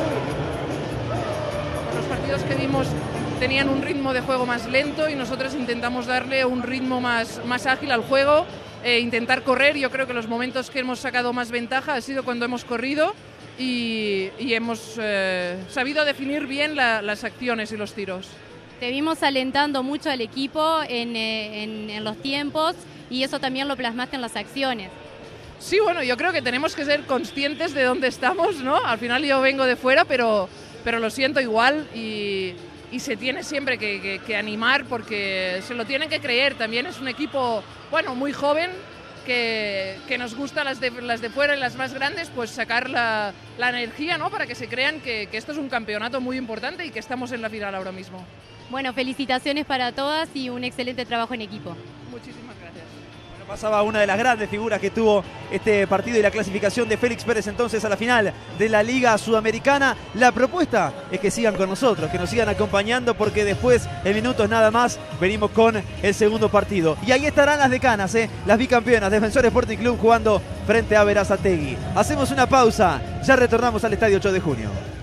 los partidos que vimos tenían un ritmo de juego más lento y nosotros intentamos darle un ritmo más, más ágil al juego, e intentar correr. Yo creo que los momentos que hemos sacado más ventaja ha sido cuando hemos corrido y, y hemos eh, sabido definir bien la, las acciones y los tiros. Te vimos alentando mucho al equipo en, eh, en, en los tiempos y eso también lo plasmaste en las acciones. Sí, bueno, yo creo que tenemos que ser conscientes de dónde estamos, ¿no? Al final yo vengo de fuera, pero, pero lo siento igual y, y se tiene siempre que, que, que animar porque se lo tienen que creer. También es un equipo, bueno, muy joven, que, que nos gusta las de, las de fuera y las más grandes, pues sacar la, la energía, ¿no? Para que se crean que, que esto es un campeonato muy importante y que estamos en la final ahora mismo. Bueno, felicitaciones para todas y un excelente trabajo en equipo. Muchísimas gracias. Bueno, pasaba una de las grandes figuras que tuvo este partido y la clasificación de Félix Pérez entonces a la final de la Liga Sudamericana. La propuesta es que sigan con nosotros, que nos sigan acompañando porque después, en minutos nada más, venimos con el segundo partido. Y ahí estarán las decanas, ¿eh? Las bicampeonas, Defensor Sporting Club jugando frente a Berazategui. Hacemos una pausa, ya retornamos al Estadio ocho de junio.